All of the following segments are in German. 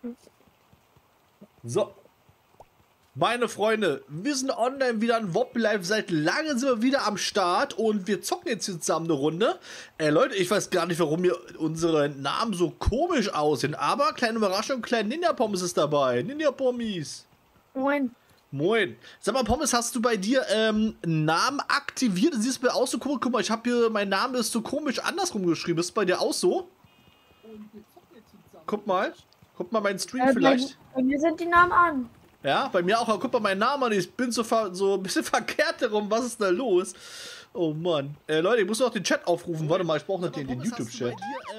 So. Meine Freunde, wir sind online wieder an Wobbly Live. Seit langem sind wir wieder am Start und wir zocken jetzt hier zusammen eine Runde. Leute, ich weiß gar nicht, warum hier unsere Namen so komisch aussehen. Aber kleine Überraschung, kleine Ninja Pommes ist dabei. Ninja Pommes. Moin. Moin. Sag mal, Pommes, hast du bei dir einen Namen aktiviert? Du siehst mir auch so komisch. Guck mal, ich habe hier, mein Name ist so komisch andersrum geschrieben. Ist es bei dir auch so? Guck mal. Guck mal meinen Stream vielleicht. Bei mir sind die Namen an. Ja, bei mir auch. Aber guck mal meinen Namen an. Ich bin so ein bisschen verkehrt herum. Was ist da los? Oh Mann. Leute, ich muss noch den Chat aufrufen. Warte mal, ich brauche noch den YouTube-Chat.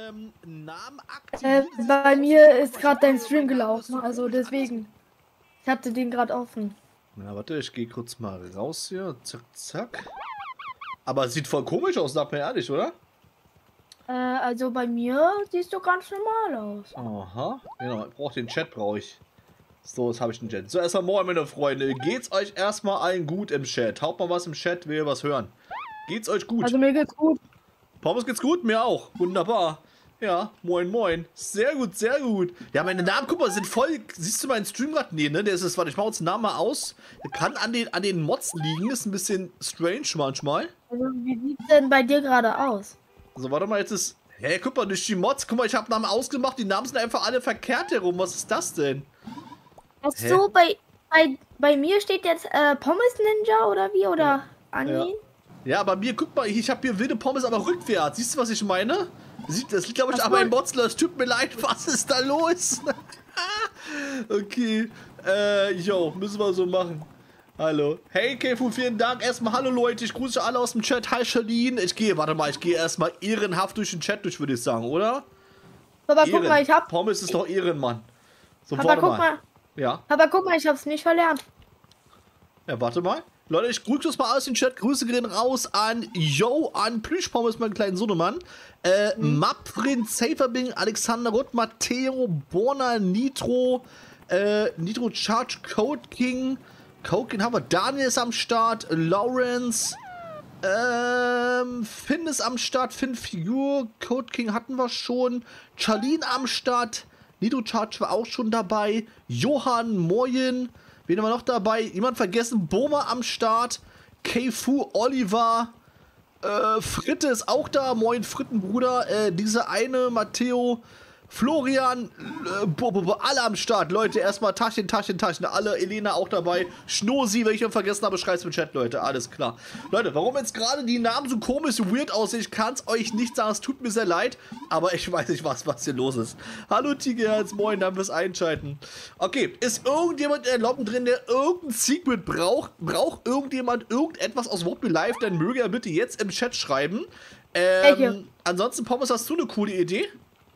Bei mir ist gerade dein Stream gelaufen, also deswegen. Ich hatte den gerade offen. Na, warte, ich gehe kurz mal raus hier. Zack, zack. Aber es sieht voll komisch aus, sag mir ehrlich, oder? Also bei mir siehst du ganz normal aus. Aha. Genau, ich brauche den Chat, brauche ich. So, jetzt habe ich den Chat. So, erstmal moin, meine Freunde. Geht's euch erstmal allen gut im Chat? Haut mal was im Chat, will ihr was hören. Geht's euch gut? Also mir geht's gut. Pommes geht's gut? Mir auch. Wunderbar. Ja, moin, moin. Sehr gut, sehr gut. Ja, meine Namen, guck mal, sind voll. Siehst du meinen Stream gerade? Nee, ne? Der ist es. Warte, ich mach uns den Namen mal aus. Der kann an den Mods liegen. Ist ein bisschen strange manchmal. Also wie sieht's denn bei dir gerade aus? So, warte mal, jetzt ist. Hey, guck mal, durch die Mods. Guck mal, ich habe Namen ausgemacht. Die Namen sind einfach alle verkehrt herum. Was ist das denn? Ach so, bei mir steht jetzt Pommes Ninja oder wie? Oder ja. Anni? Ja, bei mir, guck mal, ich habe hier wilde Pommes, aber rückwärts. Siehst du, was ich meine? Das liegt, glaube ich, aber im Modsler. Es tut mir leid, was ist da los? Okay. Jo, müssen wir so machen. Hallo. Hey, Kefu, vielen Dank. Erstmal hallo, Leute. Ich grüße alle aus dem Chat. Hi, Charlene. Ich gehe erstmal ehrenhaft durch den Chat durch, würde ich sagen, oder? Aber guck mal, ich hab... Pommes ist doch Ehrenmann. So, aber warte guck mal. Ja. Aber guck mal, ich hab's nicht verlernt. Ja, warte mal. Leute, ich grüße das mal aus dem Chat. Grüße gehen raus an an Plüschpommes, meinen kleinen Sohnemann. Mapfrin, Saferbing, Alexander Rutt, Matteo, Borna, Nitro, Nitro Charge, Code King haben wir. Daniel ist am Start, Lawrence, Finn ist am Start, Finn Figur, Code King hatten wir schon, Charlene am Start, Nitro Charge war auch schon dabei, Johann, Moyen, wen haben wir noch dabei? Jemand vergessen? Boma am Start. Kefu, Oliver. Fritte ist auch da. Moin, Frittenbruder. Diese eine, Matteo. Florian. Alle am Start. Leute, erstmal Taschen. Alle. Elena auch dabei. Schnosi, wenn ich ihn vergessen habe, schreibt's im Chat, Leute. Alles klar. Leute, warum jetzt gerade die Namen so komisch, so weird aussehen, ich kann es euch nicht sagen. Es tut mir sehr leid. Aber ich weiß nicht, was hier los ist. Hallo, Tigerherz. Moin, danke fürs Einschalten. Okay, ist irgendjemand in der Lobby drin, der irgendein Secret braucht? Braucht irgendjemand irgendetwas aus Wobbly Live? Dann möge er bitte jetzt im Chat schreiben. Ansonsten, Pommes, hast du eine coole Idee?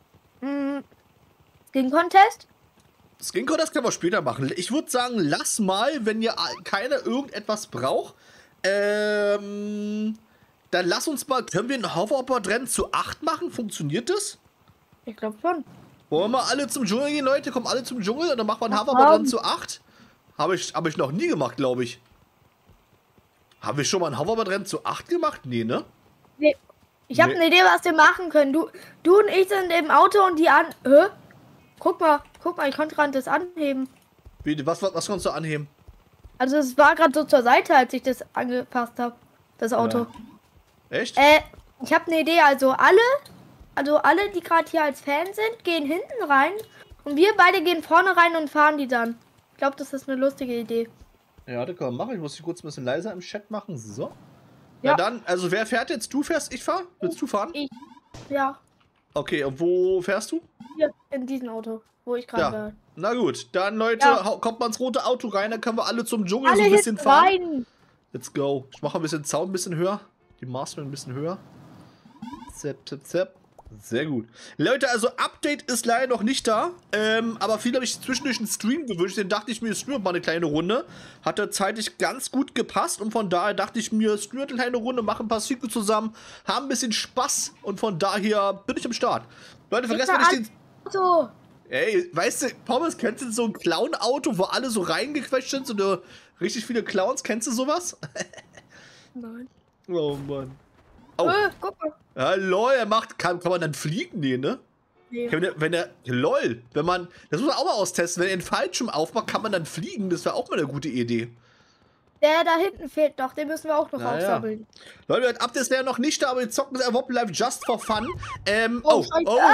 Skin Contest? Skin Contest können wir später machen. Ich würde sagen, lass mal, wenn ihr keiner irgendetwas braucht, dann lass uns mal, können wir ein Hoverboard-Rennen zu 8 machen? Funktioniert das? Ich glaube schon. Wollen wir alle zum Dschungel gehen, Leute? Kommen alle zum Dschungel und dann machen wir ein Hoverboard-Rennen zu 8? Hab ich noch nie gemacht, glaube ich. Haben wir schon mal ein Hoverboard-Rennen zu 8 gemacht? Nee, ne? Nee. Ich habe eine Idee, was wir machen können. Du und ich sind im Auto und die an... Guck mal, ich konnte gerade das anheben. Wie, was konntest du anheben? Also es war gerade so zur Seite, als ich das angepasst habe, das Auto. Ja. Echt? Ich habe eine Idee, also alle, die gerade hier als Fan sind, gehen hinten rein und wir beide gehen vorne rein und fahren die dann. Ich glaube, das ist eine lustige Idee. Ja, das kann man machen. Ich muss dich kurz ein bisschen leiser im Chat machen. So. Ja. Na dann, also wer fährt jetzt? Du fährst, ich fahr? Willst du fahren? Ich. Ja. Okay, und wo fährst du? Hier, in diesem Auto, wo ich gerade war. Na gut, dann Leute, kommt mal ins rote Auto rein, dann können wir alle zum Dschungel alle so ein bisschen fahren. Rein. Let's go. Ich mache ein bisschen Sound ein bisschen höher. Die Master ein bisschen höher. Zap, zap, zap. Sehr gut. Leute, also Update ist leider noch nicht da, aber viel habe ich zwischendurch einen Stream gewünscht, den dachte ich mir, streamt mal eine kleine Runde. Hat da zeitlich ganz gut gepasst und von daher dachte ich mir, streamt eine kleine Runde, machen ein paar Secrets zusammen, haben ein bisschen Spaß und von daher bin ich am Start. Leute, vergesst nicht den... Auto. Ey, weißt du, Pommes, kennst du so ein Clown-Auto, wo alle so reingequetscht sind, so richtig viele Clowns, kennst du sowas? Nein. Oh Mann. Oh. Guck mal. Hallo, kann man dann fliegen? Nee, ne? Nee. LOL, wenn man, das muss man auch mal austesten, wenn er den Fallschirm aufmacht, kann man dann fliegen, das wäre auch mal eine gute Idee. Der da hinten fehlt noch, den müssen wir auch noch aufsammeln. Leute, Updates wäre noch nicht da, aber wir zocken das Wobbly Life just for fun. Pommes,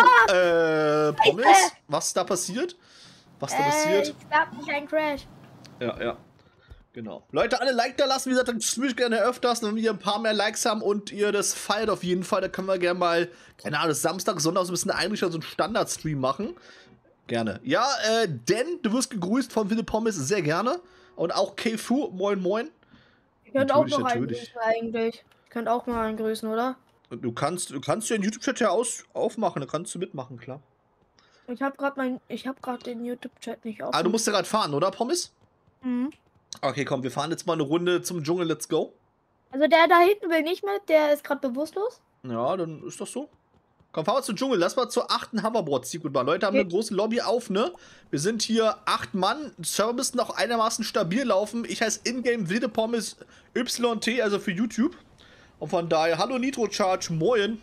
was ist da passiert? Was da passiert? Ich gab nicht einen Crash. Ja. Genau. Leute, alle Like da lassen, wie gesagt, dann spiele ich gerne öfters, wenn wir ein paar mehr Likes haben und ihr das feiert auf jeden Fall, da können wir gerne mal, keine Ahnung, Samstag, Sonntag so ein bisschen einrichten, so einen Standard-Stream machen. Gerne. Ja, denn du wirst gegrüßt von Wille Pommes, sehr gerne. Und auch Kfu, moin moin. Ihr könnt auch noch einen grüßen eigentlich. Ihr könnt auch mal einen grüßen, oder? Du kannst den YouTube-Chat ja aufmachen, da kannst du mitmachen, klar. Ich hab grad den YouTube-Chat nicht auf. Ah, du musst ja gerade fahren, oder, Pommes? Mhm. Okay, komm, wir fahren jetzt mal eine Runde zum Dschungel, let's go. Also der da hinten will nicht mit, der ist gerade bewusstlos. Ja, dann ist das so. Komm, fahren wir zum Dschungel, lass mal zur 8. Hoverboard-Secret-Bahn. Leute, haben eine große Lobby auf, ne? Wir sind hier 8 Mann, Server müssen auch einigermaßen stabil laufen. Ich heiße Ingame Wilde Pommes YT, also für YouTube. Und von daher, hallo Nitro Charge, moin.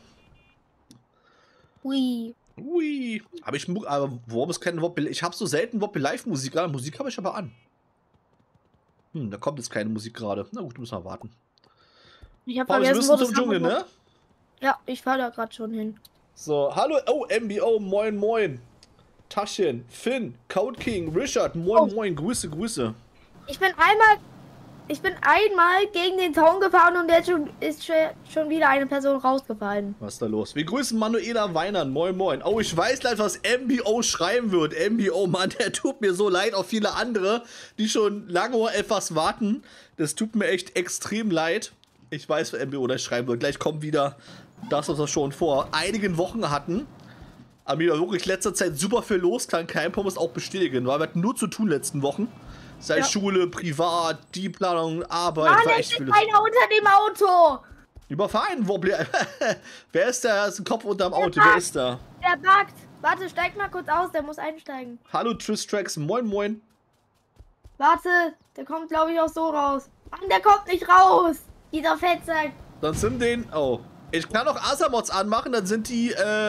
Ui. Aber warum ist kein Wobbly? Ich habe so selten Wobbly Live Musik, Musik habe ich aber an. Da kommt jetzt keine Musik gerade. Na gut, müssen wir warten. Ich hab vergessen, wir müssen zum Dschungel, ne? Ja, ich fahr da gerade schon hin. So, hallo, MBO, moin moin. Taschen, Finn, Code King, Richard, moin, Grüße. Ich bin einmal gegen den Zaun gefahren und jetzt ist schon wieder eine Person rausgefallen. Was ist da los? Wir grüßen Manuela Weinern, moin. Oh, ich weiß leider, was MBO schreiben wird. MBO, Mann, der tut mir so leid, auch viele andere, die schon lange etwas warten. Das tut mir echt extrem leid. Ich weiß, was MBO da schreiben wird. Gleich kommt wieder das, was wir schon vor einigen Wochen hatten. Aber mir war wirklich letzter Zeit super viel los, kann kein Pommes auch bestätigen, weil wir hatten nur zu tun letzten Wochen. Sei Schule, privat, die Planung, Arbeit. Mann, war echt viel einer unter dem Auto. Überfahr einen Wobbly. Wer ist da? Ist ein Kopf unterm Auto. Wer ist da? Der buggt. Warte, steig mal kurz aus, der muss einsteigen. Hallo Tristrax, moin. Warte, der kommt glaube ich auch so raus. Mann, der kommt nicht raus. Dieser Fettsack. Dann sind ich kann auch Asamods anmachen, dann sind die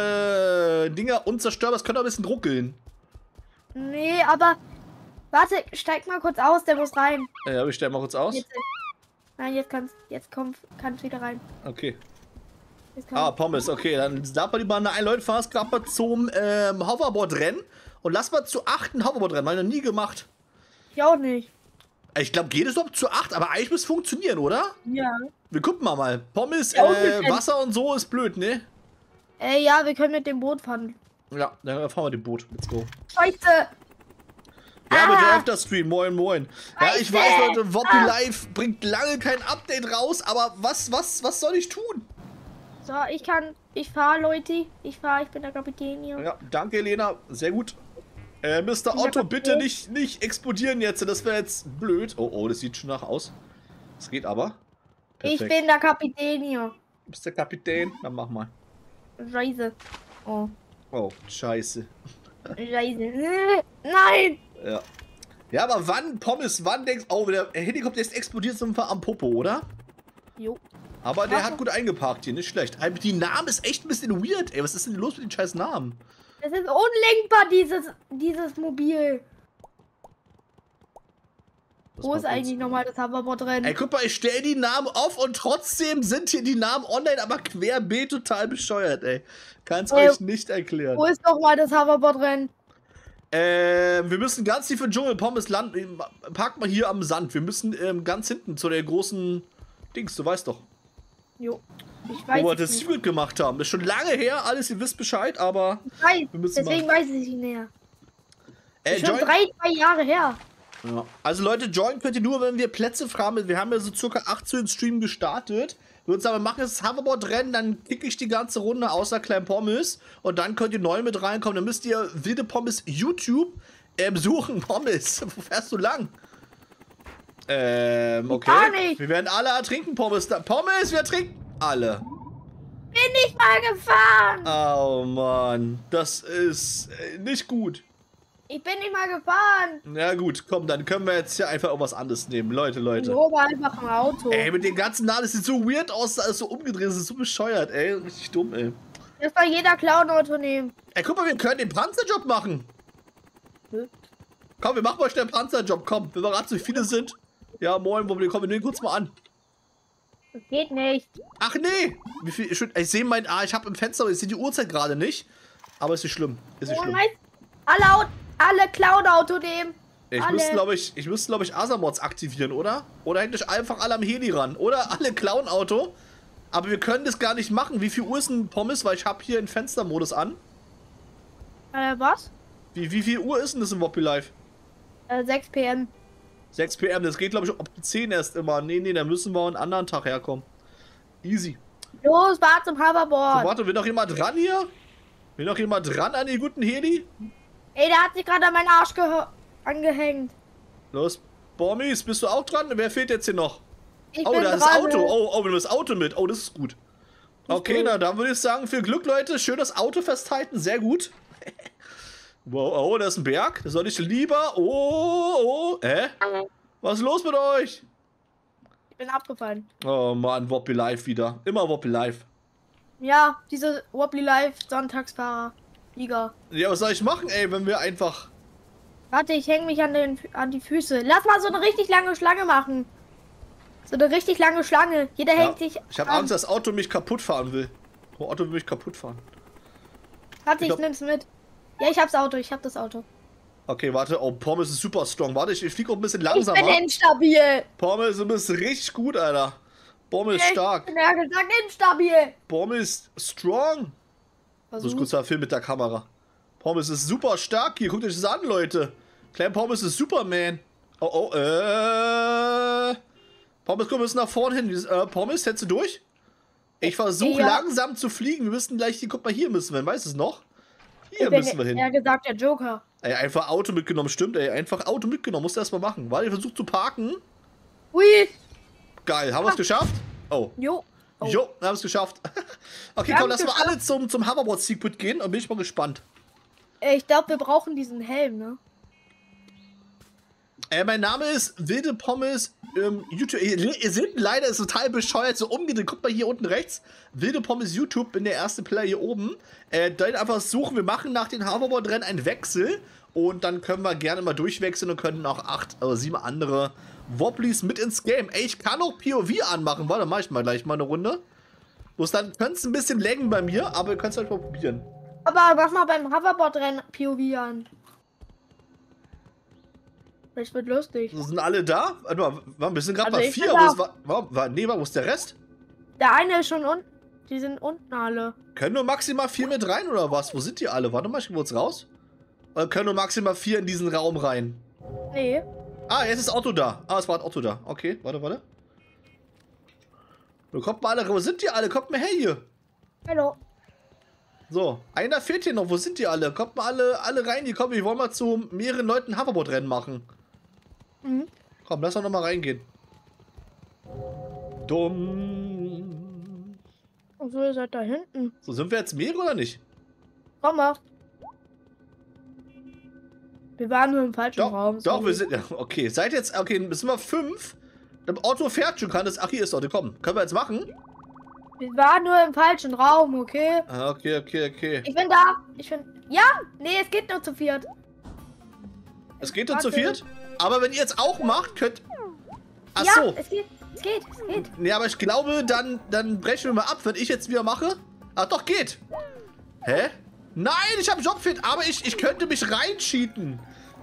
Dinger unzerstörbar. Das könnte auch ein bisschen ruckeln. Nee, aber warte, steig mal kurz aus, der muss rein. Ja, ich steig mal kurz aus. Nein, jetzt kannst wieder rein. Okay. Pommes, okay, dann darf man die Bahn ein, Leute, fahren gerade mal zum Hoverboard-Rennen und lass mal zu 8. Hoverboard-Rennen, habe ich noch nie gemacht. Ich auch nicht. Ich glaube, geht es überhaupt zu 8, aber eigentlich muss es funktionieren, oder? Ja. Wir gucken mal. Pommes, Wasser und so ist blöd, ne? Ja, wir können mit dem Boot fahren. Ja, dann fahren wir mit dem Boot. Let's go. Scheiße! Ja, bitte öfter Stream. Moin. Ja, ich weiß, Leute, Wobbly Live bringt lange kein Update raus, aber was soll ich tun? So, ich fahre, Leute. Ich bin der Kapitän hier. Ja, danke, Elena. Sehr gut. Mr. Otto, bitte nicht explodieren jetzt. Das wäre jetzt blöd. Oh, das sieht schon nach aus. Das geht aber. Perfekt. Ich bin der Kapitän hier. Du bist der Kapitän? Dann mach mal. Scheiße. Oh, scheiße. Scheiße. Nein! Ja, aber wann denkst du, der Helikopter ist explodiert zum am Popo, oder? Jo. Aber der hat gut eingeparkt hier, nicht schlecht. Die Namen ist echt ein bisschen weird, ey. Was ist denn los mit den scheiß Namen? Es ist unlenkbar, dieses Mobil. Wo ist eigentlich nochmal das Hoverboard drin? Ey, guck mal, ich stelle die Namen auf und trotzdem sind hier die Namen online, aber querbeet total bescheuert, ey. Kann's euch nicht erklären. Wo ist nochmal das Hoverboard drin? Wir müssen ganz tief in Dschungel, Pommes, Land. Park mal hier am Sand. Wir müssen ganz hinten zu der großen Dings, du weißt doch. Jo. Ich weiß. Wo wir das Secret gemacht haben. Das ist schon lange her, alles, ihr wisst Bescheid, aber. Ich weiß, wir müssen deswegen weiß ich nicht mehr. Schon 3 Jahre her. Ja. Also Leute, joinen könnt ihr nur, wenn wir Plätze fragen. Wir haben ja so circa 18 Stream gestartet. Wir würden sagen, wir machen jetzt das Hoverboard-Rennen, dann kicke ich die ganze Runde außer kleinen Pommes. Und dann könnt ihr neu mit reinkommen. Dann müsst ihr Wilde Pommes YouTube suchen. Pommes, wo fährst du lang? Okay. Gar nicht. Wir werden alle ertrinken, Pommes. Pommes, wir trinken alle. Bin nicht mal gefahren. Oh Mann, das ist nicht gut. Ich bin nicht mal gefahren. Na gut, komm, dann können wir jetzt hier einfach irgendwas anderes nehmen. Leute. Ich lobe einfach ein Auto. Ey, mit den ganzen Namen, das sieht so weird aus, da ist so umgedreht, das ist so bescheuert, ey. Richtig dumm, ey. Das soll jeder Clown-Auto nehmen. Ey, guck mal, wir können den Panzerjob machen. Hm? Komm, wir machen mal schnell den Panzerjob. Komm, wenn wir gerade so viele sind. Ja, moin, Wobbly, komm, wir nehmen kurz mal an. Das geht nicht. Ach nee! Wie viel, ich sehe mein. Ich habe im Fenster, aber ich sehe die Uhrzeit gerade nicht. Aber ist nicht schlimm. Ist nicht schlimm. Alle Clown-Auto nehmen. Ich müsste, glaube ich, Asamods aktivieren, oder? Oder hätte ich einfach alle am Heli ran. Oder alle Clown-Auto. Aber wir können das gar nicht machen. Wie viel Uhr ist denn Pommes? Weil ich habe hier einen Fenstermodus an. Was? Wie viel Uhr ist denn das im Wobbly Live? 6 PM. 6 PM, das geht, glaube ich, ab 10 erst immer. Nee, da müssen wir einen anderen Tag herkommen. Easy. Los, warte zum Hoverboard. So, warte, will noch jemand dran hier? Will noch jemand dran an die guten Heli? Ey, der hat sich gerade an meinen Arsch angehängt. Los, Bommis, bist du auch dran? Wer fehlt jetzt hier noch? Ich Oh, bin da ist dran. Auto. Oh, wir das Auto mit. Oh, das ist gut. Okay, na, dann würde ich sagen, viel Glück, Leute. Schön das Auto festhalten. Sehr gut. Wow, oh, da ist ein Berg. Da soll ich lieber... Oh. Was ist los mit euch? Ich bin abgefallen. Oh, Mann, Wobbly Live wieder. Immer Wobbly Live. Ja, diese Wobbly Live Sonntagsfahrer. Liga. Ja, was soll ich machen, ey, wenn wir einfach... Warte, ich hänge mich an die Füße. Lass mal so eine richtig lange Schlange machen. So eine richtig lange Schlange. Jeder hängt sich Ich habe an. Angst, dass das Auto mich kaputt fahren will. Das Auto will mich kaputt fahren. Warte, ich nimm's mit. Ja, ich hab das Auto. Okay, warte. Oh, Pommes ist super strong. Warte, ich fliege auch ein bisschen langsamer. Ich bin instabil. Pommes, du bist richtig gut, Alter. Pommes ist stark. Ich bin ja gesagt instabil. Pommes ist strong. Das ist kurz ein Film mit der Kamera. Pommes ist super stark hier. Guckt euch das an, Leute. Klein Pommes ist Superman. Oh, Pommes, komm, wir müssen nach vorne hin. Pommes, hältst du durch? Ich versuche langsam zu fliegen. Wir müssen gleich hier, guck mal, hier müssen wir hin. Weißt du es noch? Hier müssen wir hin. Er gesagt, der Joker. Ey, einfach Auto mitgenommen, stimmt, ey. Einfach Auto mitgenommen. Musst du erstmal machen. Warte, ich versuche zu parken. Hui. Geil, haben wir es geschafft? Oh. Jo. Oh. Jo, haben es geschafft. Okay, komm, lass mal alle zum Hoverboard-Secret gehen und bin ich mal gespannt. Ich glaube, wir brauchen diesen Helm, ne? Mein Name ist Wilde Pommes YouTube. Ihr seht leider, ist total bescheuert, so umgedreht. Guckt mal hier unten rechts. Wilde Pommes YouTube, bin der erste Player hier oben. Dann einfach suchen. Wir machen nach den Hoverboard-Rennen einen Wechsel. Und dann können wir gerne mal durchwechseln und können auch 8 oder 7 andere Wobblies mit ins Game. Ey, ich kann auch POV anmachen. Warte, mach ich mal gleich mal eine Runde. Bloß dann könnte es ein bisschen laggen bei mir, aber ihr könnt es halt mal probieren. Aber mach mal beim Hoverboard-Rennen POV an. Das wird lustig. Sind alle da? Warte mal, wir sind gerade bei 4. Wo ist der Rest? Der eine ist schon unten. Die sind unten alle. Können nur maximal 4 mit rein oder was? Wo sind die alle? Warte mal, ich geh kurz raus. Oder können nur maximal 4 in diesen Raum rein? Nee. Ah, jetzt ist Otto da. Ah, es war Otto da. Okay, warte. Kommt mal alle, wo sind die alle? Kommt mal her hier. Hallo. So, einer fehlt hier noch. Wo sind die alle? Kommt mal alle rein hier. Komm, wir wollen mal zu mehreren Leuten Hoverboard-Rennen machen. Mhm. Komm, lass doch noch mal reingehen. Dumm. Und so, ihr seid da hinten. So, sind wir jetzt mehrere oder nicht? Komm mal. Wir waren nur im falschen Raum. Doch, wir sind. Ja, okay, seid jetzt. Okay, sind wir 5. Das Auto fährt schon, kann das. Ach, hier ist Otto. Komm, können wir jetzt machen? Wir waren nur im falschen Raum, okay? Ah, okay. Ich bin da. Ja, nee, es geht nur zu viert. Es geht nur zu viert? Aber wenn ihr jetzt auch macht, könnt. Ach ja, so. Es geht. Nee, aber ich glaube, dann brechen wir mal ab, wenn ich jetzt wieder mache. Ach doch, geht. Hä? Nein, ich habe Jobfit, aber ich könnte mich reincheaten.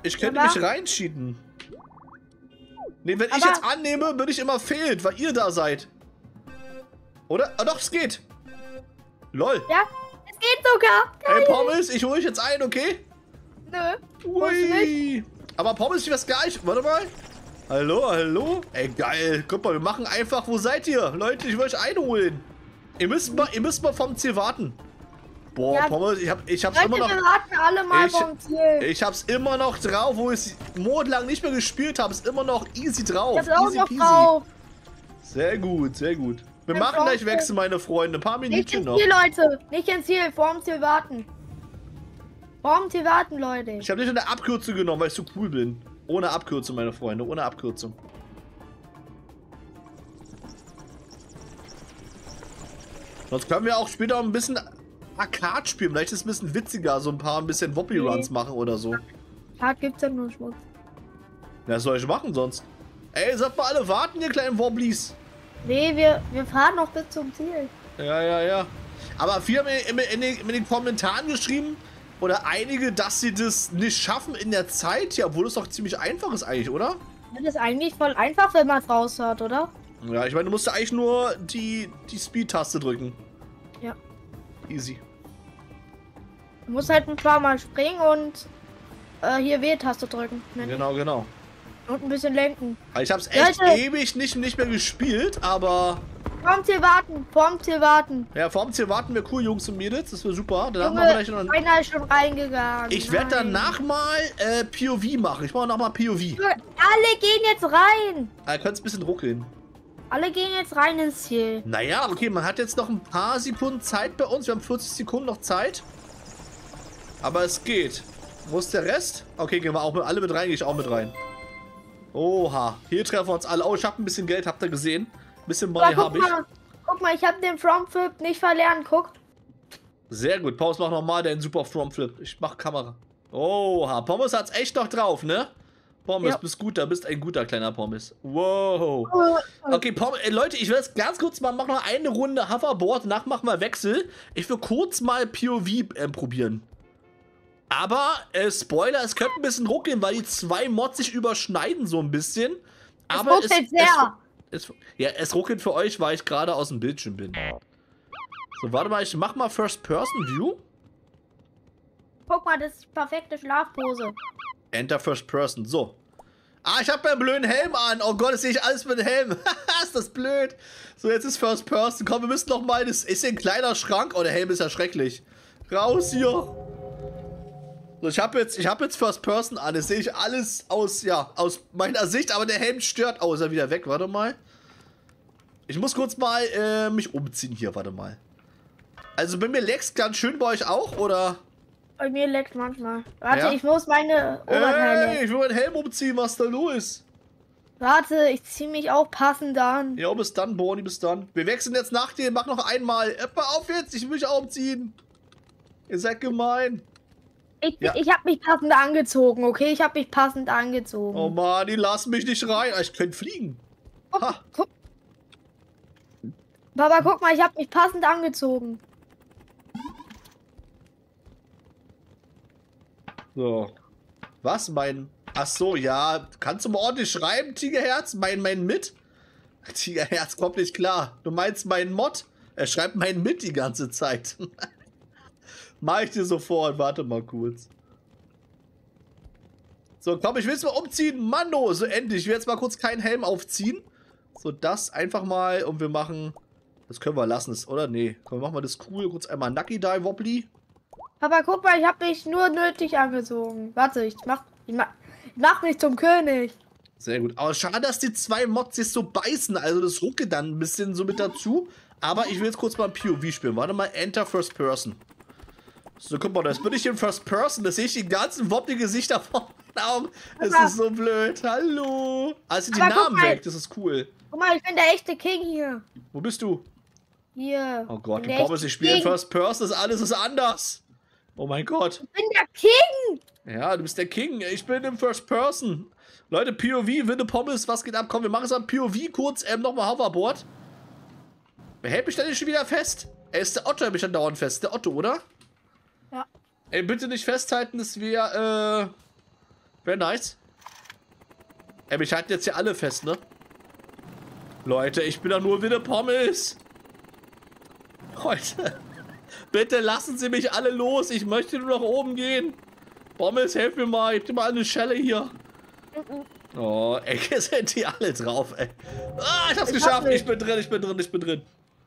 Nee, wenn ich jetzt annehme, bin ich immer fehlt, weil ihr da seid. Oder? Ah doch, es geht. Lol. Ja, es geht sogar. Geil. Ey, Pommes, ich hole dich jetzt ein, okay? Nö. Ui. Aber Pommes, ich weiß gar nicht. Warte mal. Hallo? Ey, geil. Guck mal, wir machen einfach. Wo seid ihr? Leute, ich will euch einholen. Ihr müsst mal vom Ziel warten. Boah, ja, Pommes, ich hab's immer noch. Wir warten alle mal vom Ziel. Ich hab's immer noch drauf, wo ich es monatelang nicht mehr gespielt habe. Ist immer noch easy drauf. Ich hab's auch noch drauf. Sehr gut. Wir machen gleich Wechsel, meine Freunde. Ein paar Minuten noch. Nicht ins Ziel, Leute. Nicht ins Ziel. Vorm Ziel warten. Leute. Ich habe nicht eine Abkürzung genommen, weil ich so cool bin. Ohne Abkürzung, meine Freunde. Ohne Abkürzung. Sonst können wir auch später ein bisschen Kart spielen. Vielleicht ist es ein bisschen witziger, so ein bisschen Wobbly-Runs machen oder so. Kart gibt's ja nur Schmutz. Ja, was soll ich machen sonst? Ey, sagt mal alle warten, ihr kleinen Wobblies. Nee, wir fahren noch bis zum Ziel. Ja. Aber viele haben in den Kommentaren geschrieben, oder einige, dass sie das nicht schaffen in der Zeit. Ja, obwohl es doch ziemlich einfach ist eigentlich, oder? Das ist eigentlich voll einfach, wenn man es raus hat, oder? Ja, ich meine, du musst ja eigentlich nur die Speed-Taste drücken. Ja. Easy. Du musst halt ein paar Mal springen und hier W-Taste drücken. Genau. Und ein bisschen lenken. Ich hab's echt ewig nicht mehr gespielt, aber... Vorm Ziel warten. Ja, vorm Ziel warten wäre cool, Jungs und Mädels. Das wäre super. Danach Junge, machen wir gleich noch einer ist schon reingegangen. Ich werde danach mal POV machen. Ich mache nochmal POV. Alle gehen jetzt rein. Ihr könnt ein bisschen ruckeln. Alle gehen jetzt rein ins Ziel. Naja, okay, man hat jetzt noch ein paar Sekunden Zeit bei uns. Wir haben 40 Sekunden noch Zeit. Aber es geht. Wo ist der Rest? Okay, gehen wir auch alle mit rein. Gehe ich auch mit rein. Oha. Hier treffen wir uns alle. Oh, ich habe ein bisschen Geld. Habt ihr gesehen? Ein bisschen Money habe ich. Guck mal, ich habe den Front Flip nicht verlernt. Guck. Sehr gut. Pommes, mach nochmal den super Front Flip. Ich mach Kamera. Oha. Pommes hat's echt noch drauf, ne? Pommes, bist gut, da bist ein guter kleiner Pommes. Wow. Okay, Pommes, Leute, ich will jetzt ganz kurz mal machen wir eine Runde Hoverboard, danach machen wir Wechsel. Ich will kurz mal POV probieren. Aber, Spoiler, es könnte ein bisschen ruckeln, weil die zwei Mods sich überschneiden so ein bisschen. Aber es ruckelt sehr. Es ruckelt für euch, weil ich gerade aus dem Bildschirm bin. So, warte mal, ich mach mal First-Person-View. Guck mal, das ist die perfekte Schlafpose. Enter First Person. So. Ah, ich habe einen blöden Helm an. Oh Gott, jetzt sehe ich alles mit dem Helm. Ist das blöd. So, jetzt ist First Person. Komm, wir müssen noch mal... Das ist hier ein kleiner Schrank. Oh, der Helm ist ja schrecklich. Raus hier. So, ich habe jetzt First Person an. Jetzt sehe ich alles aus meiner Sicht. Aber der Helm stört. Oh, ist er wieder weg. Warte mal. Ich muss kurz mal mich umziehen hier. Warte mal. Also, bei mir leck's ganz schön, bei euch auch, oder... Bei mir leckt manchmal. Warte, ich muss meine Oberteile. Ich will meinen Helm umziehen, was da los? Warte, ich ziehe mich auch passend an. Ja, bis dann, Borni, bis dann. Wir wechseln jetzt nach dir, mach noch einmal. Hör auf jetzt, ich will mich auch umziehen. Ihr seid gemein. Ich habe mich passend angezogen, okay? Ich habe mich passend angezogen. Oh Mann, die lassen mich nicht rein. Ich könnte fliegen. Guck. Papa, guck mal, ich habe mich passend angezogen. So. Was? Ach so, ja. Kannst du mal ordentlich schreiben, Tigerherz? Mein mit? Tigerherz kommt nicht klar. Du meinst meinen Mod? Er schreibt mein mit die ganze Zeit. Mach ich dir sofort. Warte mal kurz. So, komm, ich will es mal umziehen. Mano, so endlich. Ich will jetzt mal kurz keinen Helm aufziehen. So, das einfach mal. Und wir machen... Das können wir lassen, oder? Nee. Komm, machen wir das cool. Kurz einmal Nucky Die Wobbly. Papa, guck mal, ich habe mich nur nötig angezogen. Warte, ich mach mich zum König. Sehr gut. Aber schade, dass die zwei Mods sich so beißen. Also das ruckelt dann ein bisschen so mit dazu. Aber ich will jetzt kurz mal ein POV spielen. Warte mal, Enter First Person. So, guck mal, das bin ich in First Person. Das sehe ich die ganzen Wobbly-Gesichter vor den Augen. Das ist so blöd. Hallo. Also die Namen weg. Das ist cool. Guck mal, ich bin der echte King hier. Wo bist du? Hier. Oh Gott, du Pommes, ich spiele in First Person. Alles ist anders. Oh mein Gott. Ich bin der King. Ja, du bist der King. Ich bin im First Person. Leute, POV, Winde Pommes, was geht ab? Komm, wir machen jetzt mal POV kurz. Nochmal Hoverboard. Wer hält mich denn nicht schon wieder fest? Ist der Otto, hält mich dann dauernd fest. Der Otto, oder? Ja. Ey, bitte nicht festhalten, das wäre, wäre nice. Ey, mich halten jetzt hier alle fest, ne? Leute, ich bin doch nur Winde Pommes. Leute. Bitte lassen Sie mich alle los. Ich möchte nur nach oben gehen. Pommes, helf mir mal. Gib dir mal eine Schelle hier. Oh, ey, hier sind die alle drauf, ey. Ah, ich hab's geschafft. Ich bin drin.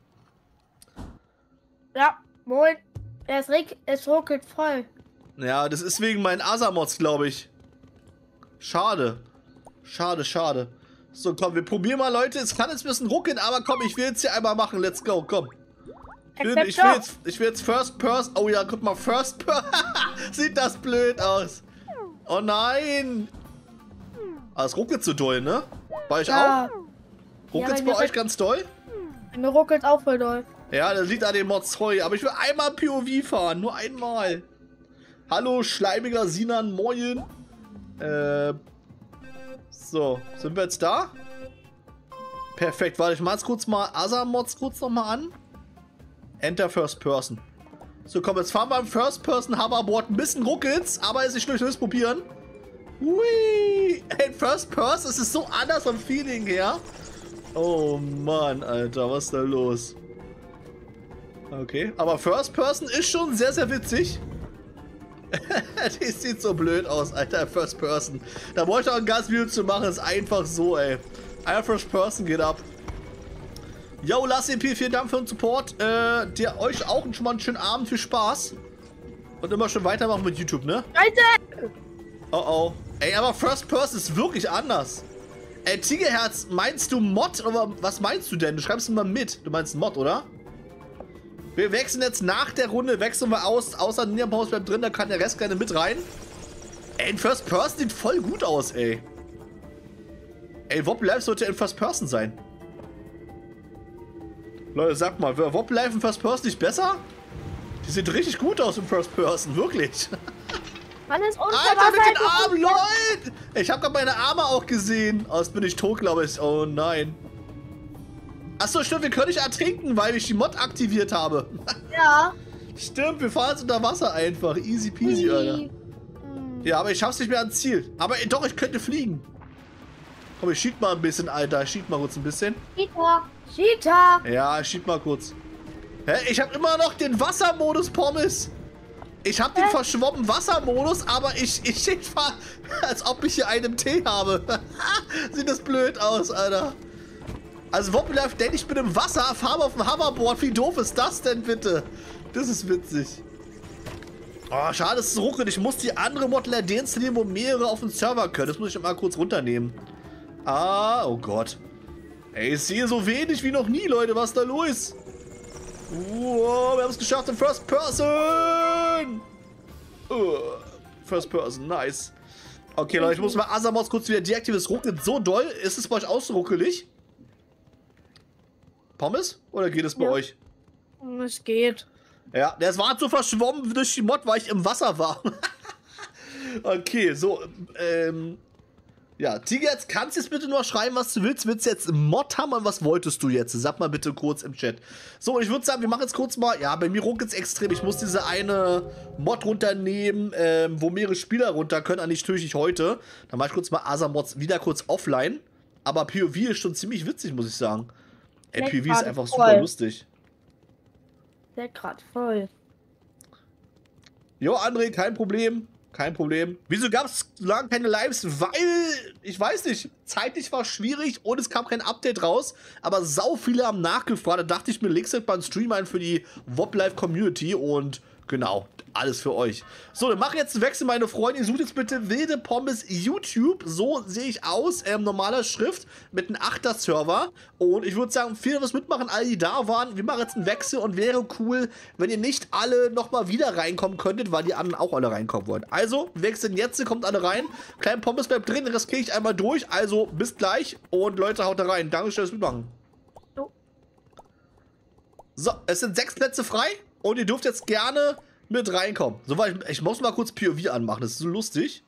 Ja, moin. Es ruckelt voll. Ja, das ist wegen meinen Asamods, glaube ich. Schade. Schade. So, komm, wir probieren mal, Leute. Es kann jetzt ein bisschen ruckeln, aber komm, ich will jetzt hier einmal machen. Let's go, komm. Ich will jetzt First Person. Oh ja, guck mal, First Person. Sieht das blöd aus. Oh nein. Ah, es ruckelt so doll, ne? Bei euch auch? Ruckelt's bei euch ganz doll? Mir ruckelt auch voll doll. Ja, das liegt an den Mods, sorry. Aber ich will einmal POV fahren. Nur einmal. Hallo, schleimiger Sinan, moin. So, sind wir jetzt da? Perfekt, warte, ich mach jetzt kurz mal Asa-Mods kurz nochmal an. Enter First Person. So, komm, jetzt fahren wir im First Person Hoverboard. Ein bisschen ruckelt's, aber ist nicht schlecht, wir müssen probieren. Hui! In First Person ist es so anders vom Feeling her. Oh Mann, Alter, was ist da los? Okay, aber First Person ist schon sehr, sehr witzig. Die sieht so blöd aus, Alter, First Person. Da wollte ich auch ein ganzes Video zu machen, ist einfach so, ey. Einfach First Person geht ab. Yo, LassCP, vielen Dank für den Support. Dir euch auch schon mal einen schönen Abend, viel Spaß. Und immer schön weitermachen mit YouTube, ne? Alter! Oh oh. Ey, aber First Person ist wirklich anders. Ey, Tigerherz, meinst du Mod oder was meinst du denn? Du schreibst immer mit. Du meinst Mod, oder? Wir wechseln jetzt nach der Runde, wechseln wir aus. Außer Niederpaus bleibt drin, da kann der Rest gerne mit rein. Ey, in First Person sieht voll gut aus, ey. Ey, Wob Life sollte in First Person sein. Leute, sag mal, wäre Wob Life in First Person nicht besser? Die sieht richtig gut aus in First Person, wirklich. Man ist unter Alter, mit den Wasser Armen, Leute! Ich habe gerade meine Arme auch gesehen. Oh, jetzt bin ich tot, glaube ich. Oh nein. Achso, stimmt, wir können nicht ertrinken, weil ich die Mod aktiviert habe. Ja. Stimmt, wir fahren jetzt unter Wasser einfach. Easy peasy, Alter. Ja, aber ich schaff's nicht mehr ans Ziel. Aber doch, ich könnte fliegen. Komm, ich schieb mal ein bisschen, Alter. Ich schieb mal kurz ein bisschen. Cheetah. Cheetah. Ja, ich schieb mal kurz. Hä? Ich habe immer noch den Wassermodus, Pommes. Ich habe den verschwommenen Wassermodus, aber ich fahr, als ob ich hier einen Tee habe. Sieht das blöd aus, Alter. Also, Wobbly Life denkt, ich bin im Wasser, fahre auf dem Hoverboard. Wie doof ist das denn bitte? Das ist witzig. Oh, schade, es ist ruckelig. Ich muss die andere Modler deinstallieren, wo mehrere auf dem Server können. Das muss ich mal kurz runternehmen. Ah, oh Gott. Ey, ich sehe so wenig wie noch nie, Leute. Was ist da los? Wow, wir haben es geschafft in First Person. First Person, nice. Okay, Leute, ich muss mal Asa-Mods kurz wieder deaktivieren. Es ruckelt so doll. Ist es bei euch auch so ruckelig? Pommes? Oder geht es bei euch? Es geht. Ja, das war so verschwommen durch die Mod, weil ich im Wasser war. Okay, so, ja, Tiger, jetzt kannst du jetzt bitte nur schreiben, was du willst. Willst du jetzt Mod haben und was wolltest du jetzt? Sag mal bitte kurz im Chat. So, ich würde sagen, wir machen jetzt kurz mal, ja, bei mir ruckelt es extrem. Ich muss diese eine Mod runternehmen, wo mehrere Spieler runter können. Natürlich nicht heute. Dann mache ich kurz mal Asa-Mods wieder kurz offline. Aber POV ist schon ziemlich witzig, muss ich sagen. Ey, POV ist einfach super lustig. Der grad voll. Jo, André, kein Problem. Kein Problem. Wieso gab es so lange keine Lives? Weil, ich weiß nicht, zeitlich war schwierig und es kam kein Update raus. Aber sau viele haben nachgefragt. Da dachte ich mir, legst du beim Stream ein für die Wob Live Community und genau, alles für euch. So, dann mache jetzt einen Wechsel, meine Freunde. Ihr sucht jetzt bitte Wilde Pommes YouTube. So sehe ich aus. Normaler Schrift mit einem 8er-Server. Und ich würde sagen, viel was mitmachen, alle, die da waren. Wir machen jetzt einen Wechsel und wäre cool, wenn ihr nicht alle nochmal wieder reinkommen könntet, weil die anderen auch alle reinkommen wollen. Also, wir wechseln jetzt, kommt alle rein. Kleinen Pommes bleibt drin, das kriege ich einmal durch. Also, bis gleich und Leute, haut da rein. Dankeschön fürs Mitmachen. So, es sind 6 Plätze frei und ihr dürft jetzt gerne mit reinkommen. So, weil ich muss mal kurz POV anmachen, das ist so lustig.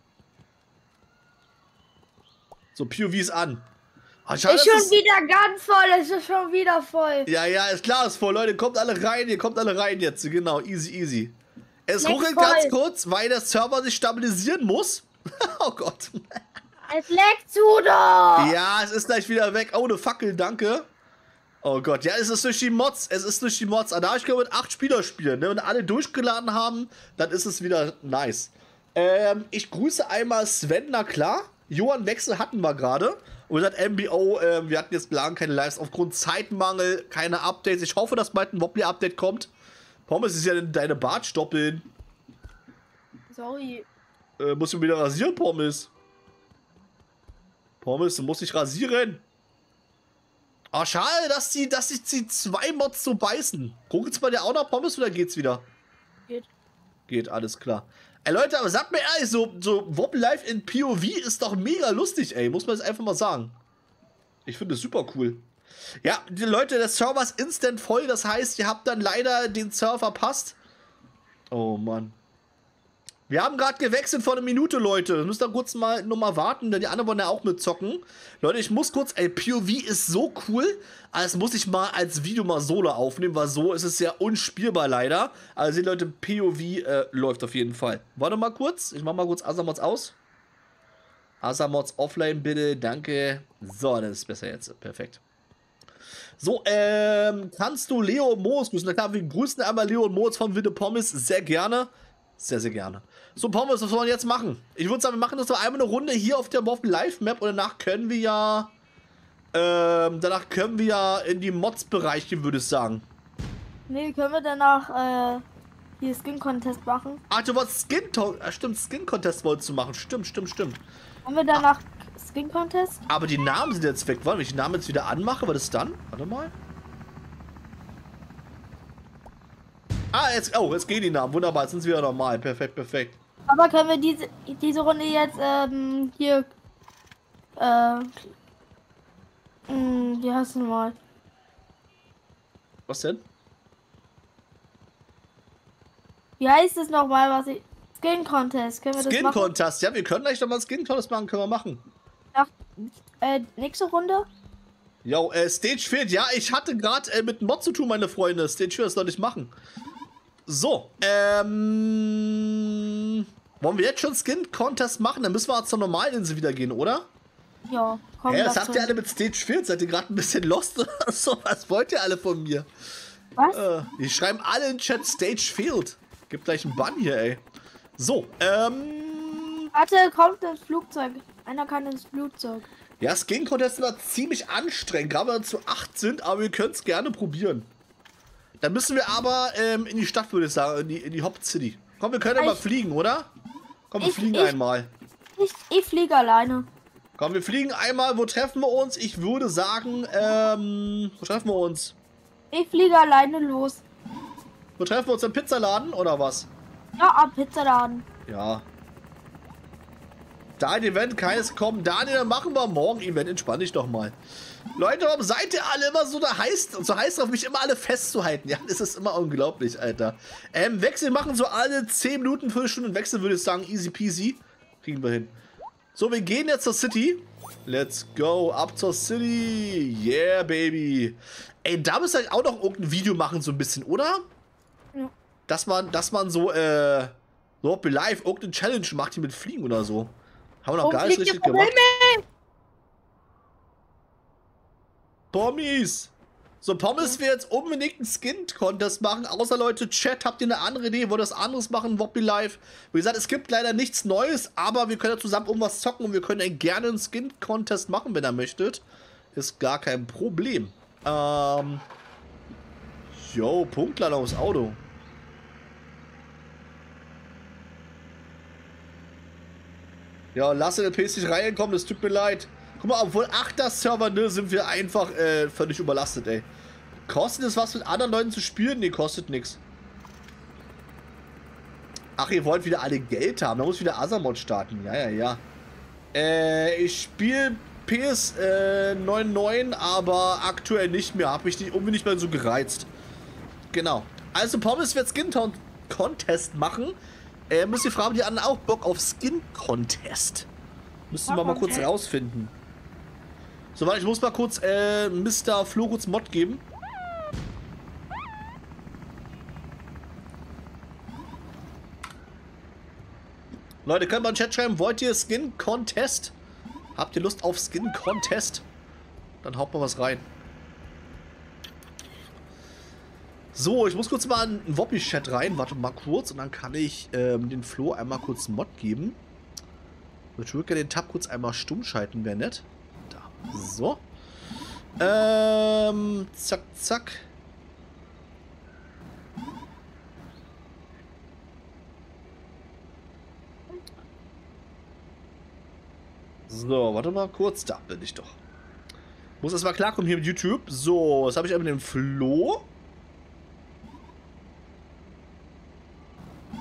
So, POV ist an. Oh, schade, ist schon wieder ganz voll, es ist schon wieder voll. Ja, ja, ist klar, ist voll. Leute, kommt alle rein, ihr kommt alle rein jetzt. Genau, easy, easy. Es ruckelt ganz kurz, weil der Server sich stabilisieren muss. Oh Gott. Es leckt zu da. Ja, es ist gleich wieder weg. Oh, eine Fackel, danke. Oh Gott, ja, es ist durch die Mods. Es ist durch die Mods. Da ich kann mit 8 Spieler spielen. Ne? Wenn alle durchgeladen haben, dann ist es wieder nice. Ich grüße einmal Sven, na klar. Johann Wechsel hatten wir gerade. Und gesagt, MBO, wir hatten jetzt lang keine Lives aufgrund Zeitmangel, keine Updates. Ich hoffe, dass bald ein Wobbly-Update kommt. Pommes ist ja deine Bartstoppeln. Sorry. Musst du wieder rasieren, Pommes? Pommes, du musst dich rasieren. Oh, schade, dass sich die 2 Mods so beißen. Guckt's bei dir auch noch, Pommes, oder geht's wieder? Geht. Geht, alles klar. Ey, Leute, aber sagt mir ehrlich, so Wobbly Life in POV ist doch mega lustig, ey. Muss man jetzt einfach mal sagen. Ich finde es super cool. Ja, die Leute, der Server ist instant voll. Das heißt, ihr habt dann leider den Server verpasst. Oh, Mann. Wir haben gerade gewechselt vor einer Minute, Leute. Müsst ihr kurz mal nochmal warten, denn die anderen wollen ja auch mitzocken. Leute, ich muss kurz, ey, POV ist so cool, als muss ich mal als Video mal solo aufnehmen, weil so ist es ja unspielbar leider. Also, Leute, POV läuft auf jeden Fall. Warte mal kurz, ich mach mal kurz Asamods aus. Asamods offline bitte, danke. So, das ist besser jetzt, perfekt. So, kannst du Leo und Moos grüßen? Na klar, wir grüßen einmal Leo und Moos von Wilde Pommes, sehr gerne. Sehr, sehr gerne. So, Pommes, was wollen wir jetzt machen? Ich würde sagen, wir machen das so einmal eine Runde hier auf der Live-Map und danach können wir ja, in die Mods-Bereich gehen, würde ich sagen. Nee, können wir danach, hier Skin-Contest machen? Ach, du wolltest Skin-Contest wolltest du machen. Stimmt. Können wir danach Skin-Contest? Aber die Namen sind jetzt weg. Warte, wenn ich die Namen jetzt wieder anmache, was ist dann? Warte mal. Ah, jetzt gehen die Namen. Wunderbar, jetzt sind sie wieder normal. Perfekt. Aber können wir diese Runde jetzt, hier, wie heißt es nochmal? Was denn? Wie heißt es nochmal, was ich... Skin Contest, können wir das machen? Skin Contest, ja, wir können gleich nochmal Skin Contest machen, können wir machen. Ach, nächste Runde? Jo, Stage 4, ja, ich hatte gerade mit Mod zu tun, meine Freunde. Stage 4, das soll ich machen. So, wollen wir jetzt schon Skin Contest machen? Dann müssen wir zur Normalinsel wieder gehen, oder? Ja, komm. Ja, das habt ihr alle mit Stage 4. Seid ihr gerade ein bisschen lost oder so? Was wollt ihr alle von mir? Was? Die schreiben alle in Chat Stage Field. Gibt gleich einen Bann hier, ey. So, Warte, kommt ins Flugzeug. Einer kann ins Flugzeug. ja, Skin Contest war ziemlich anstrengend, gerade wenn wir zu 8 sind, aber wir können es gerne probieren. Dann müssen wir aber in die Stadt, würde ich sagen, in die Hop City. Komm, wir können ja mal fliegen, oder? Komm, wir fliegen einmal. Ich fliege alleine. Komm, wir fliegen einmal. Wo treffen wir uns? Ich würde sagen, wo treffen wir uns? Ich fliege alleine los. Wo treffen wir uns im Pizzaladen, oder was? Ja, am Pizzaladen. Ja. Da ein Event, keines kommen. Daniel, dann machen wir morgen Event. Entspann dich doch mal. Leute, warum seid ihr alle immer so heiß drauf, mich immer alle festzuhalten? Ja, das ist immer unglaublich, Alter. Wechsel machen so alle 10 Minuten, 5 Stunden Wechsel, würde ich sagen. Easy peasy. Kriegen wir hin. So, wir gehen jetzt zur City. Let's go, ab zur City. Yeah, baby. Ey, da müsst ihr auch noch irgendein Video machen, so ein bisschen, oder? Ja. Dass man so, so live irgendeine Challenge macht, hier mit Fliegen oder so. Haben wir noch gar nicht richtig gemacht. Pommes! So, Pommes will jetzt unbedingt einen Skin-Contest machen. Außer Leute, Chat, habt ihr eine andere Idee? Wollt ihr das anderes machen? Wobby Live? Wie gesagt, es gibt leider nichts Neues, aber wir können ja zusammen irgendwas zocken und wir können ja gerne einen Skin-Contest machen, wenn ihr möchtet. Ist gar kein Problem. Jo, Punktladung aufs Auto. Ja, lass in den PC nicht reinkommen, das tut mir leid. Guck mal, obwohl 8er Server, ne, sind wir einfach völlig überlastet, ey. Kostet es was mit anderen Leuten zu spielen? Ne, kostet nix. Ach, ihr wollt wieder alle Geld haben. Da muss wieder Asamod starten. Ja. Ich spiele PS 9.9, aber aktuell nicht mehr. Hab mich nicht mehr so gereizt. Genau. Also, Pommes wird Skin Contest machen. Müsst ihr fragen, die anderen auch Bock auf Skin Contest? Müssen wir mal kurz rausfinden. So, warte, ich muss mal kurz Mr. Floruts Mod geben. Leute, könnt mal in den Chat schreiben, wollt ihr Skin Contest? Habt ihr Lust auf Skin Contest? Dann haut mal was rein. So, ich muss kurz mal in den Wobby-Chat rein. Warte mal kurz und dann kann ich den Flo einmal kurz Mod geben. Ich würde gerne den Tab kurz einmal stumm schalten, wäre nett. Da. So. Zack. So, warte mal kurz. Da bin ich doch. Muss erstmal klarkommen hier mit YouTube. So, was habe ich mit dem Flo?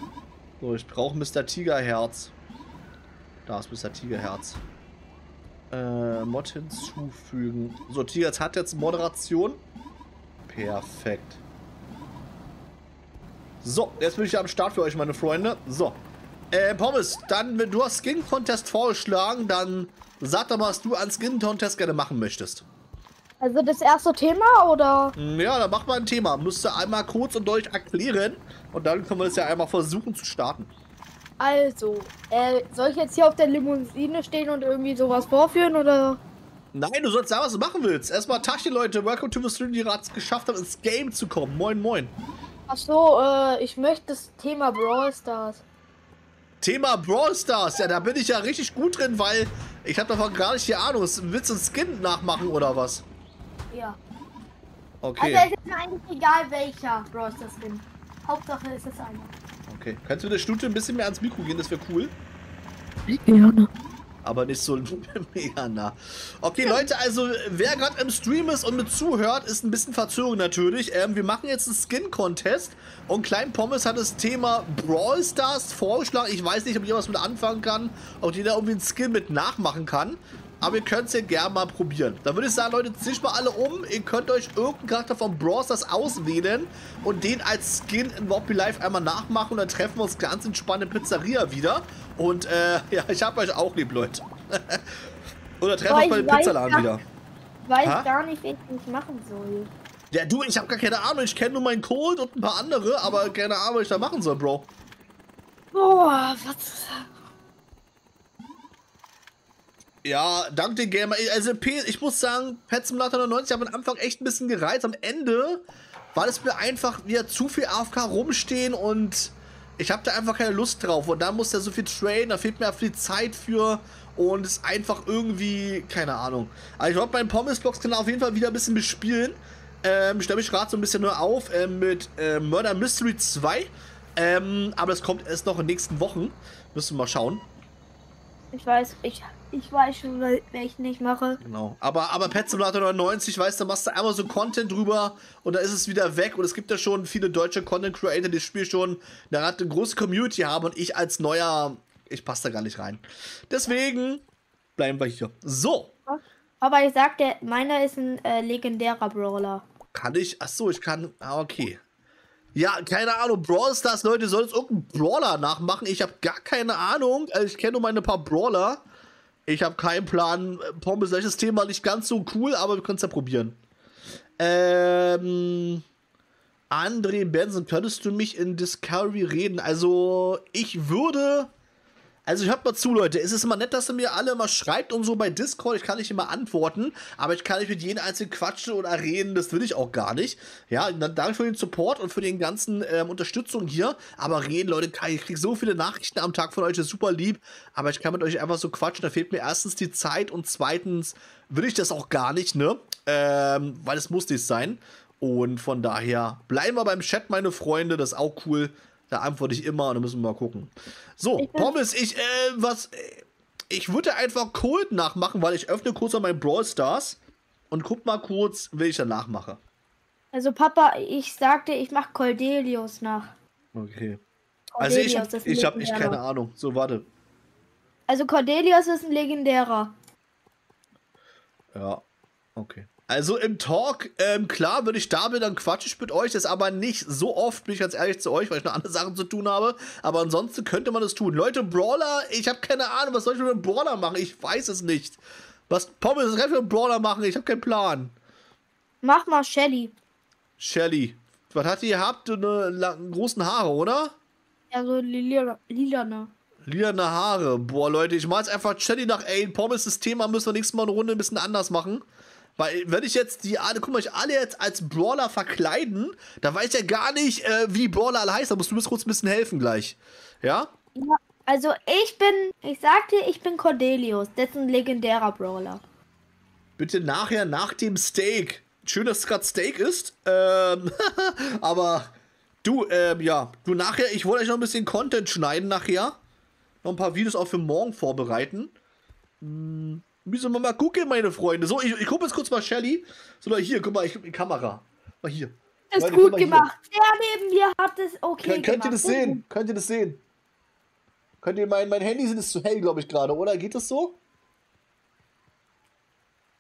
So, ich brauche Mr. Tigerherz. Da ist Mr. Tigerherz. Mod hinzufügen. So, Tigers hat jetzt Moderation. Perfekt. So, jetzt bin ich am Start für euch, meine Freunde. So. Pommes, dann, wenn du hast Skin Contest vorgeschlagen, dann sag doch mal, was du an Skin Contest gerne machen möchtest. Also das erste Thema, oder? Ja, dann mach mal ein Thema. Müsst ihr einmal kurz und deutlich erklären. Und dann können wir das ja einmal versuchen zu starten. Also, soll ich jetzt hier auf der Limousine stehen und irgendwie sowas vorführen, oder? Nein, du sollst sagen, was du machen willst. Erstmal Tachchen, Leute. Welcome to the Stream, die gerade geschafft haben, ins Game zu kommen. Moin, moin. Ach so, ich möchte das Thema Brawl Stars. Thema Brawl Stars. Ja, da bin ich ja richtig gut drin, weil ich habe davon gar nicht die Ahnung. Willst du einen Skin nachmachen oder was? Ja. Okay. Also es ist mir eigentlich egal, welcher Brawl Stars Skin. Hauptsache ist es einer. Okay. Kannst du der Stute ein bisschen mehr ans Mikro gehen? Das wäre cool. Gerne. Aber nicht so mega nah. Okay, Leute, also wer gerade im Stream ist und mit zuhört, ist ein bisschen Verzögerung natürlich. Wir machen jetzt einen Skin-Contest und Klein Pommes hat das Thema Brawl Stars vorgeschlagen. Ich weiß nicht, ob jeder was mit anfangen kann, ob jeder irgendwie einen Skin mit nachmachen kann. Aber ihr könnt es ja gerne mal probieren. Da würde ich sagen, Leute, zieht mal alle um. Ihr könnt euch irgendeinen Charakter von Brawl Stars auswählen und den als Skin in Lobby Live einmal nachmachen. Und dann treffen wir uns ganz entspannt in Pizzeria wieder. Und ja, ich hab euch auch lieb, Leute. Oder treffen uns bei dem Pizzaladen wieder. Ich weiß gar nicht, wie ich das machen soll. Ja, du, ich habe gar keine Ahnung. Ich kenne nur meinen Cold und ein paar andere, aber keine Ahnung, was ich da machen soll, Bro. Boah, was... Ja, dank den Gamer. Also, ich muss sagen, Pet Simulator 99 hat am Anfang echt ein bisschen gereizt. Am Ende war es mir einfach wieder zu viel AFK rumstehen und ich habe da einfach keine Lust drauf. Und da muss ja so viel trainen, da fehlt mir viel Zeit für und es ist einfach irgendwie, keine Ahnung. Also, ich wollte meinen Pommes-Blocks-Kanal auf jeden Fall wieder ein bisschen bespielen. Ich stelle mich gerade so ein bisschen nur auf mit Murder Mystery 2. Aber das kommt erst noch in den nächsten Wochen. Müssen wir mal schauen. Ich weiß schon, welchen ich mache. Genau. Aber Pet Simulator 99, weißt du, da machst du einmal so Content drüber und dann ist es wieder weg. Und es gibt ja schon viele deutsche Content Creator, die das Spiel schon eine große Community haben und ich als Neuer, ich passe da gar nicht rein. Deswegen bleiben wir hier. So. Aber ich sagte, meiner ist ein legendärer Brawler. Kann ich? Achso, ich kann. Ah, okay. Ja, keine Ahnung. Brawl Stars, Leute, soll jetzt irgendein Brawler nachmachen? Ich habe gar keine Ahnung. Also ich kenne nur meine paar Brawler. Ich habe keinen Plan. Pommes, welches Thema nicht ganz so cool, aber wir können es ja probieren. André Benson, könntest du mich in Discovery reden? Also, ich würde... Also hört mal zu, Leute, es ist immer nett, dass ihr mir alle mal schreibt und so bei Discord, ich kann nicht immer antworten, aber ich kann nicht mit jedem einzelnen quatschen oder reden, das will ich auch gar nicht. Ja, dann danke für den Support und für den ganzen Unterstützung hier, aber reden, Leute, ich kriege so viele Nachrichten am Tag von euch, das ist super lieb, aber ich kann mit euch einfach so quatschen, da fehlt mir erstens die Zeit und zweitens will ich das auch gar nicht, ne, weil es muss nicht sein und von daher bleiben wir beim Chat, meine Freunde, das ist auch cool. Da antworte ich immer und dann müssen wir mal gucken. So, Pommes, ich würde einfach Cold nachmachen, weil ich öffne kurz mal mein Brawl Stars und guck mal kurz, wen ich danach mache. Also Papa, ich sagte, ich mache Cordelius nach. Okay. Cordelius, also ich habe echt keine Ahnung. So, warte. Also Cordelius ist ein legendärer. Ja, okay. Also im Talk, klar, wenn ich da bin, dann quatsche ich mit euch. Das ist aber nicht so oft, bin ich ganz ehrlich zu euch, weil ich noch andere Sachen zu tun habe. Aber ansonsten könnte man das tun. Leute, Brawler, ich habe keine Ahnung, was soll ich mit einem Brawler machen? Ich weiß es nicht. Was, Pommes, was kann ich mit einem Brawler machen? Ich habe keinen Plan. Mach mal Shelly. Shelly. Was hat die gehabt? Großen Haare, oder? Ja, so lilane. Lilane Haare. Boah, Leute, ich mach jetzt einfach Shelly nach, ey, Pommes, das Thema müssen wir nächstes Mal eine Runde ein bisschen anders machen. Weil, wenn ich jetzt guck mal, alle jetzt als Brawler verkleiden, da weiß ich ja gar nicht, wie die Brawler alle heißen. Da musst du mir kurz ein bisschen helfen gleich. Ja? Ja, also ich sagte, ich bin Cordelius. Das ist ein legendärer Brawler. Bitte nachher, nach dem Steak. Schön, dass es gerade Steak ist. Aber du, ja, du nachher, ich wollte euch noch ein bisschen Content schneiden nachher. Noch ein paar Videos auch für morgen vorbereiten. Müssen wir mal gucken, meine Freunde. So, ich gucke jetzt kurz mal Shelly. So, Leute, hier, guck mal, ich hab die Kamera. Mal hier. Ist Leute, gut gemacht. Der neben mir hat es okay gemacht. Könnt ihr das sehen? Könnt ihr das sehen? Könnt ihr mein Handy ist zu hell, glaube ich, gerade, oder? Geht das so?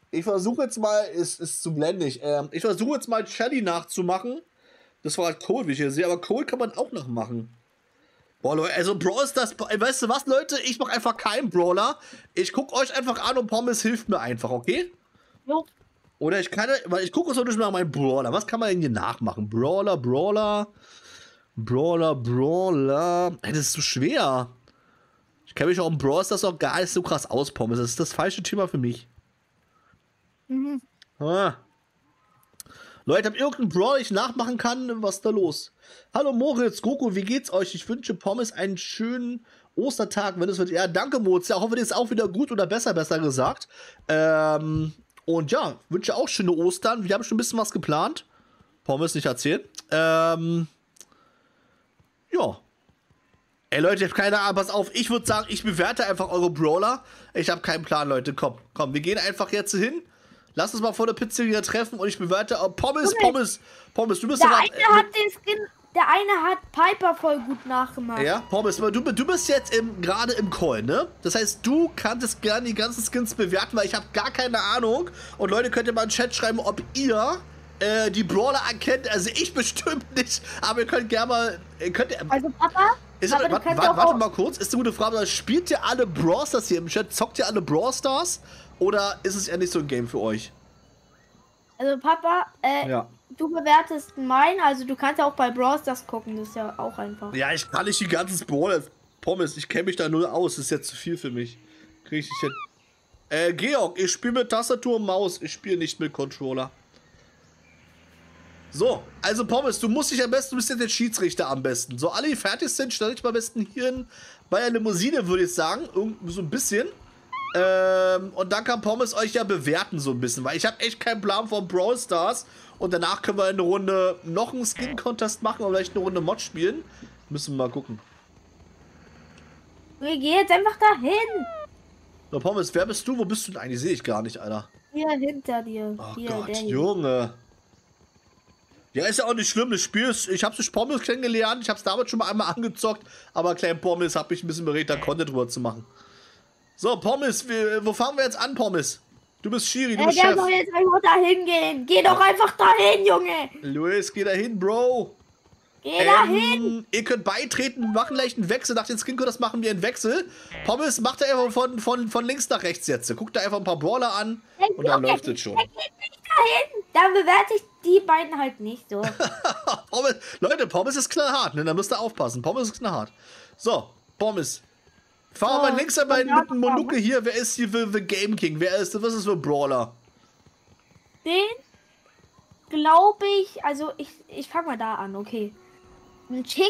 Ich versuche jetzt mal, ist zu blendig. Ich versuche jetzt mal Shelly nachzumachen. Das war halt Cole, wie ich hier sehe, aber Cole kann man auch nachmachen. Boah, Leute, also Brawl ist das. Weißt du was, Leute? Ich mache einfach keinen Brawler. Ich gucke euch einfach an und Pommes hilft mir einfach, okay? Jo. Oder ich kann, weil ich gucke so durch nach meinen Brawler. Was kann man denn hier nachmachen? Brawler. Ey, das ist zu schwer. Ich kenne mich auch im Brawl das auch gar nicht so krass aus, Pommes. Das ist das falsche Thema für mich. Mhm. Ah. Leute, habt ihr irgendeinen Brawl, ich nachmachen kann? Was ist da los? Hallo Moritz, Goku, wie geht's euch? Ich wünsche Pommes einen schönen Ostertag, wenn es wird. Ja, danke Moritz. Ja, hoffe, dir ist auch wieder gut oder besser gesagt. Und ja, wünsche auch schöne Ostern. Wir haben schon ein bisschen was geplant. Pommes nicht erzählen. Ja. Ey Leute, ich habe keine Ahnung, pass auf. Ich würde sagen, ich bewerte einfach eure Brawler. Ich habe keinen Plan, Leute. Komm, wir gehen einfach jetzt hin. Lass uns mal vor der Pizzeria treffen und ich bewerte Pommes, du bist der eine hat den Skin, der eine hat Piper voll gut nachgemacht. Ja, Pommes, du bist jetzt gerade im Call, ne? Das heißt, du kannst gerne die ganzen Skins bewerten, weil ich habe gar keine Ahnung. Und Leute, könnt ihr mal im Chat schreiben, ob ihr die Brawler erkennt. Also ich bestimmt nicht, aber ihr könnt gerne mal... Also Papa... Warte mal kurz, ist eine gute Frage. Spielt ihr alle Brawl Stars hier im Chat? Zockt ihr alle Brawl Stars? Oder ist es eher nicht so ein Game für euch? Also Papa, ja. Du bewertest meinen, also du kannst ja auch bei Brawl Stars gucken, das ist ja auch einfach. Ja, ich kann nicht die ganzen Brawler. Pommes, ich kenne mich da null aus, das ist jetzt zu viel für mich. Krieg ich nicht hin. Georg, ich spiele mit Tastatur und Maus, ich spiele nicht mit Controller. So, also Pommes, du bist jetzt der Schiedsrichter am besten. So, alle, die fertig sind, stell dich mal am besten hier hin bei der Limousine, würde ich sagen. So ein bisschen. Und dann kann Pommes euch ja bewerten so ein bisschen, weil ich habe echt keinen Plan von Brawl Stars. Und danach können wir eine Runde noch einen Skin-Contest machen oder vielleicht eine Runde Mod spielen. Müssen wir mal gucken. Wir gehen jetzt einfach dahin. So, Pommes, wer bist du? Wo bist du denn eigentlich? Sehe ich gar nicht, Alter. Hier hinter dir. Oh hier, Gott, Junge. Ja, ist ja auch nicht schlimm, das Spiel ist, ich habe Pommes kennengelernt, ich habe es damals schon mal einmal angezockt, aber klein Pommes hat mich ein bisschen berät, da Content drüber zu machen. So, Pommes, wo fangen wir jetzt an, Pommes? Du bist Schiri, du bist Chef. Der soll jetzt einfach dahin gehen. Geh doch einfach dahin, Junge. Luis, geh dahin, Bro. Geh dahin. Ihr könnt beitreten, wir machen gleich einen Wechsel. Nach den Skin-Codes machen wir einen Wechsel. Pommes, macht da einfach von links nach rechts jetzt. Guckt da einfach ein paar Brawler an und dann läuft es schon. Der geht nicht dahin. Dann bewerte ich die beiden halt nicht so. Pommes, Leute, Pommes ist knallhart, ne? Da müsst ihr aufpassen. Pommes ist knallhart. So, Pommes. Fahren wir mal links dabei mit dem Monuke hier. Wer ist hier für Game King? Was ist für Brawler? Den glaube ich, also ich fange mal da an, okay. Ein Chicken?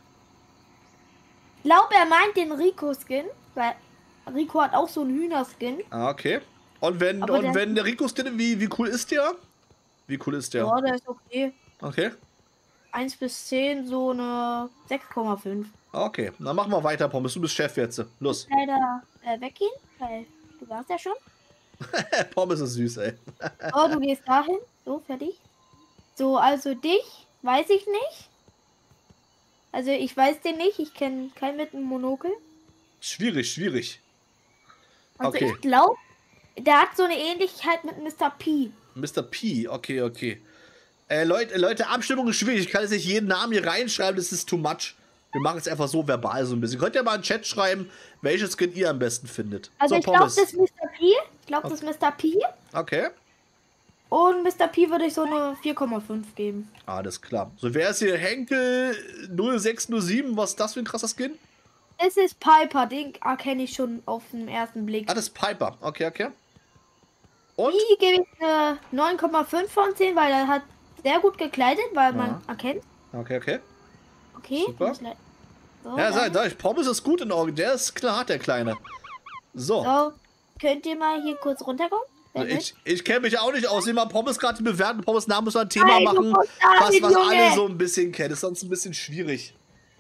Ich glaube, er meint den Rico-Skin, weil Rico hat auch so einen Hühner-Skin. Ah, okay. Und wenn der Rico-Skin, wie cool ist der? Wie cool ist der? Ja, der ist okay. Okay. 1 bis 10, so eine 6,5. Okay, dann machen wir weiter, Pommes. Du bist Chef jetzt. Los. Ich leider weggehen, weil du warst ja schon. Pommes ist süß, ey. Oh, du gehst dahin. So, fertig. So, also dich weiß ich nicht. Also ich weiß den nicht. Ich kenne keinen mit einem Monokel. Schwierig. Also okay. Ich glaube, der hat so eine Ähnlichkeit mit Mr. P. Mr. P, okay. Leute, Abstimmung ist schwierig. Ich kann jetzt nicht jeden Namen hier reinschreiben, das ist too much. Wir machen es einfach so verbal so ein bisschen. Könnt ihr mal in den Chat schreiben, welches Skin ihr am besten findet. Also so, ich glaube, das ist Mr. P. Das ist Mr. P. Okay. Und Mr. P würde ich so eine 4,5 geben. Alles klar. So, wer ist hier? Henkel 0607. Was ist das für ein krasser Skin? Es ist Piper. Den erkenne ich schon auf den ersten Blick. Ah, das ist Piper. Okay. Und? Die gebe ich eine 9,5 von 10, weil er hat sehr gut gekleidet, weil man erkennt. Okay. Okay. Super. So, ja, sag ich, Pommes ist gut in Ordnung. Der ist klar, der Kleine. So. Könnt ihr mal hier kurz runterkommen? Ich kenne mich auch nicht aus. Immer Pommes gerade bewerten. Pommes Namen muss man ein Thema machen, was alle so ein bisschen kennen. Ist sonst ein bisschen schwierig.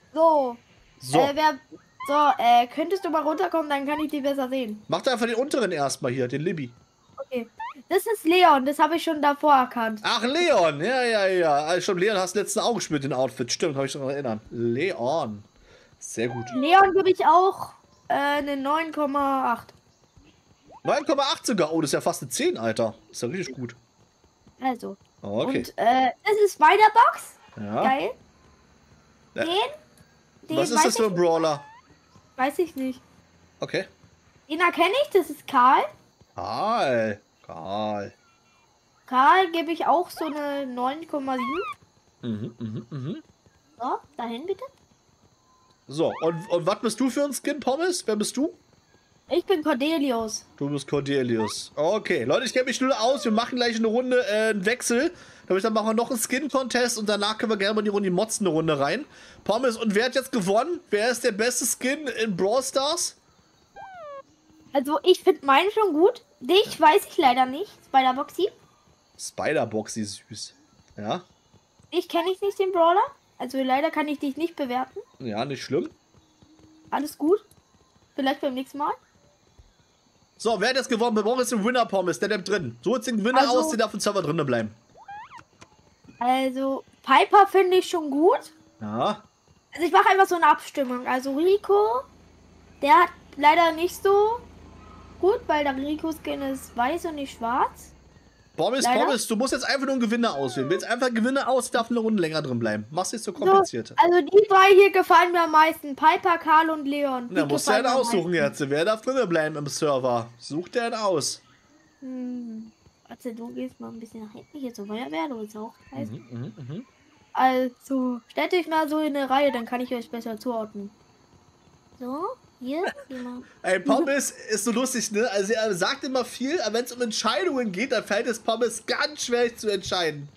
Könntest du mal runterkommen, dann kann ich die besser sehen. Mach da einfach den unteren erstmal hier, den Libby. Okay. Das ist Leon, das habe ich schon davor erkannt. Ach, Leon, ja. Also schon Leon hast letzten auch gespielt, den Outfit. Stimmt, habe ich schon noch erinnern. Leon. Sehr gut. Leon gebe ich auch eine 9,8. 9,8 sogar. Oh, das ist ja fast eine 10, Alter. Ist ja richtig gut. Also. Oh, okay. Und das ist Spider-Box. Ja. Geil. Ja. Den Was ist das für ein Brawler? Weiß ich nicht. Okay. Den erkenne ich, das ist Karl. Karl. Karl gebe ich auch so eine 9,7. Mhm. So, dahin bitte. So, und was bist du für ein Skin, Pommes? Wer bist du? Ich bin Cordelius. Du bist Cordelius. Okay, Leute, ich kenne mich nur aus. Wir machen gleich eine Runde, einen Wechsel. Dann machen wir noch einen Skin-Contest und danach können wir gerne mal die Runde Mods eine Runde rein. Pommes, und wer hat jetzt gewonnen? Wer ist der beste Skin in Brawl Stars? Also, ich finde meinen schon gut. Dich weiß ich leider nicht. Spider-Boxy. Spider-Boxy, süß. Ja? Ich kenne ich nicht, den Brawler. Also, leider kann ich dich nicht bewerten. Ja, nicht schlimm. Alles gut. Vielleicht beim nächsten Mal. So, wer hat jetzt gewonnen? Wir brauchen jetzt einen Winner, Pommes. Der bleibt drin. So jetzt den Gewinner Also, aus, der darf im Server drinnen bleiben. Also, Piper finde ich schon gut. Ja. Also, ich mache einfach so eine Abstimmung. Also, Rico, der hat leider nicht so gut, weil der Rico-Skin ist weiß und nicht schwarz. Pommes, du musst jetzt einfach nur einen Gewinner auswählen. Wählst einfach einen Gewinner aus, darf eine Runde länger drin bleiben. Mach's nicht so kompliziert. So, also, die drei hier gefallen mir am meisten. Piper, Karl und Leon. Na, musst du einen aussuchen jetzt. Wer darf drinnen bleiben im Server? Such dir einen aus. Warte, du gehst mal ein bisschen nach hinten. Hier zur Feuerwehr, du willst auch. Also, stellt euch mal so in eine Reihe, dann kann ich euch besser zuordnen. So, hier, immer. Ey, Pommes ist so lustig, ne? Also er sagt immer viel, aber wenn es um Entscheidungen geht, dann fällt es Pommes ganz schwer zu entscheiden.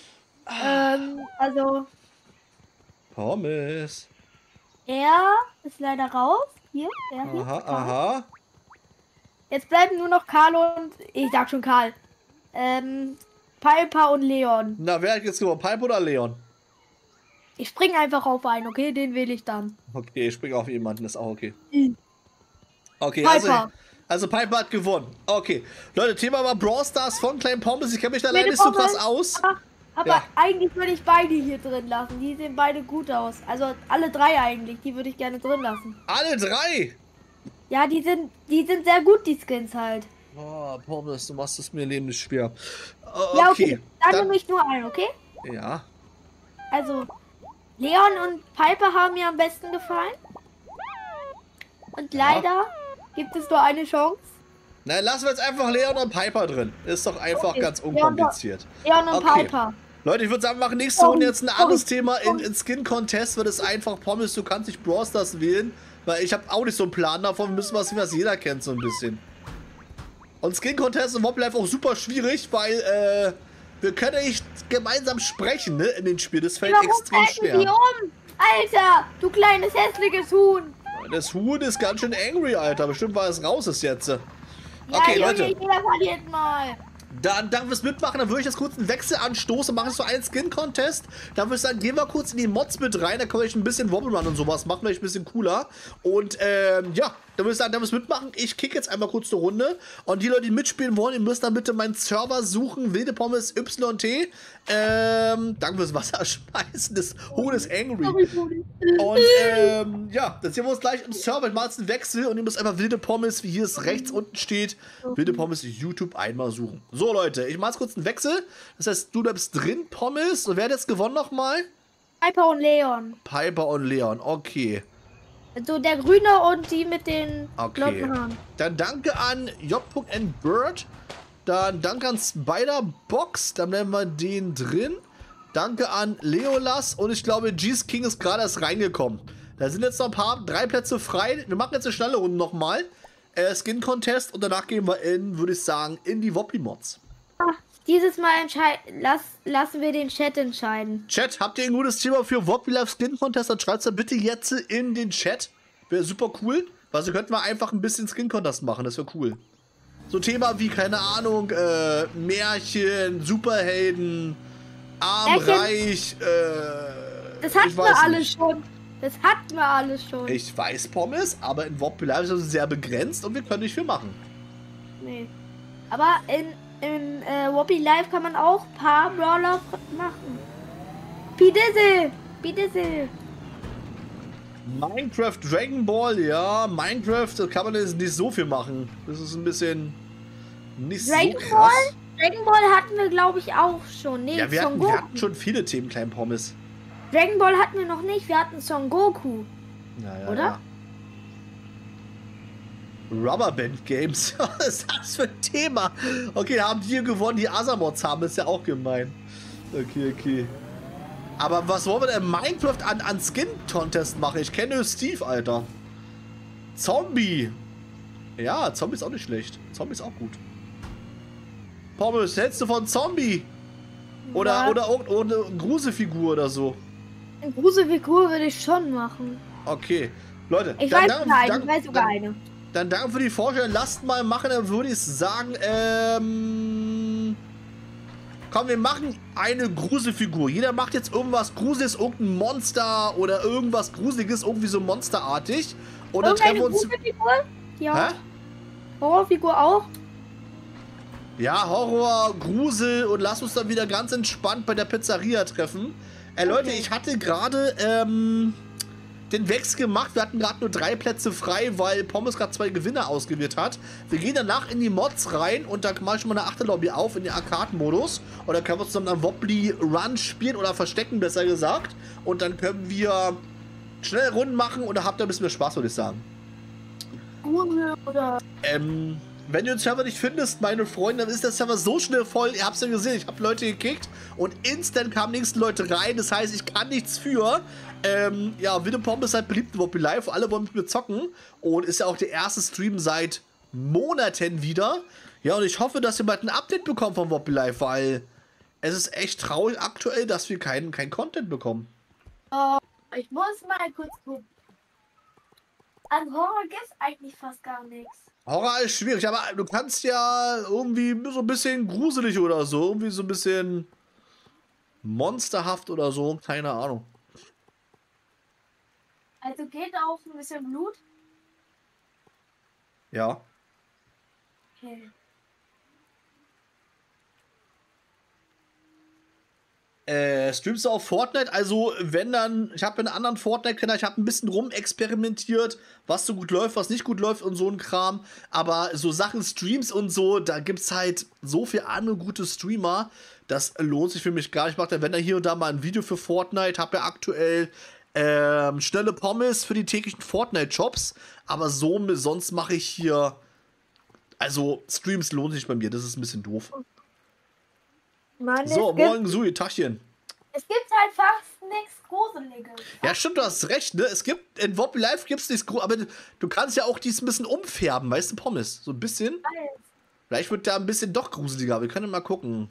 Also. Pommes. Er ist leider raus. Hier, der hier. Aha. Jetzt bleiben nur noch Karl und. Ich sag schon Karl. Piper und Leon. Na, wer hat jetzt gewonnen? Piper oder Leon? Ich spring einfach auf einen, okay? Den wähle ich dann. Okay, ich springe auf jemanden, ist auch okay. Okay, Piper. also Piper hat gewonnen. Okay. Leute, Thema war Brawl Stars von Klein Pommes. Ich kenne mich da leider nicht so krass aus. Aber ja, eigentlich würde ich beide hier drin lassen. Die sehen beide gut aus. Also alle drei eigentlich. Die würde ich gerne drin lassen. Alle drei? Ja, die sind sehr gut, die Skins halt. Oh, Pommes, du machst es mir Leben nicht schwer. Ja, okay. Dann nehme ich nur einen, okay? Ja. Also, Leon und Piper haben mir am besten gefallen. Und leider gibt es nur eine Chance. Na, lassen wir jetzt einfach Leon und Piper drin. Ist doch einfach ganz unkompliziert. Leon und Piper. Leute, ich würde sagen, wir machen nächste Runde jetzt ein anderes Thema in Skin Contest, weil das einfach Pommes, du kannst nicht Brawl Stars wählen, weil ich habe auch nicht so einen Plan davon, müssen wir was jeder kennt so ein bisschen. Und Skin Contest im Mob Life auch super schwierig, weil wir können nicht gemeinsam sprechen, ne, in den Spiel. Das fällt extrem schwer. Alter, du kleines hässliches Huhn. Das Huhn ist ganz schön angry, Alter. Bestimmt, weil es raus ist jetzt. Ja, okay, Junge, Leute. jeder verliert mal. Dann danke fürs Mitmachen. Dann würde ich jetzt kurz einen Wechsel anstoßen. Mache ich so einen Skin-Contest. Dann würde ich sagen, gehen wir kurz in die Mods mit rein. Da können wir ein bisschen Wobble Run und sowas machen. Vielleicht ein bisschen cooler. Und ja, dann würde ich sagen, da müsst ihr mitmachen. Ich kicke jetzt einmal kurz eine Runde. Und die Leute, die mitspielen wollen, ihr müsst dann bitte meinen Server suchen. Wilde Pommes YT. Danke fürs Wasser schmeißen. Das Huhn ist angry. Und ja, dann sehen wir uns gleich im Server. Ich mache jetzt einen Wechsel und ihr müsst einfach Wilde Pommes, wie hier es rechts unten steht, Wilde Pommes YouTube einmal suchen. So, Leute, ich mache jetzt kurz einen Wechsel. Das heißt, du bleibst drin, Pommes. Und wer hat jetzt gewonnen nochmal? Piper und Leon. Piper und Leon, okay. Also der Grüne und die mit den blonden Haaren. Dann danke an J.Bird. Dann danke an Spider-Box. Dann nehmen wir den drin. Danke an Leolas. Und ich glaube, G's King ist gerade erst reingekommen. Da sind jetzt noch drei Plätze frei. Wir machen jetzt eine schnelle Runde nochmal. Skin Contest. Und danach gehen wir in, würde ich sagen, in die Wobbly-Mods. Dieses Mal lassen wir den Chat entscheiden. Chat, habt ihr ein gutes Thema für Wobbly Life Skin Contest? Dann schreibt es bitte jetzt in den Chat. Wäre super cool. Also könnten wir einfach ein bisschen Skin Contest machen. Das wäre cool. So Thema wie, keine Ahnung, Märchen, Superhelden, arm, reich, das hatten wir alles schon. Das hatten wir alles schon. Ich weiß, Pommes, aber in Wobbly Life ist es sehr begrenzt und wir können nicht viel machen. Nee. Aber in Wobbly Life kann man auch ein paar Brawler machen. Pidissel! Minecraft Dragon Ball, ja, Minecraft, da kann man jetzt nicht so viel machen. Das ist ein bisschen nicht so krass. Dragon Ball hatten wir, glaube ich, auch schon. Nee, Ja, wir hatten schon viele Themen, kleinen Pommes. Dragon Ball hatten wir noch nicht, wir hatten Son Goku. Ja, oder? Ja. Rubberband Games, was ist das für ein Thema? Okay, haben die gewonnen, die Asamods haben, ist ja auch gemein. Okay. Aber was wollen wir denn Minecraft an Skin-Contest machen? Ich kenne Steve, Alter. Zombie. Ja, Zombie ist auch nicht schlecht. Zombie ist auch gut. Pommes, hältst du von Zombie? Oder eine Gruselfigur oder so? Eine Gruselfigur würde ich schon machen. Okay. Leute, ich weiß sogar eine. Dann danke für die Vorstellung. Lasst mal machen, dann würde ich sagen, komm, wir machen eine Gruselfigur. Jeder macht jetzt irgendwas Gruseliges, irgendein Monster oder irgendwas Gruseliges, irgendwie so monsterartig. Und dann treffen wir uns. Gruselfigur? Ja. Hä? Horrorfigur auch? Ja, Horror, Grusel und lass uns dann wieder ganz entspannt bei der Pizzeria treffen. Leute, ich hatte gerade den Wechsel gemacht. Wir hatten gerade nur 3 Plätze frei, weil Pommes gerade 2 Gewinner ausgewählt hat. Wir gehen danach in die Mods rein und dann mache ich schon mal eine Achterlobby auf in den Arcade-Modus. Und dann können wir zusammen dann Wobbly Run spielen oder verstecken, besser gesagt. Und dann können wir schnell Runden machen und da habt ihr ein bisschen mehr Spaß, würde ich sagen. Oder? Wenn du den Server nicht findest, meine Freunde, dann ist der Server so schnell voll. Ihr habt es ja gesehen, ich habe Leute gekickt und instant kamen nächste Leute rein. Das heißt, ich kann nichts für. Ja, Video Pommes ist halt beliebt in Wobbly Live. Alle wollen mit mir zocken. Und ist ja auch der erste Stream seit Monaten wieder. Ja, und ich hoffe, dass ihr bald ein Update bekommt von Wobbly Live, weil es ist echt traurig aktuell, dass wir kein Content bekommen. Ich muss mal kurz gucken. An Horror gibt es eigentlich fast gar nichts. Horror ist schwierig, aber du kannst ja irgendwie so ein bisschen gruselig oder so. Irgendwie so ein bisschen monsterhaft oder so. Keine Ahnung. Also geht auch ein bisschen Blut? Ja. Okay. Streamst du auf Fortnite? Also, wenn dann, ich habe einen anderen Fortnite-Kenner, ich habe ein bisschen rumexperimentiert, was so gut läuft, was nicht gut läuft und so ein Kram. Aber so Sachen Streams und so, da gibt es halt so viele andere gute Streamer, das lohnt sich für mich gar nicht. Ich mache dann, wenn da hier und da mal ein Video für Fortnite, habe ja aktuell schnelle Pommes für die täglichen Fortnite-Shops. Aber so, sonst mache ich hier, also Streams lohnt sich bei mir, das ist ein bisschen doof. Mann, so, morgen Sui, Tachchen. Es gibt halt fast nichts Gruseliges. Ja, stimmt, du hast recht, ne? Es gibt, in Wobbly Live gibt es nichts Gruseliges, aber du kannst ja auch dies ein bisschen umfärben, weißt du, Pommes? So ein bisschen. Vielleicht wird da ein bisschen doch gruseliger, wir können mal gucken.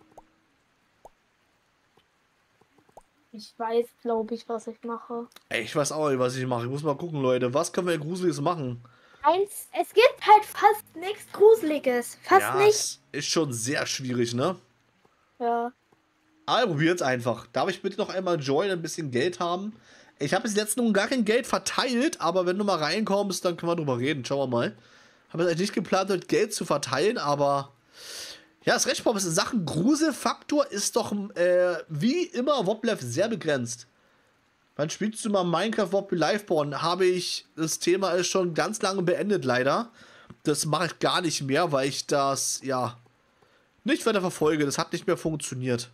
Ich weiß, glaube ich, was ich mache. Ey, ich weiß auch nicht, was ich mache. Ich muss mal gucken, Leute. Was können wir Gruseliges machen? Es gibt halt fast nichts Gruseliges. Fast nicht. Ist schon sehr schwierig, ne? Ja. Aber probiert's einfach. Darf ich bitte noch einmal Join, ein bisschen Geld haben? Ich habe bis jetzt nun gar kein Geld verteilt, aber wenn du mal reinkommst, dann können wir drüber reden. Schauen wir mal. Habe jetzt eigentlich nicht geplant, dort Geld zu verteilen, aber ja, das Recht, in Sachen Gruselfaktor ist doch wie immer Wobbly Live sehr begrenzt. Wann spielst du mal Minecraft Wobbly Live Born? Das Thema ist schon ganz lange beendet, leider. Das mache ich gar nicht mehr, weil ich das, ja, nicht weiter verfolge. Das hat nicht mehr funktioniert.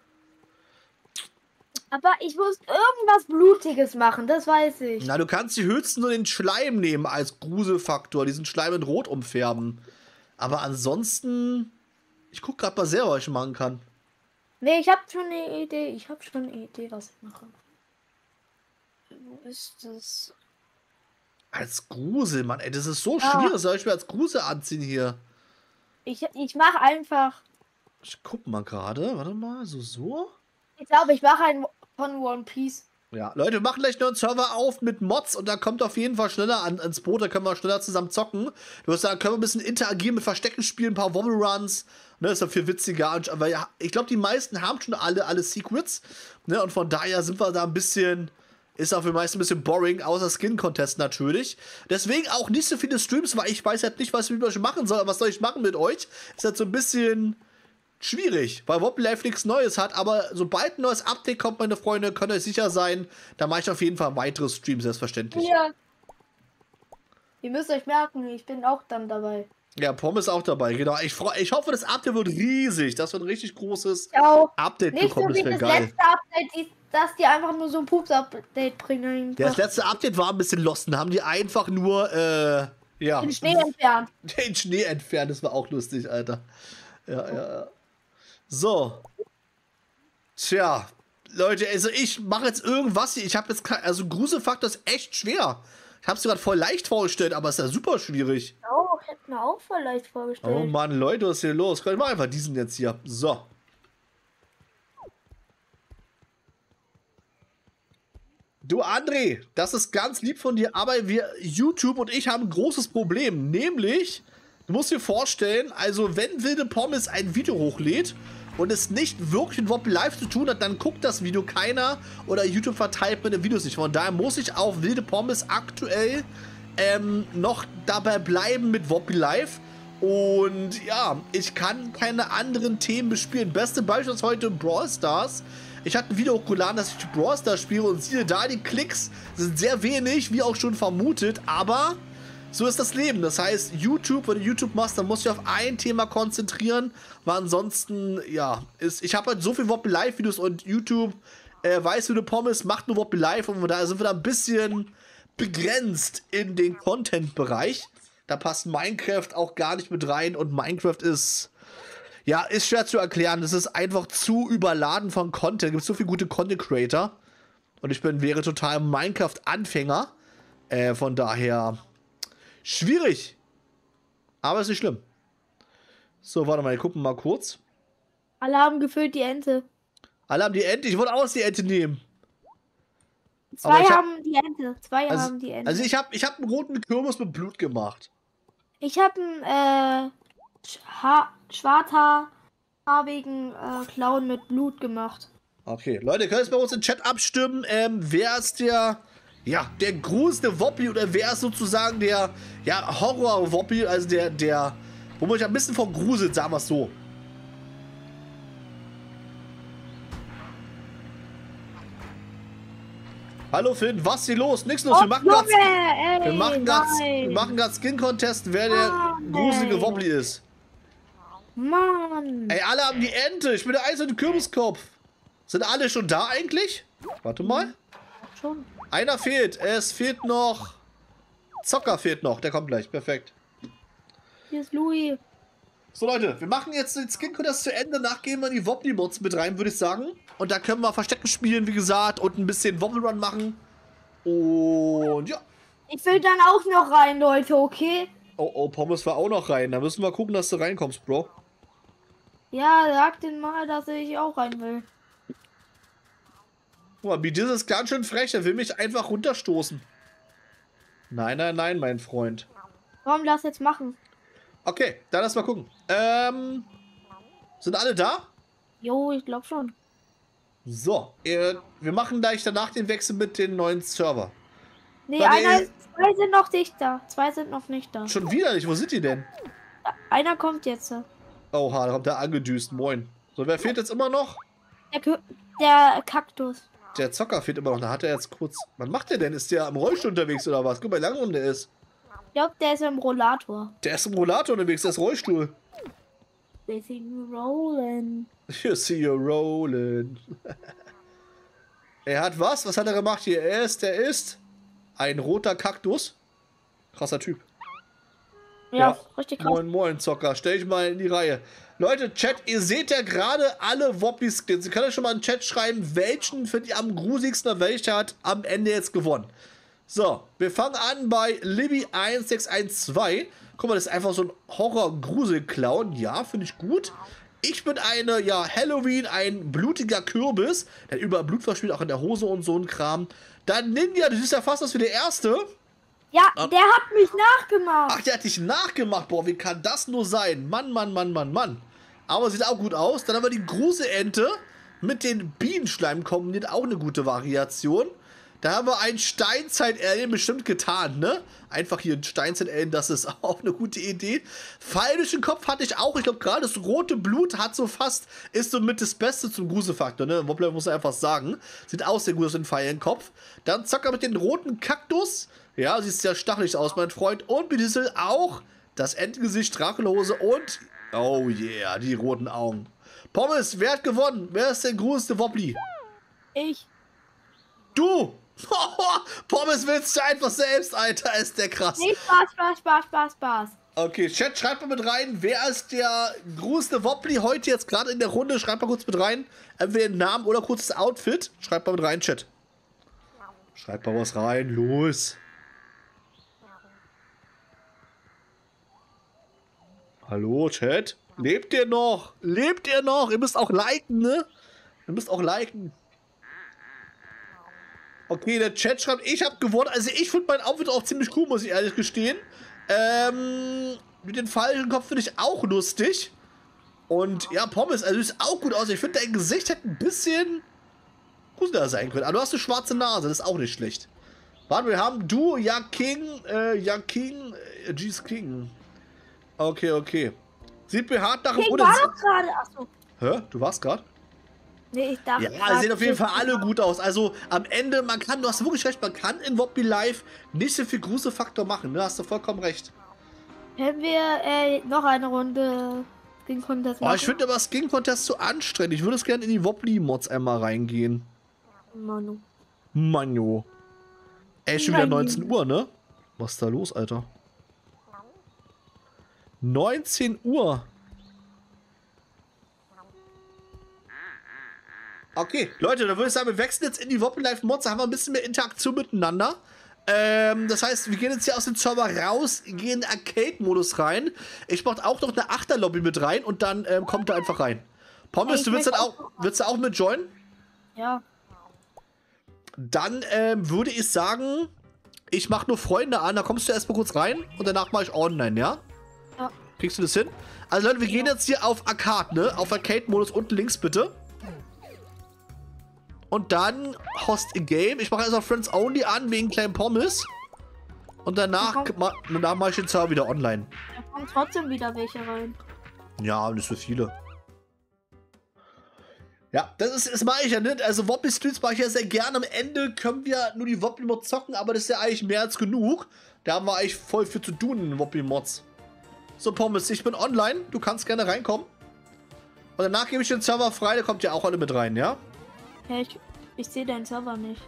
Aber ich muss irgendwas Blutiges machen, das weiß ich. Na, du kannst die höchstens nur den Schleim nehmen als Gruselfaktor. Diesen Schleim in Rot umfärben. Aber ansonsten, ich gucke gerade mal selber, was ich machen kann. Nee, ich habe schon eine Idee. Was ich mache. Wo ist das? Als Grusel, Mann. Ey, das ist so schwierig. Soll ich mir als Grusel anziehen hier? Ich mache einfach. Ich guck mal gerade. Warte mal. So? Ich glaube, ich mache einen von One Piece. Ja, Leute, wir machen gleich noch einen Server auf mit Mods und da kommt auf jeden Fall schneller ans Boot, da können wir schneller zusammen zocken. Du wirst sagen, können wir ein bisschen interagieren mit Verstecken spielen, ein paar Wobble Runs, ne, ist doch viel witziger. Aber ja, ich glaube, die meisten haben schon alle Secrets, ne, und von daher sind wir da ein bisschen, ist auch für die meisten ein bisschen boring, außer Skin-Contest natürlich. Deswegen auch nicht so viele Streams, weil ich weiß halt nicht, was ich mit euch machen soll, aber was soll ich machen mit euch? Ist halt so ein bisschen, schwierig, weil Wobbly Life nichts Neues hat, aber sobald ein neues Update kommt, meine Freunde, könnt ihr euch sicher sein, da mache ich auf jeden Fall weitere Streams, selbstverständlich. Ja. Ihr müsst euch merken, ich bin auch dann dabei. Ja, Pommes ist auch dabei, genau. Ich hoffe, das Update wird riesig, dass wir ein richtig großes Update nicht bekommen, so wie das wäre das geil. letzte Update, dass die einfach nur so ein Pups-Update bringen. Ja, das letzte Update war ein bisschen lost, da haben die einfach nur, ja. Den Schnee entfernt. Den Schnee entfernt, das war auch lustig, Alter. Ja. So. Tja, Leute, also ich mache jetzt irgendwas hier. Ich habe jetzt also Gruselfaktor ist echt schwer. Ich habe es gerade voll leicht vorgestellt, aber es ist ja super schwierig. Oh, ich hätte mir auch voll leicht vorgestellt. Oh Mann, Leute, was ist hier los? Ich mal einfach diesen jetzt hier. So. Du André, das ist ganz lieb von dir, aber YouTube und ich haben ein großes Problem. Nämlich, du musst dir vorstellen, also wenn Wilde Pommes ein Video hochlädt und es nicht wirklich mit Wobbly Life zu tun hat, dann guckt das Video keiner oder YouTube verteilt meine Videos nicht. Von daher muss ich auf Wilde Pommes aktuell noch dabei bleiben mit Wobbly Life. Und ja, ich kann keine anderen Themen bespielen. Beste Beispiel ist heute Brawl Stars. Ich hatte ein Video hochgeladen, dass ich Brawl Stars spiele und siehe da, die Klicks sind sehr wenig, wie auch schon vermutet, aber so ist das Leben. Das heißt, YouTube, wenn du YouTube machst, dann musst du dich auf ein Thema konzentrieren, weil ansonsten, ja, ich habe halt so viel Wobbly Life Videos und YouTube weiß, wie du Pommes macht nur Wobbly Life und da sind wir da ein bisschen begrenzt in den Content-Bereich. Da passt Minecraft auch gar nicht mit rein und Minecraft ist, ja, ist schwer zu erklären. Das ist einfach zu überladen von Content. Es gibt so viele gute Content-Creator und ich wäre total Minecraft-Anfänger. Von daher schwierig. Aber ist nicht schlimm. So, warte mal, wir gucken mal kurz. Alle haben gefüllt die Ente. Alle haben die Ente. Ich wollte auch die Ente nehmen. Zwei haben die Ente. Haben die Ente. Also ich hab einen roten Kürbis mit Blut gemacht. Ich habe einen schwarzhaarigen Clown mit Blut gemacht. Okay, Leute, ihr könnt jetzt bei uns im Chat abstimmen. Wer ist der größte Wobbly oder wer ist sozusagen der Horror-Wobbly, also der, wo man sich ein bisschen vor gruselt, sagen wir es so. Hallo Finn, was ist hier los? Nichts los, wir machen gerade Skin-Contest, wer der gruselige Wobbly ist. Mann! Ey, alle haben die Ente, ich bin der einzelne Kürbiskopf. Sind alle schon da eigentlich? Warte mal. Schon. Einer fehlt, es fehlt noch. Zocker fehlt noch, der kommt gleich, perfekt. Hier ist Louis. So Leute, wir machen jetzt den Skin-Contest zu Ende, danach gehen wir in die Wobbly-Mods mit rein, würde ich sagen. Und da können wir Verstecken spielen, wie gesagt, und ein bisschen Wobble-Run machen. Und ja. Ich will dann auch noch rein, Leute, okay? Oh, Pommes war auch noch rein, da müssen wir gucken, dass du reinkommst, Bro. Ja, sag den mal, dass ich auch rein will. Guck mal, Bidis ist ganz schön frech, er will mich einfach runterstoßen. Nein, mein Freund. Komm, lass jetzt machen. Okay, dann lass mal gucken. Sind alle da? Jo, ich glaube schon. So, wir machen gleich danach den Wechsel mit den neuen Server. Nee, Weil zwei sind noch nicht da. Zwei sind noch nicht da. Schon wieder nicht, wo sind die denn? Einer kommt jetzt. Oha, da kommt der angedüst, moin. So, wer fehlt jetzt immer noch? Der Kaktus. Der Zocker fehlt immer noch, da hat er jetzt kurz... Was macht der denn? Ist der am Rollstuhl unterwegs oder was? Guck mal, wie langsam der ist. Ich glaube, der ist im Rollator. Der ist im Rollator unterwegs, der ist Rollstuhl. They see you rolling. You see you rolling. Er hat was? Was hat er gemacht hier? Er ist ein roter Kaktus. Krasser Typ. Ja, richtig krass. Moin, Zocker. Stell dich mal in die Reihe. Leute, Chat, ihr seht ja gerade alle Wobbly-Skins. Ihr könnt ja schon mal in den Chat schreiben, welchen findet ihr am grusigsten und welcher hat am Ende jetzt gewonnen. So, wir fangen an bei Libby1612. Guck mal, das ist einfach so ein Horror-Grusel-Clown. Ja, finde ich gut. Ich bin Halloween, ein blutiger Kürbis. Der hat überall Blut verspielt, auch in der Hose und so ein Kram. Dann Ninja, du siehst ja fast aus wie der Erste. Ja, der hat mich nachgemacht. Ach, der hat dich nachgemacht. Boah, wie kann das nur sein? Mann. Aber sieht auch gut aus. Dann haben wir die Gruselente mit den Bienenschleim kombiniert. Auch eine gute Variation. Da haben wir ein Steinzeit-Alien bestimmt getan, ne? Einfach hier ein Steinzeit-Alien, das ist auch eine gute Idee. Pfeil durch den Kopf hatte ich auch. Ich glaube, gerade das rote Blut hat so fast, ist so mit das Beste zum Gruselfaktor, ne? Wobbler muss man einfach sagen. Sieht auch sehr gut aus, den Pfeil im Kopf. Dann Zocker mit den roten Kaktus. Ja, sieht sehr stachelig aus, mein Freund. Und Bedissel auch. Das Entengesicht, Drachenhose und, oh yeah, die roten Augen. Pommes, wer hat gewonnen? Wer ist der größte Wobbly? Ich. Du! Pommes willst du einfach selbst, Alter, ist der krass. Nee, Spaß. Okay, Chat, schreibt mal mit rein, wer ist der größte Wobbly heute jetzt gerade in der Runde? Schreibt mal kurz mit rein, entweder den Namen oder kurzes Outfit. Schreibt mal mit rein, Chat. Schreibt mal was rein, los. Hallo, Chat. Lebt ihr noch? Lebt ihr noch? Ihr müsst auch liken, ne? Ihr müsst auch liken. Okay, der Chat schreibt, ich habe gewonnen. Also ich finde mein Outfit auch ziemlich cool, muss ich ehrlich gestehen. Mit dem falschen Kopf finde ich auch lustig. Und ja, Pommes, also sieht auch gut aus. Ich finde, dein Gesicht hätte ein bisschen gruseliger sein können. Aber du hast eine schwarze Nase, das ist auch nicht schlecht. Warte, wir haben du, G's King. Okay. Sieht behaart nach dem Ich war doch gerade. Achso. Hä? Du warst gerade? Nee, ich dachte. Ja, sehen auf jeden Fall alle gut aus. Also am Ende, du hast wirklich recht, man kann in Wobbly Live nicht so viel Gruselfaktor machen. Ne? Hast du vollkommen recht. Können wir noch eine Runde Skin Contest machen? Oh, ich finde aber Skin Contest zu anstrengend. Ich würde es gerne in die Wobbly Mods einmal reingehen. Manu. Ey, schon wieder 19 Uhr, ne? Was ist da los, Alter? 19 Uhr. Okay, Leute, dann würde ich sagen, wir wechseln jetzt in die Wobbly Live Mods. Da haben wir ein bisschen mehr Interaktion miteinander. Das heißt, wir gehen jetzt hier aus dem Server raus, gehen in den Arcade-Modus rein. Ich mache auch noch eine Achterlobby mit rein und dann kommt er einfach rein. Pommes, du willst du auch mit joinen? Ja. Dann würde ich sagen, ich mache nur Freunde an. Da kommst du erstmal kurz rein und danach mache ich online, ja? Ja. Kriegst du das hin? Also Leute, wir gehen jetzt hier auf Arcade, ne? Auf Arcade-Modus unten links bitte. Und dann Host a Game. Ich mache erst auf Friends Only an, wegen kleinen Pommes. Und danach mache ich den Server wieder online. Da kommen trotzdem wieder welche rein. Ja, nicht so viele. Ja, das mache ich ja nicht. Also Wobbly Streets mache ich ja sehr gerne. Am Ende können wir nur die Wobbly Mods zocken, aber das ist ja eigentlich mehr als genug. Da haben wir eigentlich voll viel zu tun in den Wobbly Mods. So, Pommes, ich bin online. Du kannst gerne reinkommen. Und danach gebe ich den Server frei. Da kommt ja auch alle mit rein, ja? Hey, ich sehe deinen Server nicht.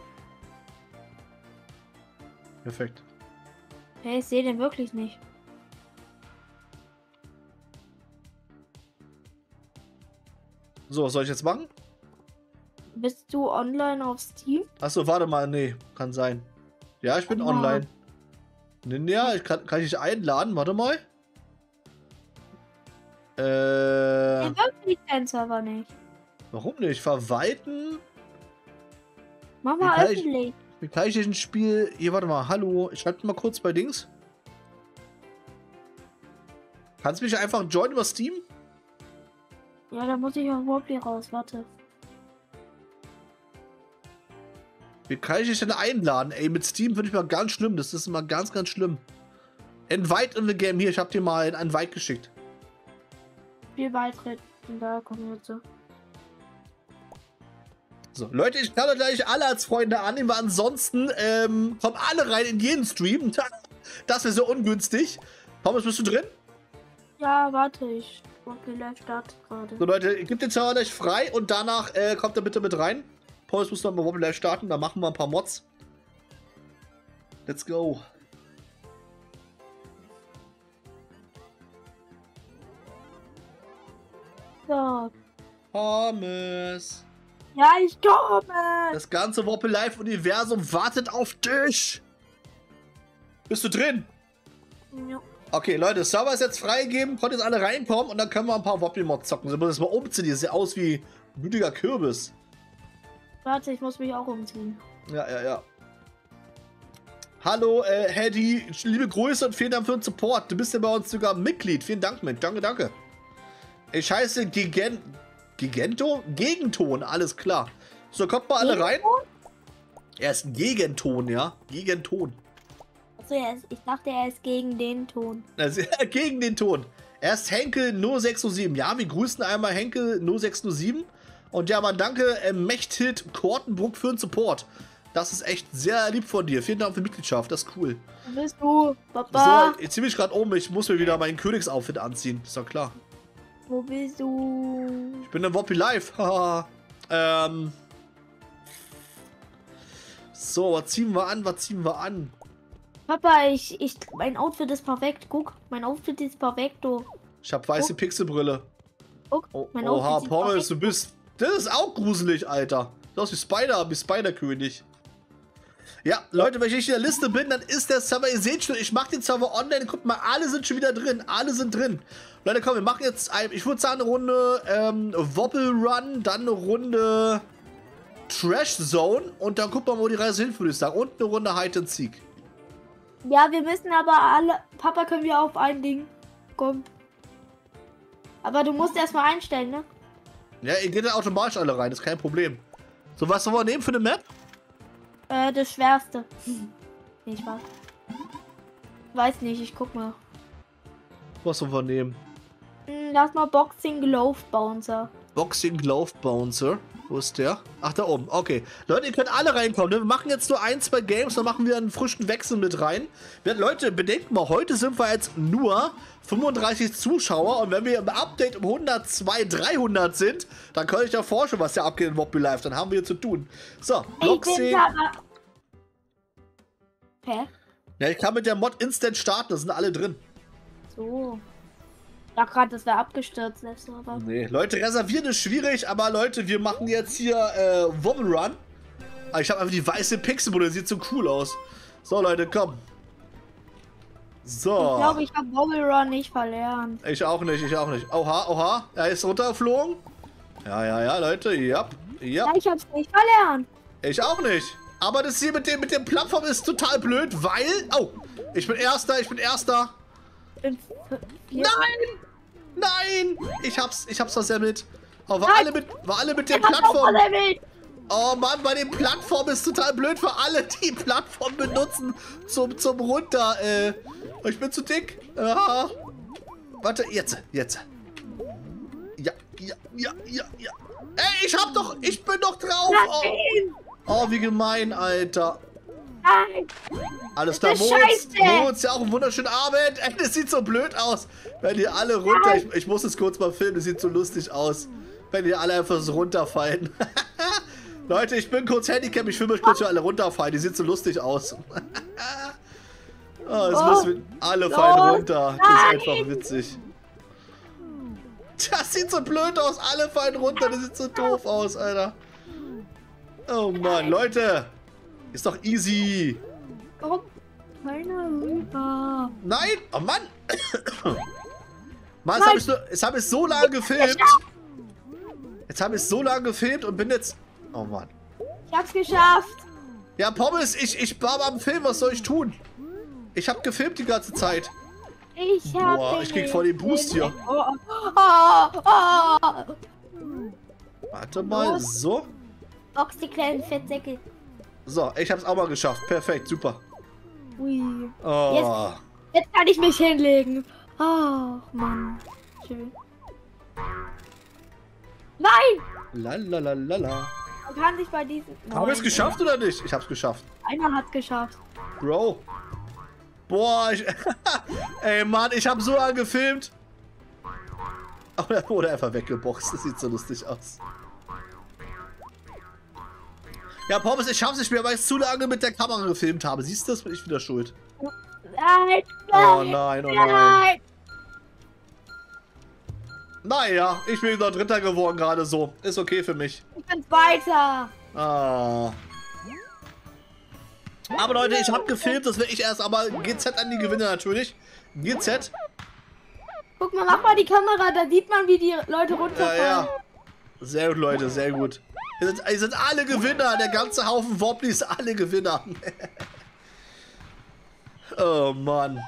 Perfekt. Hey, ich sehe den wirklich nicht. So, was soll ich jetzt machen? Bist du online auf Steam? Achso, warte mal. Nee, kann sein. Ja, ich bin online. Ja, ich kann ich dich einladen. Warte mal. Nee, wirklich dein Server nicht. Warum nicht? Verwalten? Mach mal öffentlich. Wie kann ich ein Spiel... Hier, warte mal. Hallo. Ich schreibe mal kurz bei Dings. Kannst du mich einfach joinen über Steam? Ja, da muss ich auf Wobbly raus. Warte. Wie kann ich dich denn einladen? Ey, mit Steam finde ich mal ganz schlimm. Das ist immer ganz, ganz schlimm. Invite in the Game. Hier, ich habe dir mal einen Invite geschickt. Spiel beitreten. Da kommen wir zu. So, Leute, ich kann euch gleich alle als Freunde annehmen, weil ansonsten kommen alle rein in jeden Stream. Das wäre so ungünstig. Pommes, bist du drin? Ja, warte, ich Wobbly Live startet gerade. So, Leute, ich gebe den Server gleich frei und danach kommt er bitte mit rein. Pommes, musst du mal Wobbly Live starten, dann machen wir ein paar Mods. Let's go. So. Pommes. Ja, ich komme. Das ganze Wobbly Live Universum wartet auf dich. Bist du drin? Ja. Okay, Leute, Server ist jetzt freigegeben, konnten jetzt alle reinkommen und dann können wir ein paar Wobbly Mods zocken. So, muss das mal umziehen, die sieht aus wie ein blutiger Kürbis. Warte, ich muss mich auch umziehen. Ja. Hallo, Hedy, liebe Grüße und vielen Dank für den Support. Du bist ja bei uns sogar Mitglied. Vielen Dank, Mensch. Danke. Ich heiße Gegenton, alles klar. So, kommt mal alle rein. Er ist gegen Ton, ja? Gegen Ton. Achso, ich dachte, er ist gegen den Ton. Also, gegen den Ton. Er ist Henkel 0607. Ja, wir grüßen einmal Henkel 0607. Und ja, man danke Mechthit Kortenbruck für den Support. Das ist echt sehr lieb von dir. Vielen Dank für die Mitgliedschaft, das ist cool. Wo bist du, Papa? So, ich zieh mich gerade um. Ich muss mir wieder meinen Königsoutfit anziehen. Ist doch klar. Wo bist du? Ich bin in Woppy Live. Haha. So, was ziehen wir an? Was ziehen wir an? Papa, mein Outfit ist perfekt. Guck, mein Outfit ist perfekto. Ich hab weiße Pixelbrille. Guck, mein Oha, Pommes, du bist... Das ist auch gruselig, Alter. Du bist wie Spider-König. Ja, Leute, wenn ich nicht in der Liste bin, dann ist der Server, ihr seht schon, ich mache den Server online. Guckt mal, alle sind schon wieder drin. Alle sind drin. Leute, komm, wir machen jetzt, ich würde sagen, eine Runde Wobble Run, dann eine Runde Trash Zone und dann gucken wir mal, wo die Reise hinführt, würde ich sagen. Und eine Runde Hide and Seek. Ja, wir müssen aber alle... Papa, können wir auf ein Ding? Komm. Aber du musst erstmal einstellen, ne? Ja, ihr geht da automatisch alle rein, ist kein Problem. So, was sollen wir nehmen für eine Map? Das Schwerste. Nee, Spaß. Weiß nicht, ich guck mal. Was sollen wir nehmen? Lass mal Boxing Glove Bouncer. Boxing Glove Bouncer. Wo ist der? Ach, da oben. Okay. Leute, ihr könnt alle reinkommen. Ne? Wir machen jetzt nur 1, 2 Games, dann machen wir einen frischen Wechsel mit rein. Leute, bedenkt mal, heute sind wir jetzt nur 35 Zuschauer und wenn wir im Update um 102, 300 sind, dann kann ich ja forschen, was ja abgeht in Wobby Live. Dann haben wir hier zu tun. So, Boxing. Hä? Ja, ich kann mit der Mod Instant starten, da sind alle drin. So. Ich dachte gerade, das wäre abgestürzt, selbst aber. Nee, Leute, reservieren ist schwierig, aber Leute, wir machen jetzt hier Wobble Run. Aber ich habe einfach die weiße Pixelbrille, sieht so cool aus. So, Leute, komm. So. Ich glaube, ich habe Wobble Run nicht verlernt. Ich auch nicht, ich auch nicht. Oha, oha, er ist runtergeflogen. Ja, Leute, ja. Ja, ich hab's nicht verlernt. Ich auch nicht. Aber das hier mit dem Plattform ist total blöd, weil... Oh, ich bin Erster. Nein! Nein! Ich hab's versemmelt. Oh, war alle mit der Plattform. Oh Mann, bei den Plattformen ist total blöd für alle, die Plattform benutzen zum runter. Ich bin zu dick. Warte, jetzt. Ja. Ey, ich bin doch drauf. Oh, wie gemein, Alter. Nein! Alles klar, Moritz, ja auch einen wunderschönen Abend. Ey, das sieht so blöd aus. Wenn die alle runter... Ich muss es kurz mal filmen, das sieht so lustig aus. Wenn die alle einfach so runterfallen. Leute, ich bin kurz Handicap, ich filme euch kurz, wie alle runterfallen. Die sieht so lustig aus. Alle fallen runter. Das ist einfach witzig. Das sieht so blöd aus. Alle fallen runter. Das sieht so doof aus, Alter. Oh Mann, Leute. Ist doch easy. Warum? Keiner rüber. Nein! Oh Mann! Mann, jetzt hab ich so lange gefilmt. Und bin jetzt... Oh Mann. Ich hab's geschafft. Ja, Pommes, ich war am Film. Was soll ich tun? Ich hab gefilmt die ganze Zeit. Boah, ich krieg voll den Boost hier. Warte mal, so. Box die kleinen Fettsäcke. So, ich hab's auch mal geschafft. Perfekt, super. Ui. Oh. Jetzt kann ich mich hinlegen. Oh, Mann. Schön. Nein! Lalalala. Man kann sich bei diesen... Haben wir es geschafft oder nicht? Ich hab's geschafft. Einer hat's geschafft. Bro. Boah, ey, Mann, ich hab so lange gefilmt. Aber er wurde einfach weggeboxt. Das sieht so lustig aus. Ja, Pommes, ich schaff's nicht mehr, weil ich zu lange mit der Kamera gefilmt habe. Siehst du, das bin ich wieder schuld. Nein, oh nein, oh nein. Naja, ich bin wieder Dritter geworden gerade so. Ist okay für mich. Ich bin Zweiter. Ah. Aber Leute, ich habe gefilmt, das will ich erst, aber GZ an die Gewinner natürlich. GZ. Guck mal, mach mal die Kamera, da sieht man, wie die Leute runterfallen. Ja. Sehr gut, Leute, sehr gut. Ihr sind alle Gewinner, der ganze Haufen Wobblies, alle Gewinner. Oh Mann.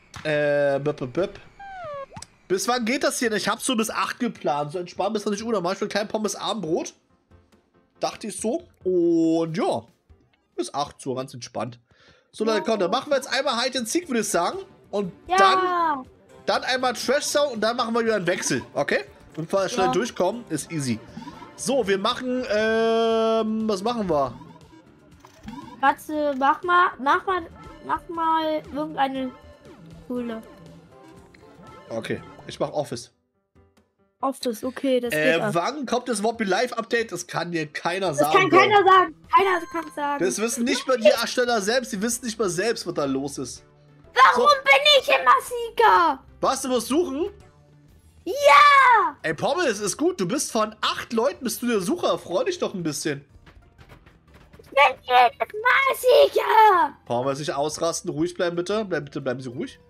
Bis wann geht das hier? Ich habe so bis 8 geplant. So entspannt bis 20 Uhr. Dann mach ich mir kein Pommes Abendbrot. Dachte ich so. Und ja. Bis 8 so, ganz entspannt. So, Leute, komm, dann machen wir jetzt einmal Hide and Seek, würde ich sagen. Und Ja. dann einmal Trash Sound und dann machen wir wieder einen Wechsel, okay? Und wir schnell durchkommen, ist easy. So, wir machen, was machen wir? Warte, mach mal irgendeine Schule. Okay, ich mach Office. Office, okay, das geht auch. Wann kommt das Wobby Live Update? Das kann dir keiner Das sagen. kann keiner sagen. Keiner kann es sagen. Das wissen nicht mal die Ersteller selbst. Die wissen nicht mal selbst, was da los ist. Warum bin ich immer Sieger? Was, du musst suchen? Ja! Ey, Pommes, ist gut. Du bist von 8 Leuten, bist du der Sucher. Freu dich doch ein bisschen. Ich bin jedes Mal Sieger! Pommes, nicht ausrasten. Ruhig bleiben, bitte. Bleiben Sie ruhig.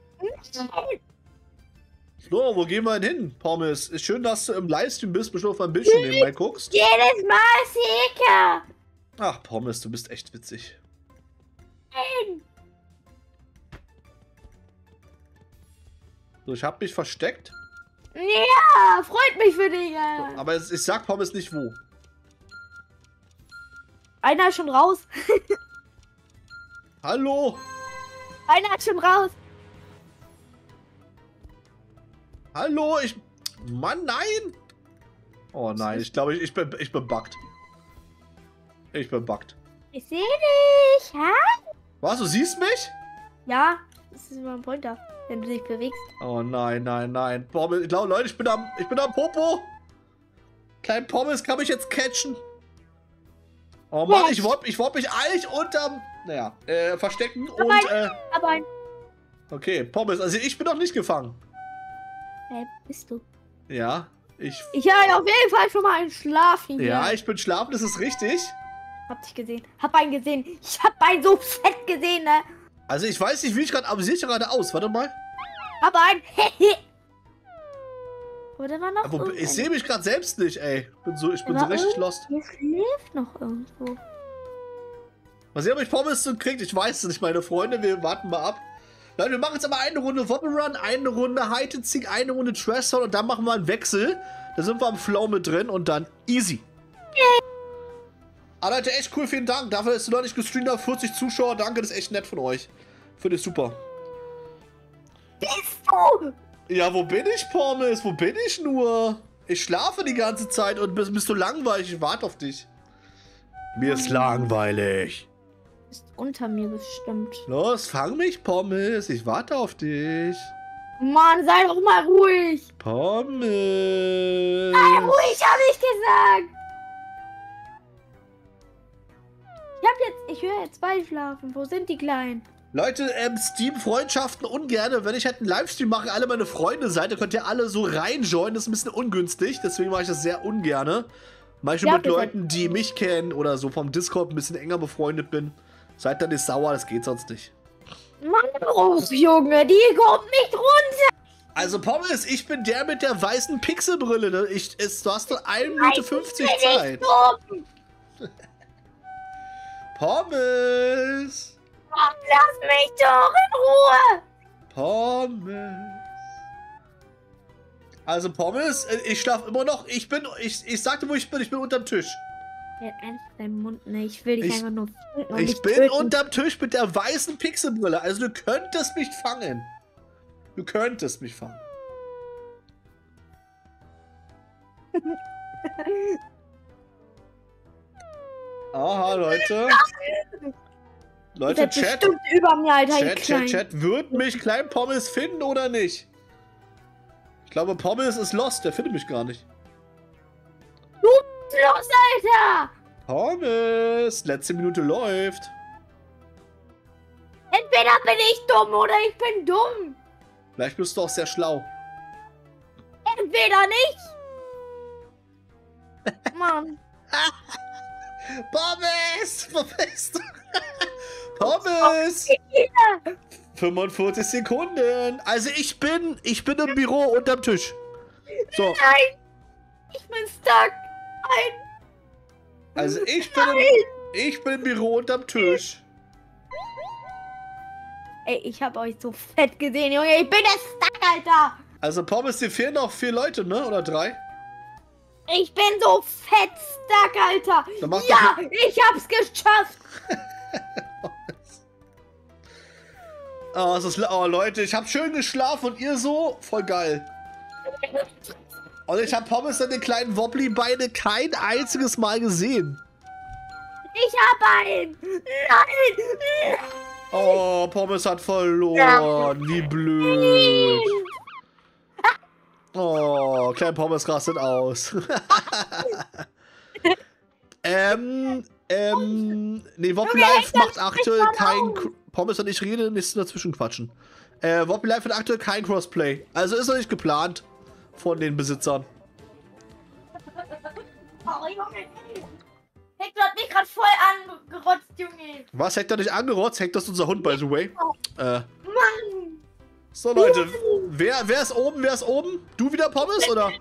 So, wo gehen wir denn hin, Pommes? Ist schön, dass du im Livestream bist, bestimmt auf meinem Bildschirm nebenbei guckst. Jedes Mal Sieger! Ach, Pommes, du bist echt witzig. Nein! So, ich hab mich versteckt. Ja, freut mich für dich. Aber ich sag Pommes nicht wo. Einer ist schon raus. Hallo? Einer ist schon raus. Hallo? Mann, nein! Oh nein, ich glaube, ich bin bugged. Ich bin bugged. Ich sehe dich. Ha? Was, du siehst mich? Ja, das ist immer ein Pointer, wenn du dich bewegst. Oh nein, nein, nein. Pommes, ich glaube, Leute, ich bin am Popo. Klein Pommes kann mich jetzt catchen. Oh Mann, ich wollte mich eigentlich unterm, verstecken und, Aber ein... Okay, Pommes, also ich bin noch nicht gefangen. Bist du? Ja, Ich habe auf jeden Fall schon mal einen Schlafen hier. Ja, ich bin schlafen, das ist richtig. Hab dich gesehen. Hab einen gesehen. Ich hab einen so fett gesehen, ne? Also ich weiß nicht, wie ich gerade, aber sehe ich gerade aus. Warte mal. Hab einen. Oder war noch Aber ich sehe mich gerade selbst nicht, ey. Ich bin so richtig lost. Hier schläft noch irgendwo. Mal sehen, ob ich Pommes kriegt. Ich weiß es nicht, meine Freunde. Wir warten mal ab. Leute, wir machen jetzt aber eine Runde Wobble Run, eine Runde Hide and Seek, eine Runde Trash Sound und dann machen wir einen Wechsel. Da sind wir am Flow mit drin und dann easy. Aber Leute, echt cool, vielen Dank. Dafür, dass du noch nicht gestreamt hast, 40 Zuschauer. Danke, das ist echt nett von euch. Finde ich super. Bist du? Ja, wo bin ich, Pommes? Wo bin ich nur? Ich schlafe die ganze Zeit und bist du langweilig. Ich warte auf dich. Mir ist langweilig. Bist unter mir bestimmt. Los, fang mich, Pommes. Ich warte auf dich. Mann, sei doch mal ruhig. Pommes. Sei ruhig, hab ich gesagt. Ich höre jetzt zwei schlafen. Wo sind die Kleinen? Leute, Steam-Freundschaften ungerne. Wenn ich halt einen Livestream mache, alle meine Freunde seid, dann könnt ihr alle so reinjoinen. Das ist ein bisschen ungünstig. Deswegen mache ich das sehr ungerne. Mache ich nur mit Leuten, die mich kennen oder so vom Discord ein bisschen enger befreundet bin. Seid dann nicht sauer, das geht sonst nicht. Mann, los, Junge, die kommt nicht runter. Also Pommes, ich bin der mit der weißen Pixelbrille. Ne? Du hast nur 1 Minute 50 Zeit. Pommes. Ach, lass mich doch in Ruhe. Pommes. Also Pommes, ich schlafe immer noch. Ich sagte, wo ich bin. Ich bin unterm Tisch. Ja, einfach deinen Mund, ne? Ich will dich einfach nur finden und Ich bin töten. unterm Tisch mit der weißen Pixelbrille. Also du könntest mich fangen. Du könntest mich fangen. Aha, Leute. Leute, Chat. Bestimmt über mir, Alter, Chat. Wird mich Klein Pommes finden oder nicht? Ich glaube, Pommes ist lost. Der findet mich gar nicht. Los, Alter! Pommes. Letzte Minute läuft. Entweder bin ich dumm oder ich bin dumm. Vielleicht bist du auch sehr schlau. Entweder nicht. Mann. Pommes! Wo bist du? Pommes! 45 Sekunden. Also ich bin im Büro unterm Tisch. So. Nein. Ich bin stuck. Nein. Also ich bin im Büro unterm Tisch. Ey, ich hab euch so fett gesehen, Junge. Ich bin der Stuck, Alter. Also Pommes, dir fehlen noch 4 Leute, ne? Oder 3? Ich bin so fett stuck, Alter. Dann mach Ja, ich hab's geschafft. Oh, oh, Leute, ich habe schön geschlafen und ihr so? Voll geil. Und ich habe Pommes und den kleinen Wobbly-Beine kein einziges Mal gesehen. Ich hab einen! Nein! Oh, Pommes hat verloren. Wie blöd. Oh, klein Pommes rastet aus. Nee, Wobbly Life macht aktuell kein... Pommes und ich reden, nicht dazwischen quatschen. Wobbly Life hat aktuell kein Crossplay. Also ist noch nicht geplant von den Besitzern. Oh, Junge. Hector hat mich gerade voll angerotzt, Junge. Was? Hector nicht angerotzt? Hector ist unser Hund, by the way. Mann. So, Leute. Wer ist oben? Wer ist oben? Du wieder, Pommes, oder?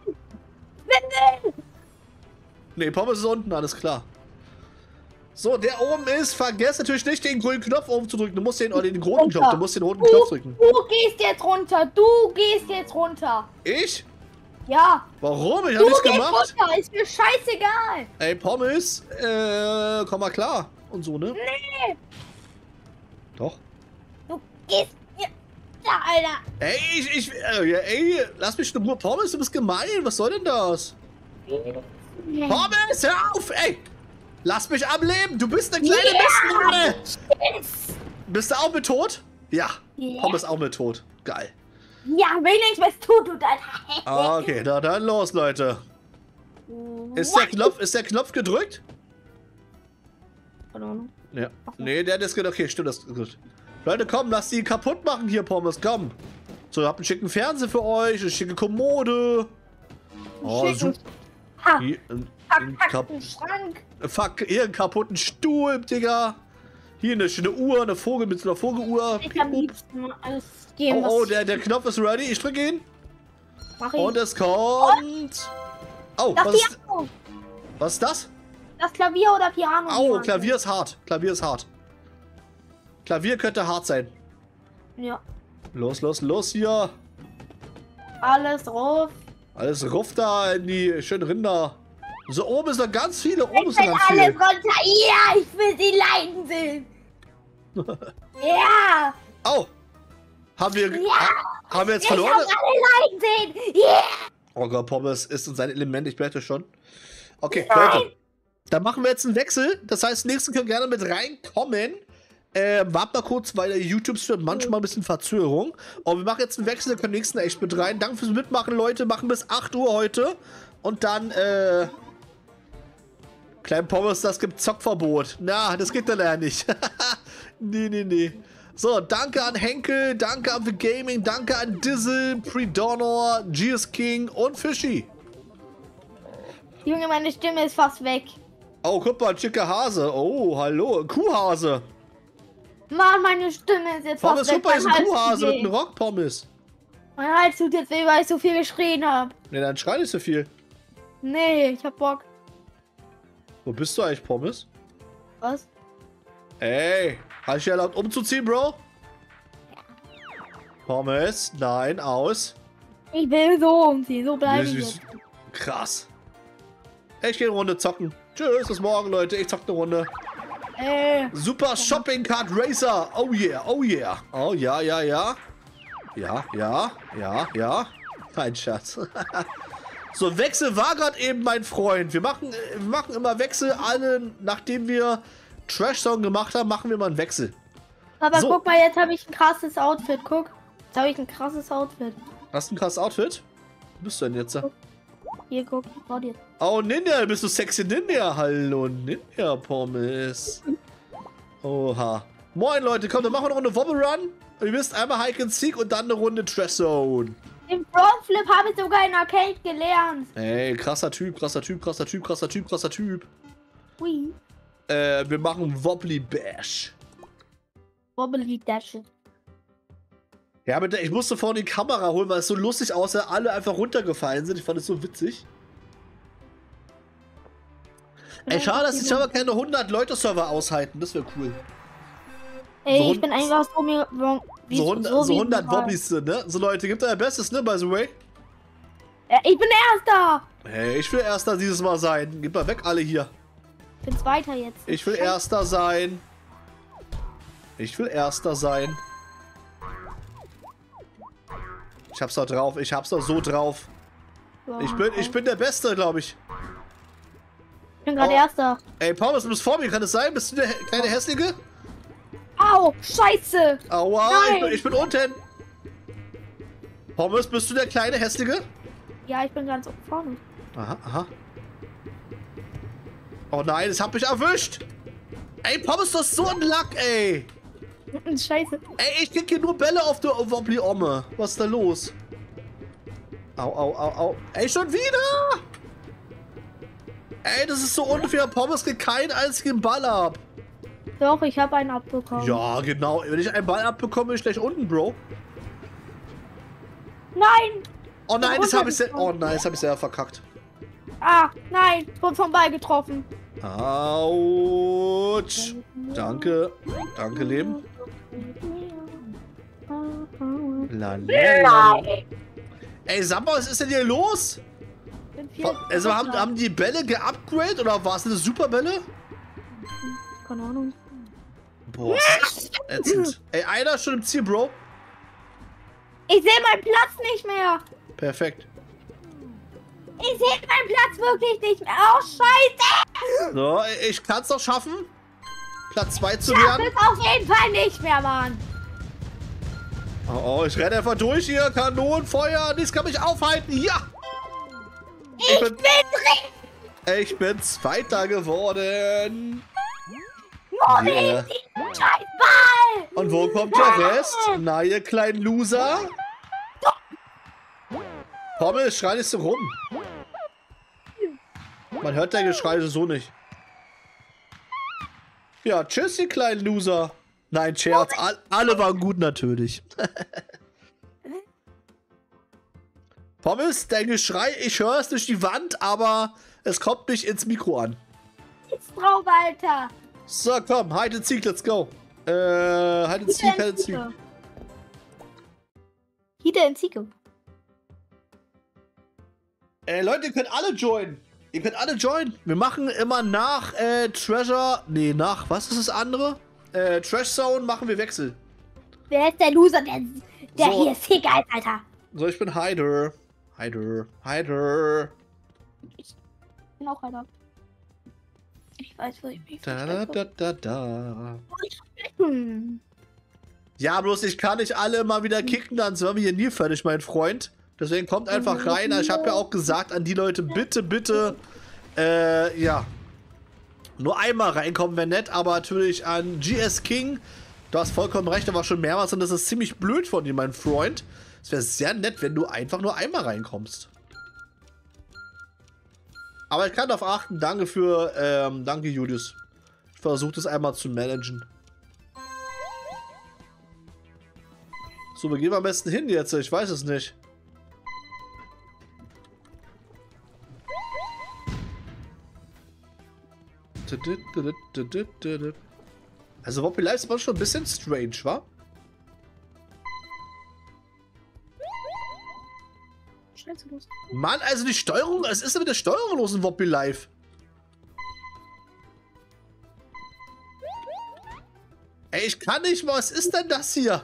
Nee, Pommes ist unten, alles klar. So, der oben ist, vergesst natürlich nicht, den grünen Knopf oben zu drücken. Du musst den, oder den roten Knopf, du musst den roten Knopf drücken. Du gehst jetzt runter, du gehst jetzt runter. Ich? Ja. Warum? Ich hab nichts gemacht. Runter, ist mir scheißegal. Ey, Pommes, komm mal klar. Und so, ne? Nee. Doch. Du gehst jetzt da, Alter. Ey, ey, lass mich in Ruhe. Pommes, du bist gemein. Was soll denn das? Pommes, hör auf, ey. Lass mich am Leben. Du bist eine kleine Mistnade. Bist du auch mit tot? Ja. Pommes auch mit tot. Geil. Ja, wenigstens was tut du dann. Okay, na dann los, Leute. Ist der Knopf gedrückt? Ja. Nee, der ist gedrückt. Okay, stimmt, das ist gut. Leute, komm, lass die kaputt machen hier, Pommes, komm. So, ihr habt einen schicken Fernseher für euch, eine schicke Kommode. Oh, super. Hier, Schrank. Fuck, hier einen kaputten Stuhl, Digga. Hier eine schöne Uhr, eine Vogel mit so einer Vogeluhr. Ich am liebsten alles geben, Oh, der Knopf ist ready. Ich drücke ihn. Mach ihn. Und es kommt. Oh, was ist das? Das Klavier oder Piano? Au, Klavier ist hart. Klavier ist hart. Klavier könnte hart sein. Ja. Los, los, los hier. Alles drauf. Alles ruft da in die schönen Rinder. So, oben ist noch ganz viele. Oben ist noch ganz alles viel. runter. Ja, ich will sie leiden sehen. Ja. Oh. Haben wir jetzt Ich verloren? will alle leiden sehen. Yeah. Oh Gott, Pommes ist in sein Element. Ich wette schon. Okay, Leute. Dann machen wir jetzt einen Wechsel. Das heißt, nächsten können gerne mit reinkommen. Wart mal kurz, weil der YouTube-Stream manchmal ein bisschen Verzögerung. Und wir machen jetzt einen Wechsel, dann können nächsten echt mit rein. Danke fürs Mitmachen, Leute. Machen bis 8 Uhr heute. Und dann, Klein Pommes, das gibt Zockverbot. Na, das geht dann leider nicht. Nee. So, danke an Henkel, danke an The Gaming, danke an Dizzle, Predonor, GS King und Fishy. Junge, meine Stimme ist fast weg. Oh, guck mal, schicke Hase. Oh, hallo, Kuhhase. Mann, meine Stimme ist jetzt Pommes, fast weg. super, ist ein Kuhhase mit einem Rockpommes. Mein Hals tut jetzt weh, weil ich so viel geschrien habe. Ne, dann schrei nicht so viel. Nee, ich hab Bock. Wo bist du eigentlich, Pommes? Was? Ey, hast du dich erlaubt umzuziehen, Bro? Pommes, nein, aus. Ich will so umziehen, so bleibe ich jetzt. Krass. Ich gehe eine Runde zocken. Tschüss, bis morgen, Leute. Ich zock eine Runde. Super Shopping Cart Racer. Oh yeah, oh yeah. Oh ja. Ja. Mein Schatz. So, Wechsel war gerade eben mein Freund. Wir machen immer Wechsel. Alle, nachdem wir Trash-Song gemacht haben, machen wir mal einen Wechsel. Aber so. Guck mal, jetzt habe ich ein krasses Outfit. Guck. Jetzt habe ich ein krasses Outfit. Hast du ein krasses Outfit? Wo bist du denn jetzt? Hier, guck. Vor dir. Oh, Ninja, bist du sexy Ninja? Hallo, Ninja Pommes. Oha. Moin, Leute, komm, dann machen wir eine Runde Wobble Run. Ihr wisst, einmal Hike and Seek und dann eine Runde Trash Zone. Den Front Flip habe ich sogar in Arcade gelernt. Ey, krasser Typ. Ui. Wir machen Wobbly Bash. Wobbly Dash. Ja, aber ich musste vorne die Kamera holen, weil es so lustig aussah, alle einfach runtergefallen sind. Ich fand es so witzig. Ey, schade, dass die Server keine 100-Leute-Server aushalten. Das wäre cool. Ey, so ich bin einfach so mir... So 100 Wobbys sind, ne? So, Leute, gebt euer Bestes, ne, by the way. Ich bin Erster. Hey, ich will Erster dieses Mal sein. Gebt mal weg, alle hier. Ich bin Zweiter jetzt. Ich will Erster sein. Ich will Erster sein. Ich hab's doch drauf. Ich hab's doch so drauf. Ich bin der Beste, glaube ich. Ich bin gerade Erster. Ey, Pommes, du bist vor mir. Kann es sein? Bist du der kleine Hässliche? Au, scheiße. Aua, Nein. ich bin unten. Pommes, bist du der kleine Hässliche? Ja, ich bin ganz vorne. Aha, aha. Oh nein, es hat mich erwischt. Ey, Pommes, du hast so ein Lack, ey. Scheiße. Ey, ich krieg hier nur Bälle auf der Wobbly-Omme. Was ist da los? Au, au, au, au. Ey, schon wieder? Ey, das ist so unfair. Pommes kriegt keinen einzigen Ball ab. Doch, ich habe einen abbekommen. Ja, genau. Wenn ich einen Ball abbekomme, bin ich gleich unten, Bro. Nein. Oh nein, das habe ich selber verkackt. Ah, nein. Wurde vom Ball getroffen. Autsch. Danke. Danke, Leben. Lalala. Ey, sag mal, was ist denn hier los? Also haben die Bälle geupgradet oder war es eine Superbälle? Keine Ahnung. Boah, ätzend. Ey, einer ist schon im Ziel, Bro. Ich sehe meinen Platz nicht mehr. Perfekt. Ich sehe meinen Platz wirklich nicht mehr. Oh, scheiße. So, ich kann es doch schaffen, Platz 2 zu Ich werden. es auf jeden Fall nicht mehr, Mann. Oh, ich renne einfach durch hier. Kanonenfeuer. Nichts kann mich aufhalten. Ja. Ich bin drin. Ich bin Zweiter geworden. Wo Yeah. ist die Scheißball? Und wo kommt der Rest? Na, ihr kleinen Loser. Pommes, schrei nicht so rum. Man hört dein Geschrei so nicht. Ja, tschüss, ihr kleinen Loser. Nein, Scherz. Alle waren gut natürlich. Pommes, dein Geschrei, ich höre es durch die Wand, aber es kommt nicht ins Mikro an. Jetzt drauf, Alter. So, komm, Hide and Seek, let's go. Hide and Seek, Hide and Seek. Hide and Seek. Leute, ihr könnt alle joinen. Ihr könnt alle joinen. Wir machen immer nach Treasure. Nee, nach, was ist das andere? Trash Zone machen wir Wechsel. Wer ist der Loser, der So. hier ist egal, Alter? So, ich bin Hider. Hider. Ich bin auch einer. Ich weiß, wo ich mich Da. Hm. Ja, bloß ich kann nicht alle mal wieder kicken, dann sind wir hier nie fertig, mein Freund. Deswegen kommt einfach rein. Ich habe ja auch gesagt an die Leute, bitte, ja. Nur einmal reinkommen wäre nett, aber natürlich an GS King. Du hast vollkommen recht, der war schon mehrmals und das ist ziemlich blöd von dir, mein Freund. Es wäre sehr nett, wenn du einfach nur einmal reinkommst. Aber ich kann darauf achten. Danke für, danke Julius. Ich versuche das einmal zu managen. So, wo gehen wir am besten hin jetzt? Ich weiß es nicht. Also Wobbly Life ist schon ein bisschen strange, wa? Scheiße los. Mann, also die Steuerung, es ist ja mit der Steuerung los in Wobbly Life. Ey, ich kann nicht mal, was ist denn das hier?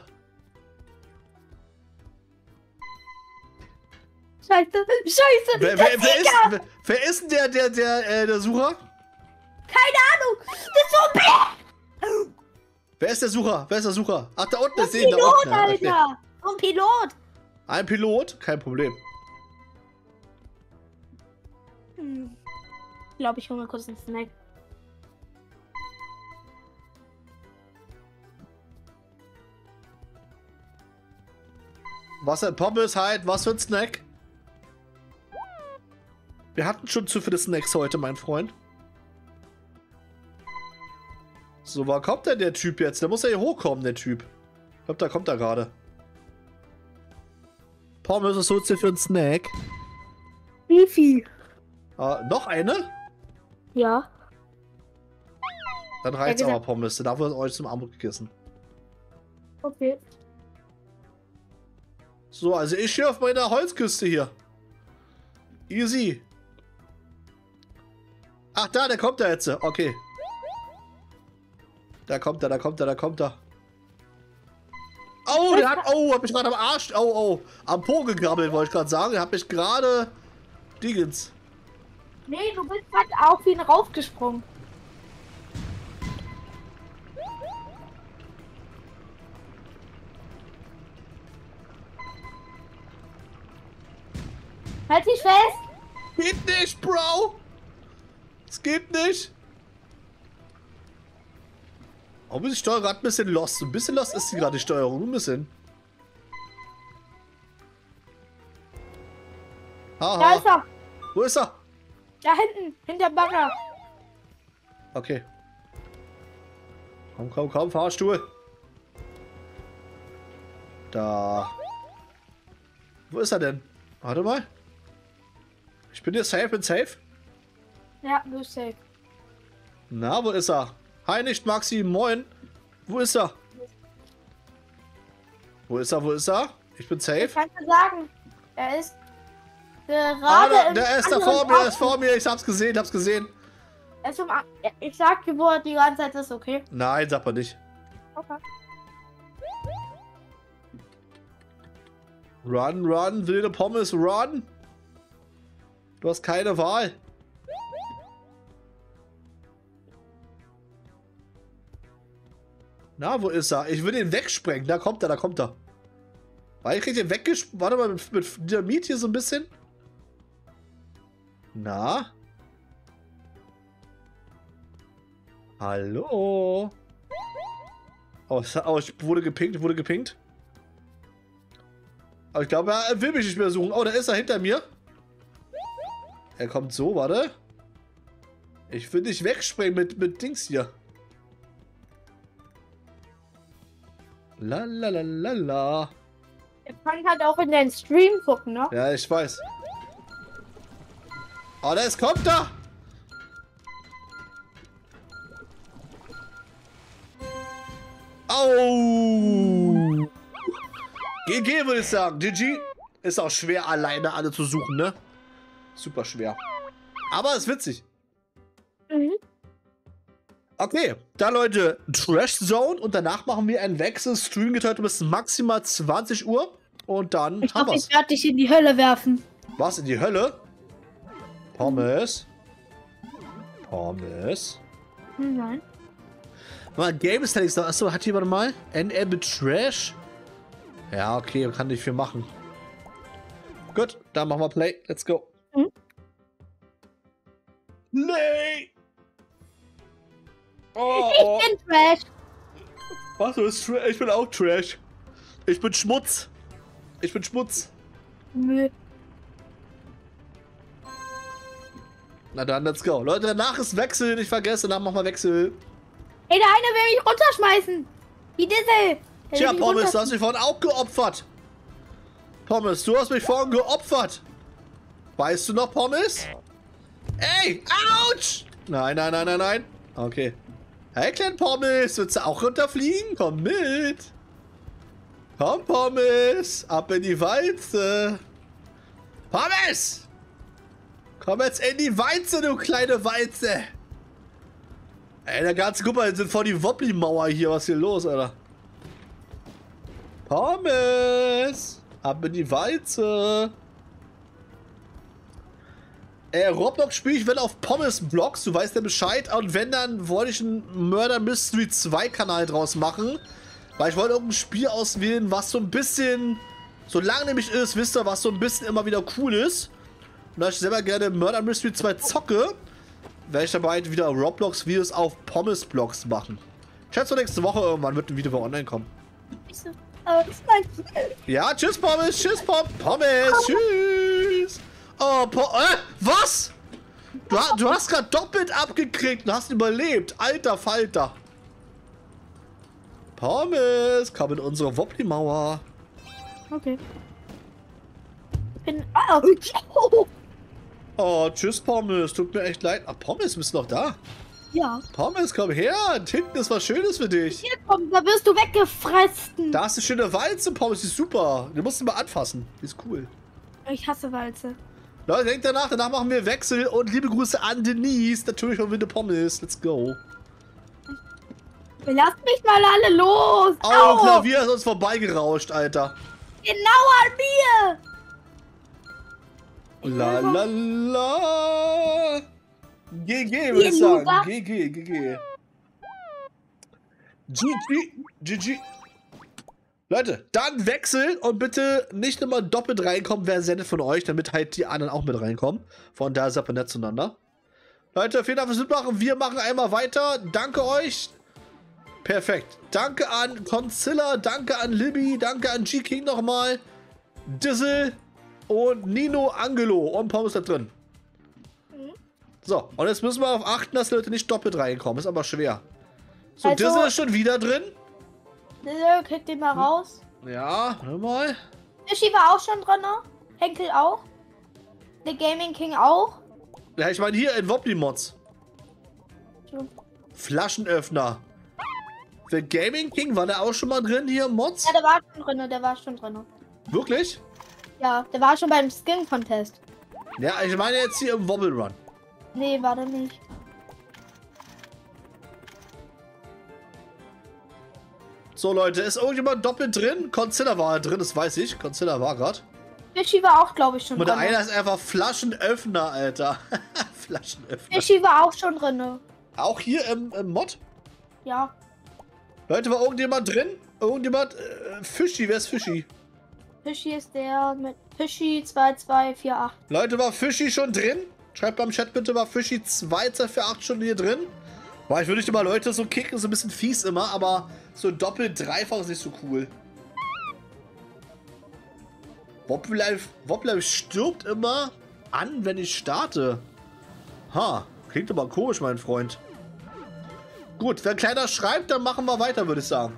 Scheiße, Scheiße, Wer ist denn der Sucher? keine Ahnung. Das ist so ein Wer ist der Sucher? Wer ist der Sucher? Ach, da unten ist ihn, da Pilot, unten. Ja, okay. Alter. So ein Pilot. Ein Pilot? Kein Problem. Ich glaube, ich hole mir kurz einen Snack. Was ein Pommes halt, was für ein Snack? Wir hatten schon zu viele Snacks heute, mein Freund. So, wann kommt denn der Typ jetzt? Der muss ja hier hochkommen, der Typ. Ich glaube, da kommt er gerade. Pommes, was holst du für einen Snack? Beefy. Noch eine? Ja. Dann reicht's Ja, aber, Pommes. Dann darf er euch zum Armut gegessen. Okay. So, also ich stehe auf meiner Holzküste hier. Easy. Ach, da, der kommt da jetzt. Okay. Da kommt er. Oh, der hat, oh, hab mich gerade am Arsch, oh, am Po gegrabbelt, wollte ich gerade sagen. Der hat mich gerade, Dingens. Nee, du bist halt auf ihn raufgesprungen. Halt dich fest! Geht nicht, Bro! Es geht nicht! Warum ist die Steuerung gerade ein bisschen lost? Ein bisschen lost ist die gerade, die Steuerung. Ein bisschen. Haha. Da ist er! Wo ist er? Da hinten, hinter Bagger. Okay. Komm, Fahrstuhl. Da. Wo ist er denn? Warte mal. Ich bin hier safe, bin safe. Ja, du bist safe. Na, wo ist er? Hi, nicht Maxi, moin. Wo ist er? Wo ist er? Ich bin safe. Ich kann dir sagen, er ist gerade der ist da vor mir, er ist vor mir. Ich hab's gesehen, Er ist ich sag dir, wo er die ganze Zeit ist, okay? Nein, sag mal nicht. Okay. Run, wilde Pommes, run. Du hast keine Wahl. Na, wo ist er? Ich will den wegsprengen. Da kommt er. Weil ich krieg den weggesprengt. Warte mal, mit Dynamit hier so ein bisschen. Na? Hallo? Oh, ich wurde gepinkt. Aber ich glaube, er will mich nicht mehr suchen. Oh, da ist er hinter mir. Er kommt so, warte. Ich will dich wegsprengen mit Dings hier. La. Er kann halt auch in den Stream gucken, ne? Ja, ich weiß. Oh, kommt da! Au! GG würde ich sagen. GG. Ist auch schwer, alleine alle zu suchen, ne? Super schwer. Aber ist witzig. Mhm. Okay, dann Leute, Trash Zone und danach machen wir einen Wechsel. Stream geht heute bis maximal 20 Uhr und dann haben wir's. Ich werde dich in die Hölle werfen. Was, in die Hölle? Pommes? Nein. Mal Game Settings noch. Achso, hat jemand mal? NR mit Trash? Ja, okay, kann nicht viel machen. Gut, dann machen wir Play. Let's go. Mhm. Nee! Oh. Ich bin Trash. Was, du bist Trash? Ich bin auch Trash. Ich bin Schmutz. Müll. Na dann, let's go. Leute, danach ist Wechsel. Nicht vergessen, danach machen wir Wechsel. Ey, der eine will mich runterschmeißen. Die Dissel. Tja, Pommes, du hast mich vorhin auch geopfert. Pommes, du hast mich vorhin geopfert. Weißt du noch, Pommes? Ey, ouch! Nein. Okay. Hey, kleinen Pommes, willst du auch runterfliegen? Komm mit. Komm, Pommes, ab in die Walze. Pommes! Komm jetzt in die Walze, du kleine Walze. Ey, der ganze, guck mal, sind vor die Wobbly-Mauer hier. Was ist hier los, Alter? Pommes! Ab in die Walze! Roblox spiele ich, wenn auf Pommes-Blogs, du weißt ja Bescheid. Und wenn, dann wollte ich einen Murder Mystery 2 Kanal draus machen. Weil ich wollte irgendein Spiel auswählen, was so ein bisschen, so lang nämlich ist, wisst ihr, was so ein bisschen immer wieder cool ist. Und da ich selber gerne Murder Mystery 2 zocke, werde ich dabei wieder Roblox-Videos auf Pommes-Blogs machen. Ich schätze, nächste Woche irgendwann wird ein Video online kommen. Ja, tschüss Pommes, Pommes, tschüss. Oh, was? Du hast gerade doppelt abgekriegt und hast überlebt. Alter Falter. Pommes, komm in unsere Wobbly-Mauer. Okay. Oh, tschüss Pommes, tut mir echt leid. Ach, Pommes, bist du noch da? Ja. Pommes, komm her, hinten ist was Schönes für dich. Hier komm, da wirst du weggefressen. Da ist eine schöne Walze, Pommes, die ist super. Die musst du mal anfassen, die ist cool. Ich hasse Walze. Leute, denkt danach machen wir Wechsel und liebe Grüße an Denise, natürlich von Winde Pommes. Let's go. Lasst mich mal alle los. Au, Klavier ist uns vorbeigerauscht, Alter. Genau an mir. La la la. GG, würde ich sagen. GG, GG. GG. Leute, dann wechseln und bitte nicht immer doppelt reinkommen, wer sendet von euch, damit halt die anderen auch mit reinkommen. Von daher seid ihr nett zueinander. Leute, vielen Dank fürs Mitmachen. Wir machen einmal weiter. Danke euch. Perfekt. Danke an Conzilla, danke an Libby, danke an G-King nochmal. Dizzle und Nino Angelo. Und Pommes da drin. So, und jetzt müssen wir darauf achten, dass die Leute nicht doppelt reinkommen. Ist aber schwer. So, also, Dizzle ist schon wieder drin. Dizzle, kriegt den mal raus. Ja, hör mal. Fischi war auch schon drin. Henkel auch. Der Gaming King auch. Ja, ich meine hier in Wobbly Mods. So. Flaschenöffner. Der Gaming King, war der auch schon mal drin hier im Mods? Ja, der war schon drin, Wirklich? Ja, der war schon beim Skin Contest. Ja, ich meine jetzt hier im Wobble Run. Nee, war der nicht. So Leute, ist irgendjemand doppelt drin? Conzilla war drin, das weiß ich. Conzilla war gerade. Fischi war auch, glaube ich, schon Und drin. der eine ist einfach Flaschenöffner, Alter. Flaschenöffner. Fischi war auch schon drin. Auch hier im Mod? Ja. Leute, war irgendjemand drin? Irgendjemand? Fischi, wer ist Fischi? Fischi ist der mit Fischi 2248. Leute, war Fischi schon drin? Schreibt beim Chat bitte, war Fischi 2248 schon hier drin? Weil ich würde nicht immer Leute so kicken, so ein bisschen fies immer, aber so doppelt, dreifach ist nicht so cool. Woblife stirbt immer an, wenn ich starte. Ha, klingt aber komisch, mein Freund. Gut, wenn Kleiner schreibt, dann machen wir weiter, würde ich sagen.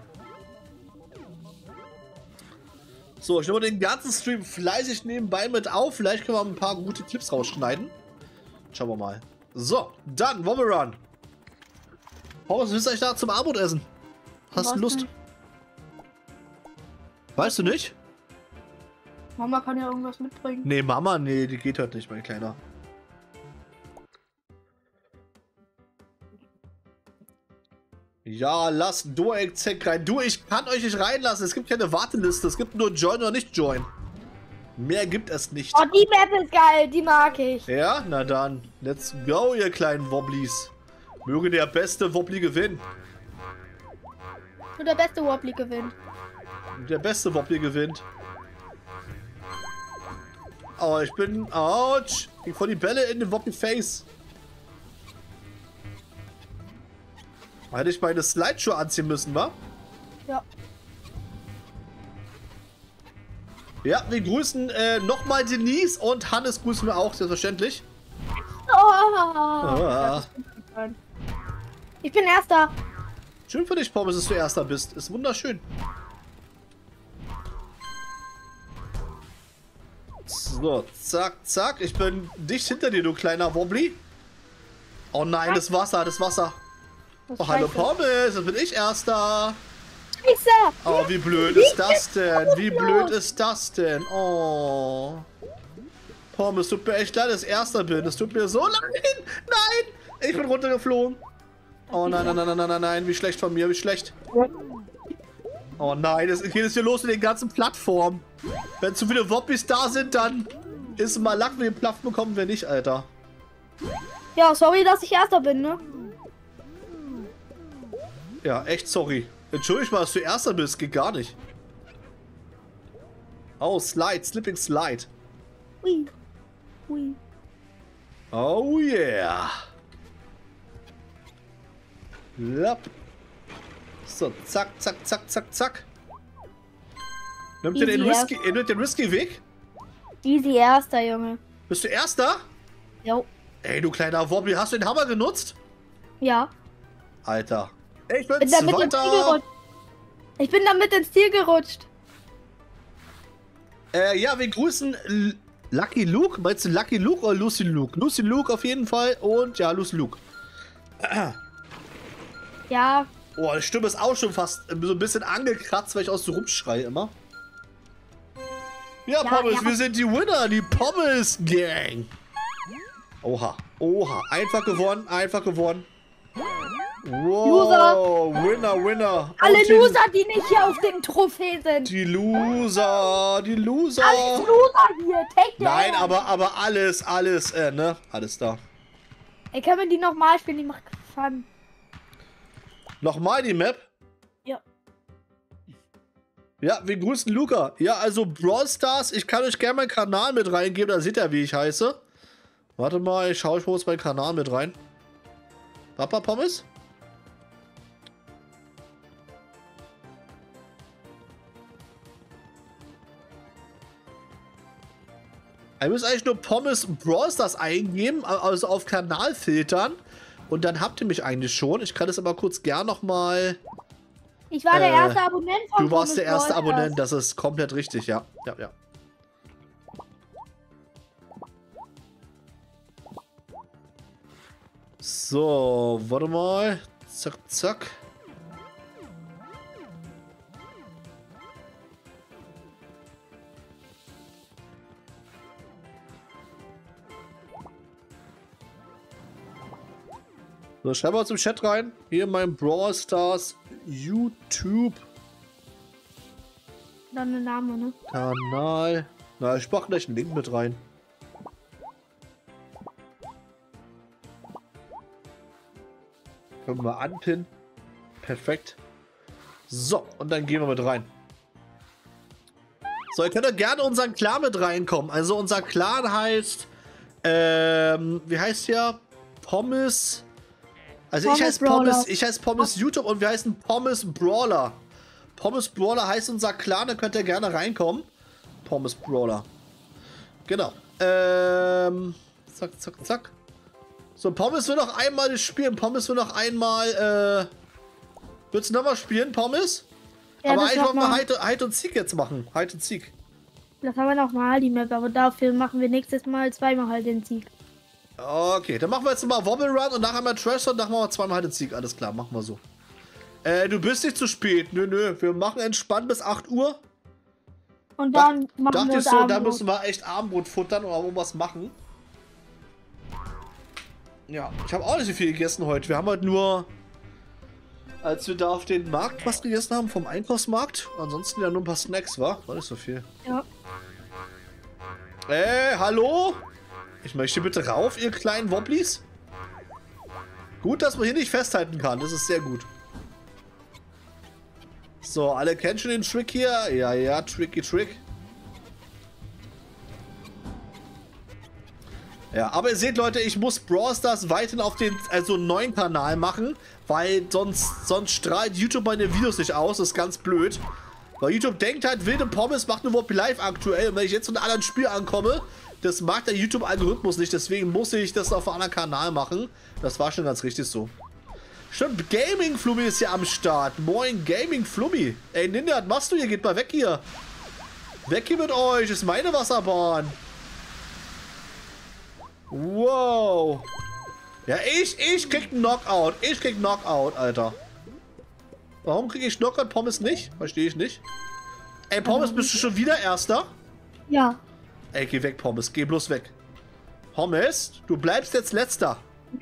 So, ich nehme den ganzen Stream fleißig nebenbei mit auf. Vielleicht können wir ein paar gute Clips rausschneiden. Schauen wir mal. So, dann Wobble Run. Was willst du eigentlich da zum Abendessen? Hast du Lust? Nicht. Weißt du nicht? Mama kann ja irgendwas mitbringen. Nee, Mama, nee, die geht heute nicht, mein Kleiner. Ja, lass Duo-Exec rein. Du, ich kann euch nicht reinlassen. Es gibt keine Warteliste. Es gibt nur Join oder nicht Join. Mehr gibt es nicht. Oh, die Map ist geil. Die mag ich. Ja, na dann. Let's go, ihr kleinen Wobblies. Möge der beste Wobbly gewinnen. Nur der beste Wobbly gewinnt. Der beste Wobbly gewinnt. Oh, ich bin... Autsch. Ich voll die Bälle in den Wobbly-Face. Hätte ich meine Slideshow anziehen müssen, wa? Ja. Ja, wir grüßen nochmal Denise und Hannes grüßen wir auch, selbstverständlich. Oh. Ich bin Erster. Schön für dich, Pommes, dass du Erster bist. Ist wunderschön. So, zack, zack. Ich bin dicht hinter dir, du kleiner Wobbly. Oh nein, das Wasser, das Wasser. Oh, hallo Pommes, jetzt bin ich Erster. Scheiße. Oh, wie blöd ist das denn? Wie blöd ist das denn? Oh. Pommes, tut mir echt leid, dass ich Erster bin. Es tut mir so leid. Nein, ich bin runtergeflogen. Oh nein, nein, nein, nein, nein, nein, wie schlecht von mir, wie schlecht. Oh nein, es geht jetzt hier los mit den ganzen Plattformen. Wenn zu viele Wobbys da sind, dann ist mal Lack, wir den Platt bekommen wir nicht, Alter. Ja, sorry, dass ich Erster bin, ne? Ja, echt sorry. Entschuldig mal, dass du Erster bist, geht gar nicht. Oh, Slide, Slipping Slide. Ui. Ui. Oh yeah. Lapp. So, zack, zack, zack, zack, zack. Nimmt ihr den risky Weg? Easy Erster, Junge. Bist du Erster? Jo. Ey, du kleiner Wobbly, hast du den Hammer genutzt? Ja. Alter. Ey, ich bin Zweiter. Ich bin damit ins Ziel gerutscht. Ja, wir grüßen Lucky Luke. Meinst du Lucky Luke oder Lucy Luke? Lucy Luke auf jeden Fall und ja, Lucy Luke. Ja. Oh, die Stimme ist auch schon fast so ein bisschen angekratzt, weil ich aus so rumschreie immer. Ja, Pommes, ja. Wir sind die Winner, die Pommes Gang. Oha, oha. Einfach gewonnen, einfach gewonnen. Wow, Winner. Alle Und die- Loser, die nicht hier auf den Trophäen sind. Die Loser. Alles Loser hier. Take the Nein, Air. aber alles, ne? Alles da. Ey, können wir die nochmal spielen? Die macht Fun. Nochmal die Map? Ja. Ja, wir grüßen Luca. Ja, also Brawl Stars, ich kann euch gerne meinen Kanal mit reingeben, da seht ihr, wie ich heiße. Warte mal, ich schaue mal meinen Kanal mit rein. Papa Pommes? Ihr müsst eigentlich nur Pommes Brawl Stars eingeben, also auf Kanal filtern. Und dann habt ihr mich eigentlich schon. Ich kann das aber kurz gern nochmal... Ich war der erste Abonnent von Du warst der Pommes erste Brawl Stars. Abonnent, das ist komplett richtig, ja. Ja. So, warte mal. Zack. So, schreib mal zum Chat rein. Hier mein Brawl Stars YouTube Dann ein Name, ne? Kanal. Na, ich mach gleich einen Link mit rein. Können wir anpinnen. Perfekt. So, und dann gehen wir mit rein. So, ihr könnt ja gerne in unseren Clan mit reinkommen. Also unser Clan heißt, wie heißt der? Pommes. Also Pommes Brawler. ich heiße Pommes YouTube und wir heißen Pommes Brawler. Pommes Brawler heißt unser Clan, da könnt ihr gerne reinkommen. Pommes Brawler. Genau. Zack. So, Pommes will noch einmal das spielen. Pommes will noch einmal, willst du nochmal spielen, Pommes? Ja, aber das eigentlich wollen wir noch Hide und Seek jetzt machen. Hide und Seek. Das haben wir nochmal, die Map, aber dafür machen wir nächstes Mal zweimal halt den Sieg. Okay, dann machen wir jetzt nochmal Wobble Run und nachher mal Trash und nachher machen wir zweimal Hide und Seek. Alles klar, machen wir so. Du bist nicht zu spät. Nö. Wir machen entspannt bis 8 Uhr. Und dann machen Dachte wir ich das so, da Abendbrot. müssen wir echt Abendbrot futtern oder irgendwas machen. Ja, ich habe auch nicht so viel gegessen heute. Wir haben heute nur, als wir da auf den Markt was gegessen haben, vom Einkaufsmarkt. Ansonsten ja nur ein paar Snacks, war nicht so viel. Ja. Hallo? Ich möchte bitte rauf, ihr kleinen Wobblis. Gut, dass man hier nicht festhalten kann. Das ist sehr gut. So, alle kennen schon den Trick hier. Ja, tricky Trick. Ja, aber ihr seht, Leute, ich muss Brawl Stars weiterhin auf den neuen Kanal machen, weil sonst strahlt YouTube meine Videos nicht aus. Das ist ganz blöd. Weil YouTube denkt halt, wilde Pommes macht nur Wobby Live aktuell. Und wenn ich jetzt von einem anderen Spiel ankomme, das mag der YouTube-Algorithmus nicht. Deswegen muss ich das auf einem anderen Kanal machen. Das war schon ganz richtig so. Stimmt, Gaming Flummi ist hier am Start. Moin, Gaming Flummi. Ey, Ninja, was machst du hier? Geht mal weg hier. Weg hier mit euch. Das ist meine Wasserbahn. Wow. Ja, ich krieg einen Knockout. Ich krieg Knockout, Alter. Warum kriege ich Knockout, Pommes nicht? Verstehe ich nicht. Ey, Pommes, bist du schon wieder Erster? Ja. Ey, geh weg, Pommes. Geh bloß weg. Pommes, du bleibst jetzt Letzter.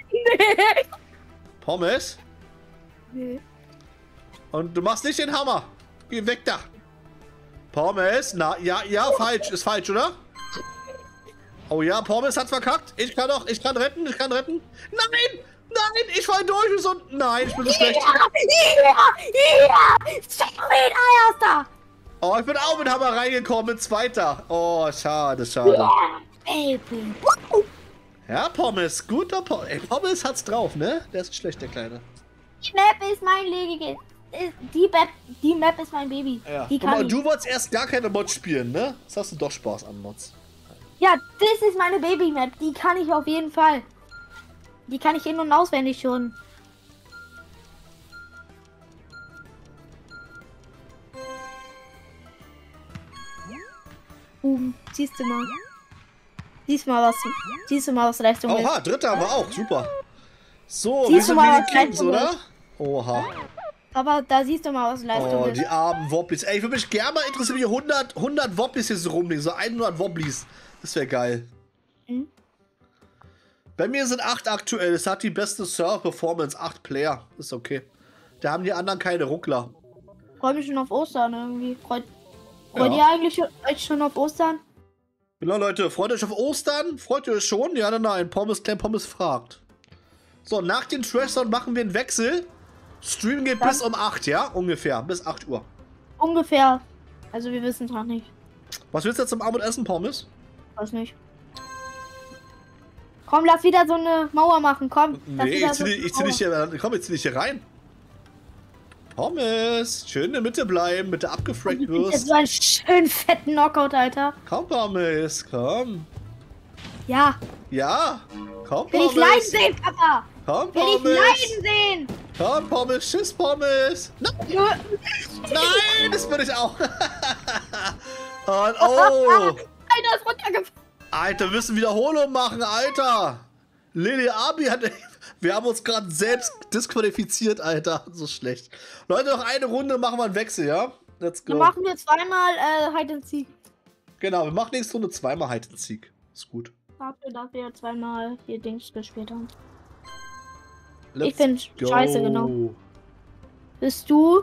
Pommes. Nee. Und du machst nicht den Hammer. Geh weg da. Pommes, na, ja, falsch. Ist falsch, oder? Oh ja, Pommes hat verkackt. Ich kann retten. Nein, ich fall durch und so. Nein, ich bin so schlecht. Ja! Erster! Oh, ich bin auch mit Hammer reingekommen, mit Zweiter. Oh, schade. Baby. Ja, Pommes, guter Pommes. Ey, Pommes hat's drauf, ne? Der ist schlecht, der Kleine. Die Map ist mein Lege. Die Map ist mein Baby. Ja. Die Guck mal, kann ich. du wolltest erst gar keine Mods spielen, ne? Jetzt hast du doch Spaß an Mods. Ja, das ist meine Baby-Map. Die kann ich auf jeden Fall. Die kann ich in- und auswendig schon. Siehst du mal. Siehst du mal, was Leistung ist. Oha, Dritter haben wir auch, super. So, wir Siehst du sind mal, wie was die Kings, Leistung oder? ist. Oha. Aber da siehst du mal, was Leistung Oh, ist. die armen Wobblis. Ey, ich würde mich gerne mal interessieren, wie 100 Wobblis hier so rumliegen. So 100 Wobblis. Das wäre geil. Mhm. Bei mir sind 8 aktuell. Es hat die beste Server-Performance. 8 Player. Ist okay. Da haben die anderen keine Ruckler. Freue mich schon auf Ostern irgendwie. Freut ihr eigentlich euch schon auf Ostern? Genau, Leute. Freut euch auf Ostern? Freut ihr euch schon? Ja, nein. Klein Pommes fragt. So, nach den Trash-Sound machen wir einen Wechsel. Stream geht bis um 8, ja? Ungefähr. Bis 8 Uhr. Ungefähr. Also wir wissen es noch nicht. Was willst du jetzt zum Abend essen, Pommes? Weiß nicht. Komm, lass wieder so eine Mauer machen, komm. Nee, ich zieh dich hier rein. Pommes, schön in der Mitte bleiben, mit der abgefrackt wirst. Das ist so einen schönen fetten Knockout, Alter. Komm, Pommes, komm. Ja. Ja, komm, Pommes. Will ich leiden sehen, Papa. Komm, Will Pommes. ich leiden sehen. Komm, Pommes, tschüss, Pommes. Nein, nein, das würde ich auch. Und, oh. Einer ist runtergefallen. Alter, wir müssen Wiederholung machen, Alter. Lili Abi hat... Wir haben uns gerade selbst disqualifiziert, Alter. So schlecht. Leute, noch eine Runde, machen wir einen Wechsel, ja? Let's go. Dann machen wir zweimal Hide and Seek. Genau, wir machen nächste Runde zweimal Hide and Seek. Ist gut. Dafür, dass wir zweimal hier Dings gespielt haben. Let's ich bin go. scheiße, genau. Bist du?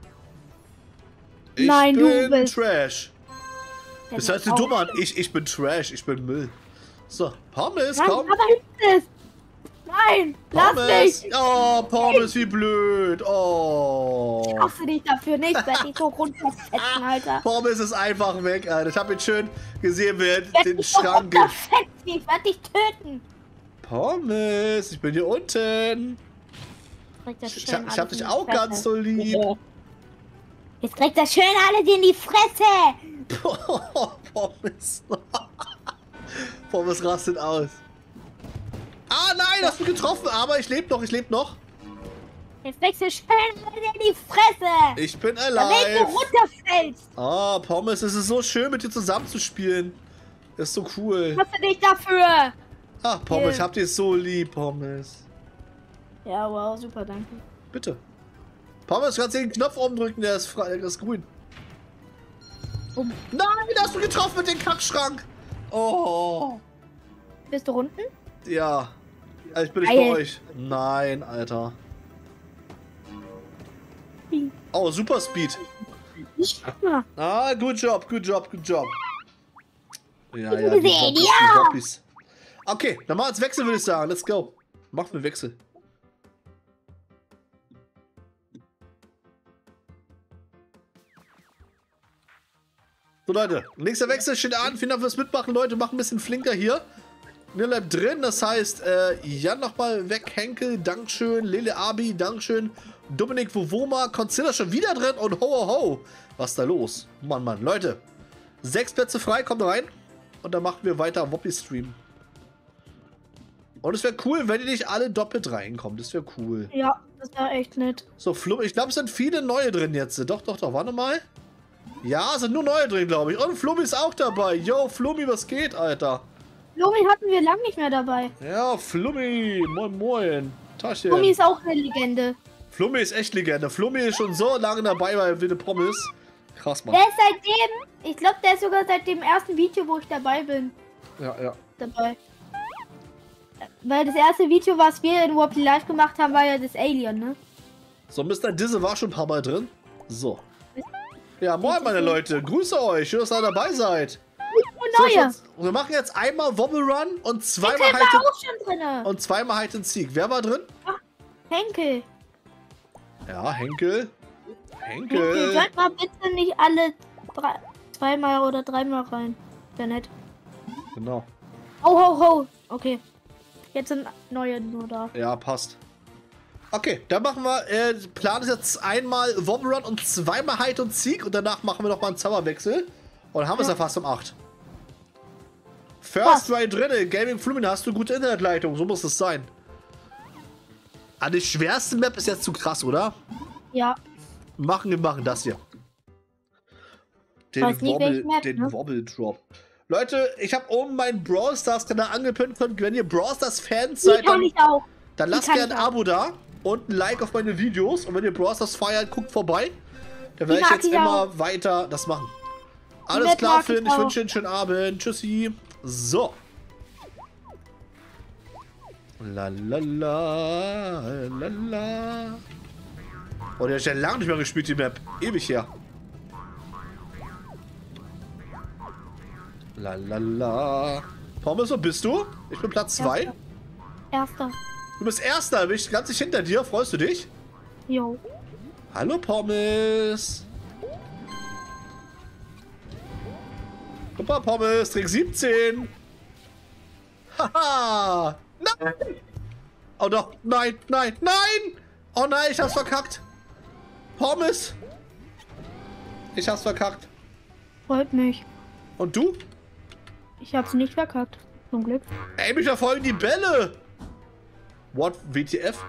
Nein, du bin bist Trash. Das hört sich dumm an. Ich bin Trash, ich bin Müll. So, Pommes, Nein, komm. aber ist es. Nein, lass Pommes. mich. Oh, Pommes, wie blöd. Oh. Ich hasse dich dafür nicht, wenn ich so runterfetzen, Alter. Pommes ist einfach weg, Alter. Ich hab jetzt schön gesehen, wer Ich den dich so Schrank geht. runterfetzen, ich werde dich töten. Pommes, ich bin hier unten. Ich hab dich auch ganz so lieb. Jetzt kriegt das schön alles in die Fresse. Pommes. Pommes rastet aus. Ah nein, hast du getroffen, aber ich lebe noch, Jetzt kriegst du schön alles in die Fresse. Ich bin Damit du alive. runterfällst. Ah, Pommes, es ist so schön, mit dir zusammenzuspielen. Ist so cool. Ich hasse dich dafür. Ah, Pommes, ich hab dich so lieb, Pommes. Ja, wow, super, danke. Bitte. Pommes, du kannst den Knopf oben drücken, der ist frei, der ist grün. Oh. Nein, da hast du getroffen mit dem Kackschrank. Oh. Bist du unten? Ja. Also ich bin nicht bei euch. Nein, Alter. Oh, Super Speed. Ah, good job, good job, good job. Ja, ja, die Woppies, die Woppies. Okay, dann machen wir jetzt Wechsel, würde ich sagen. Let's go. Machen wir Wechsel. So, Leute, nächster Wechsel steht an. Vielen Dank fürs Mitmachen, Leute. Machen ein bisschen flinker hier. Mir bleibt drin, das heißt, Jan nochmal weg, Henkel, Dankeschön, Lele Abi, Dankeschön, Dominik Wowoma, Conzilla schon wieder drin und ho, ho, ho. Was ist da los? Mann, Mann, Leute. 6 Plätze frei, kommt rein. Und dann machen wir weiter Woppi-Stream. Und es wäre cool, wenn die nicht alle doppelt reinkommen. Das wäre cool. Ja, das wäre echt nett. So, Flum, ich glaube, es sind viele neue drin jetzt. Doch, doch, doch, warte mal. Ja, es sind nur neue drin, glaube ich. Und Flummi ist auch dabei. Yo, Flummi, was geht, Alter? Flummi hatten wir lang nicht mehr dabei. Ja, Flummi, moin, moin. Taschen. Flummi ist auch eine Legende. Flummi ist echt Legende. Flummi ist schon so lange dabei bei Wilde Pommes. Krass, Mann. Der ist seitdem, ich glaube, der ist sogar seit dem ersten Video, wo ich dabei bin. Ja, ja. Dabei. Weil das erste Video, was wir in Wobbly Live gemacht haben, war ja das Alien, ne? So, Mr. Dizze war schon ein paar Mal drin. So. Ja, moin, meine Leute. Grüße euch. Schön, dass ihr dabei seid. Oh, neue. So, wir machen jetzt einmal Wobble Run und zweimal Henkel war auch schon drin. und zweimal Hide and Seek. Wer war drin? Ach, Henkel. Ja, Henkel. Henkel, sag mal bitte nicht alle zweimal oder dreimal rein. Wäre nett. Genau. Oh, ho, ho. Okay. Jetzt sind neue nur da. Ja, passt. Okay, dann machen wir, Plan ist jetzt einmal Wobble Run und zweimal Hide und Seek und danach machen wir nochmal einen Zauberwechsel. Und dann haben wir es ja fast um 8. First Try drinne, Gaming Flumin, hast du gute Internetleitung, so muss es sein. Ah, die schwerste Map ist jetzt zu krass, oder? Ja. Wir machen das hier. Den Wobble Drop. Leute, ich habe oben meinen Brawl Stars Kanal angepinnt. Wenn ihr Brawl Stars Fans seid, dann lasst gerne ein Abo da und ein Like auf meine Videos. Und wenn ihr Brawl Stars feiert, guckt vorbei. Dann werde ich jetzt immer weiter das machen. Alles klar, Finn. Ich wünsche dir einen schönen Abend. Tschüssi. So. Lalala, lalala. Oh, der ist ja lange nicht mehr gespielt, die Map. Ewig her. Lalala. Pommes, wo bist du? Ich bin Platz 2. Erster. Du bist Erster, bin ich ganz nicht hinter dir. Freust du dich? Jo. Hallo, Pommes. Guck mal, Pommes, Trick 17. Haha. Nein. Oh doch, nein, nein, nein. Oh nein, ich hab's verkackt. Pommes. Ich hab's verkackt. Freut mich. Und du? Ich hab's nicht verkackt. Zum Glück. Ey, mich verfolgen die Bälle. What? WTF?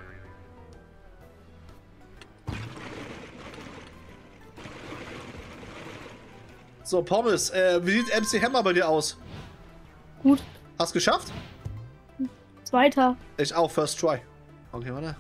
So, Pommes, wie sieht MC Hammer bei dir aus? Gut. Hast geschafft? Zweiter. Ich auch, first try. Okay, warte.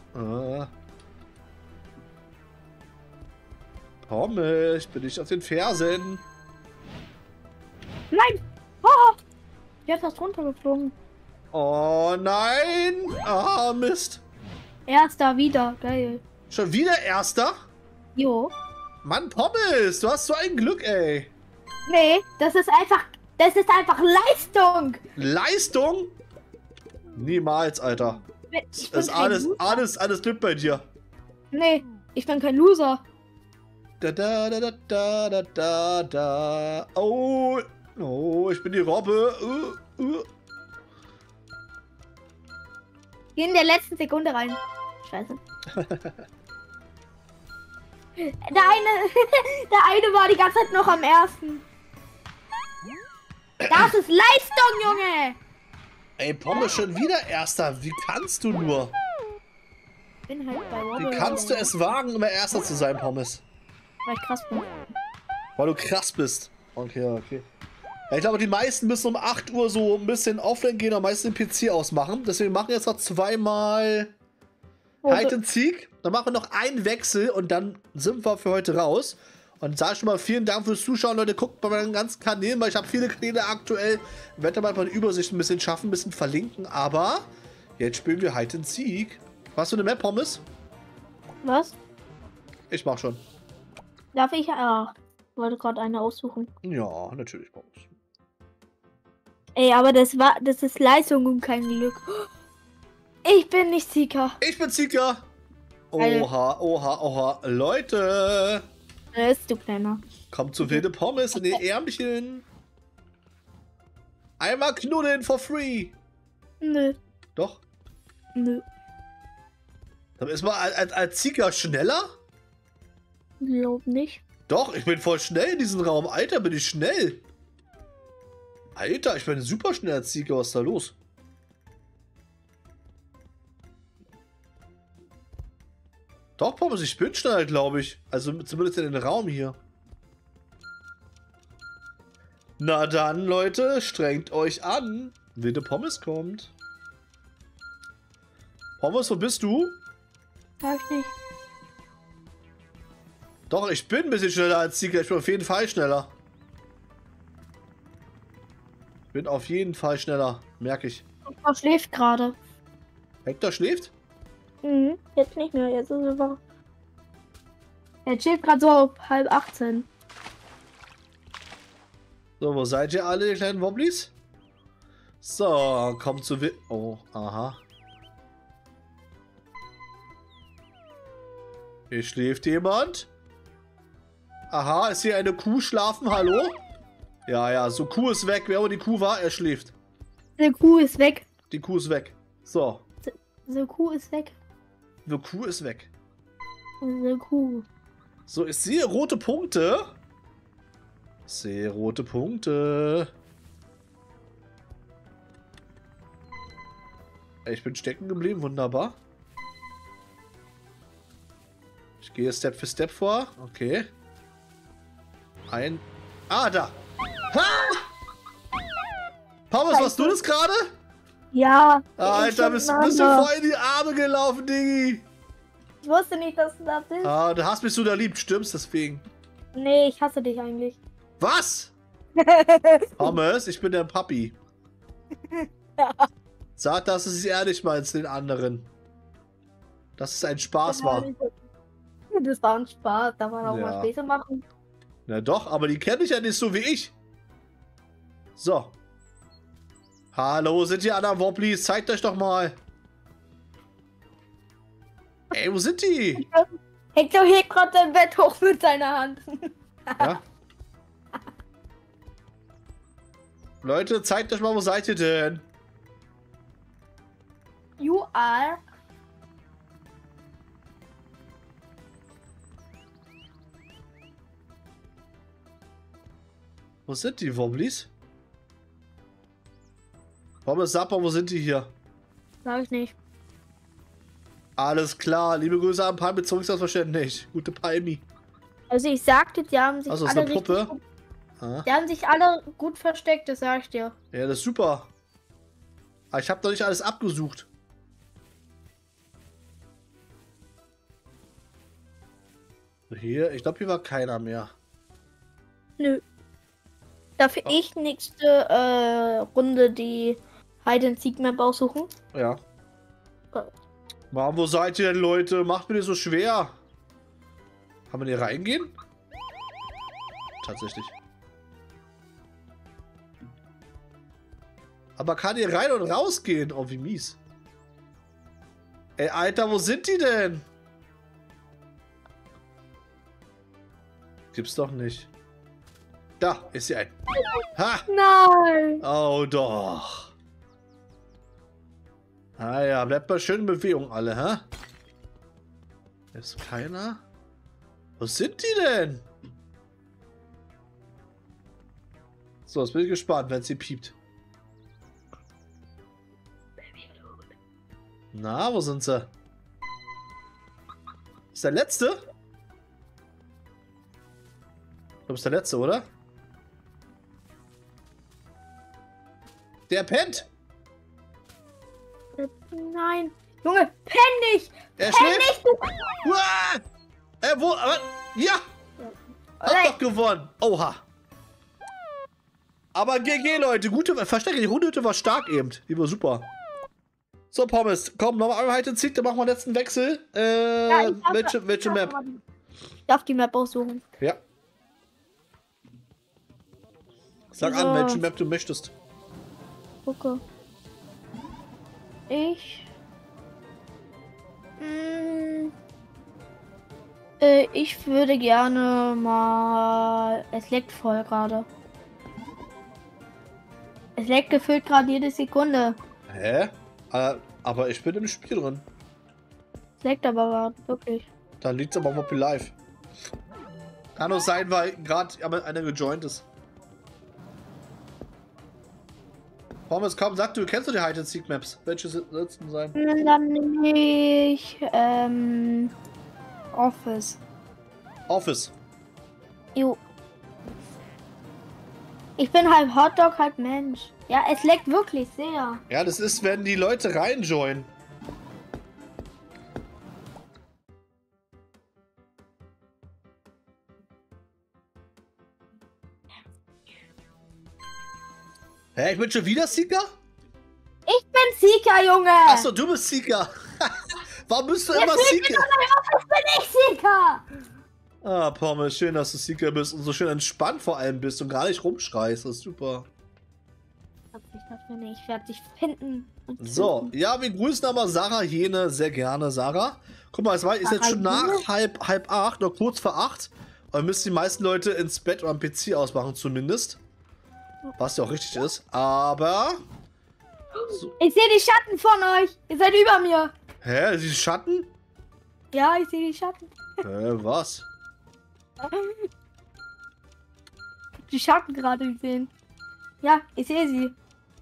Pommes, ich bin nicht auf den Fersen. Nein! Oh! Jetzt hast du runtergeflogen. Oh nein! Ah, Mist. Erster wieder. Geil. Schon wieder Erster? Jo. Mann, Pommes, du hast so ein Glück, ey. Nee, das ist einfach Leistung. Leistung? Niemals, Alter. Ich bin Das ist kein Loser. alles Glück bei dir. Nee, ich bin kein Loser. Da, da, da, da, da, da, da. Oh, ich bin die Robbe. Geh in der letzten Sekunde rein. Scheiße. Der eine war die ganze Zeit noch am ersten. Das ist Leistung, Junge! Ey, Pommes, schon wieder Erster. Wie kannst du nur? Ich bin halt bei Wie kannst du es wagen, immer Erster zu sein, Pommes? Weil ich krass bin. Weil du krass bist. Okay. Ja, ich glaube, die meisten müssen um 8 Uhr so ein bisschen offline gehen, am meisten den PC ausmachen. Deswegen machen wir jetzt noch zweimal Hide and Seek. Dann machen wir noch einen Wechsel und dann sind wir für heute raus. Und sage schon mal vielen Dank fürs Zuschauen, Leute. Guckt bei meinen ganzen Kanälen, weil ich habe viele Kanäle aktuell. Ich werde mal eine Übersicht ein bisschen schaffen, ein bisschen verlinken. Aber jetzt spielen wir Hide and Seek. Hast du eine Map, Pommes? Was? Ich mach schon. Darf ich? Ah, ich wollte gerade eine aussuchen. Ja, natürlich, Pommes. Ey, aber das ist Leistung und kein Glück. Ich bin nicht Seeker. Ich bin Seeker. Oha. Leute. Du Kleiner. Kommt zu wilde Pommes in den Ärmchen. Einmal knuddeln for free. Nö. Doch. Nö. Dann ist man als Seeker schneller? Glaub nicht. Doch, ich bin voll schnell in diesem Raum. Alter, bin ich schnell. Alter, ich bin super schnell als Seeker. Was ist da los? Doch, Pommes, ich bin schneller, glaube ich. Also zumindest in den Raum hier. Na dann, Leute, strengt euch an. Wilde Pommes kommt. Pommes, wo bist du? Sag ich nicht. Doch, ich bin ein bisschen schneller als Seeker. Ich bin auf jeden Fall schneller. Bin auf jeden Fall schneller, merke ich. Hector schläft gerade. Hector schläft? Mhm, jetzt nicht mehr. Jetzt ist er wach. Er chillt gerade so auf 7:30. So, wo seid ihr alle, die kleinen Wobblies? So, kommt zu Oh, aha. Hier schläft jemand. Aha, ist hier eine Kuh schlafen? Hallo? Ja, so, Kuh ist weg. Wer aber die Kuh war, er schläft. Die Kuh ist weg. Die Kuh ist weg. So. Die Kuh ist weg. Die Kuh ist weg. Die Kuh. So, ich sehe rote Punkte. Sehe rote Punkte. Ich bin stecken geblieben, wunderbar. Ich gehe Step für Step vor. Okay. Ah, da. Ha! Pommes, warst du das gerade? Ja. Alter, bist du voll in die Arme gelaufen, Diggi. Ich wusste nicht, dass du da bist. Ah, du hast mich so da lieb, stimmt's deswegen. Nee, ich hasse dich eigentlich. Was? Pommes, ich bin der Papi. Sag, dass du es ehrlich meinst, den anderen. Dass es ein Spaß war. Das war ein Spaß, da man auch Ja. mal Späße machen. Na doch, aber die kenne ich ja nicht so wie ich. So. Hallo, sind die anderen Wobblies? Zeigt euch doch mal. Ey, wo sind die? Hector hebt gerade sein Bett hoch mit seiner Hand. Ja. Leute, zeigt euch mal, wo seid ihr denn? You are. Wo sind die Wobblies? Pommes, sag mal, wo sind die hier? Sag ich nicht. Alles klar, liebe Grüße an Palmi, zurück Gute Palmi. Also ich sagte, die haben sich Also, ist alle eine Puppe? richtig, Ah. die haben sich alle gut versteckt, das sag ich dir. Ja, das ist super. Aber ich habe doch nicht alles abgesucht. Hier, ich glaube, hier war keiner mehr. Nö. Darf Oh. ich nächste Runde die Hide and Seek Map aussuchen? Ja. Oh. Mann, wo seid ihr denn, Leute? Macht mir das so schwer. Kann man hier reingehen? Tatsächlich. Aber kann hier rein und rausgehen? Oh, wie mies. Ey, Alter, wo sind die denn? Gibt's doch nicht. Da ist sie ein. Ha! Nein! Oh, doch. Ah ja, bleibt mal schön in Bewegung alle, hä? Ist keiner? Wo sind die denn? So, jetzt bin ich gespannt, wenn sie piept. Na, wo sind sie? Ist der letzte? Ich glaube, ist der letzte, oder? Der pennt! Nein! Junge, penn nicht! Er Penn schläft! nicht! Du... Uah! Wo? Aber, ja! Hab Nein. doch gewonnen! Oha! Aber GG, Leute. Gute Verstecke. Die Runde war stark eben. Die war super. So, Pommes. Komm, nochmal einmal halt Zick, dann machen wir den letzten Wechsel. Ja, Welche Map? Ich darf die Map aussuchen. Ja. Sag So. an, welche Map du möchtest. Gucke. Ich würde gerne mal. Es leckt voll gerade. Es leckt gefühlt gerade jede Sekunde. Hä? Aber ich bin im Spiel drin. Es leckt aber gerade, wirklich. Dann liegt's aber Moppy Live. Kann auch sein, weil gerade einer gejoint ist. Pommes, komm, sag du, kennst du die Hide-and-Seek Maps? Welche sollten sein? Dann nehme ich Office. Office. Jo. Ich bin halb Hotdog, halb Mensch. Ja, es leckt wirklich sehr. Ja, das ist, wenn die Leute reinjoinen. Hä, ich bin schon wieder Seeker? Ich bin Seeker, Junge! Achso, du bist Seeker. Warum bist du immer Seeker? Ich bin nicht Seeker! Ah, Pommes, schön, dass du Seeker bist und so schön entspannt vor allem bist und gar nicht rumschreist. Das ist super. Ich werde dich finden. Und So, finden. ja, wir grüßen aber Sarah Jene sehr gerne. Sarah, guck mal, es ist jetzt schon nach halb acht, noch kurz vor 8. Und müssen die meisten Leute ins Bett oder am PC ausmachen zumindest. Was ja auch richtig ist. Aber... So. Ich sehe die Schatten von euch. Ihr seid über mir. Hä, die Schatten? Ja, ich sehe die Schatten. Was? Die Schatten gerade gesehen. Ja, ich sehe sie.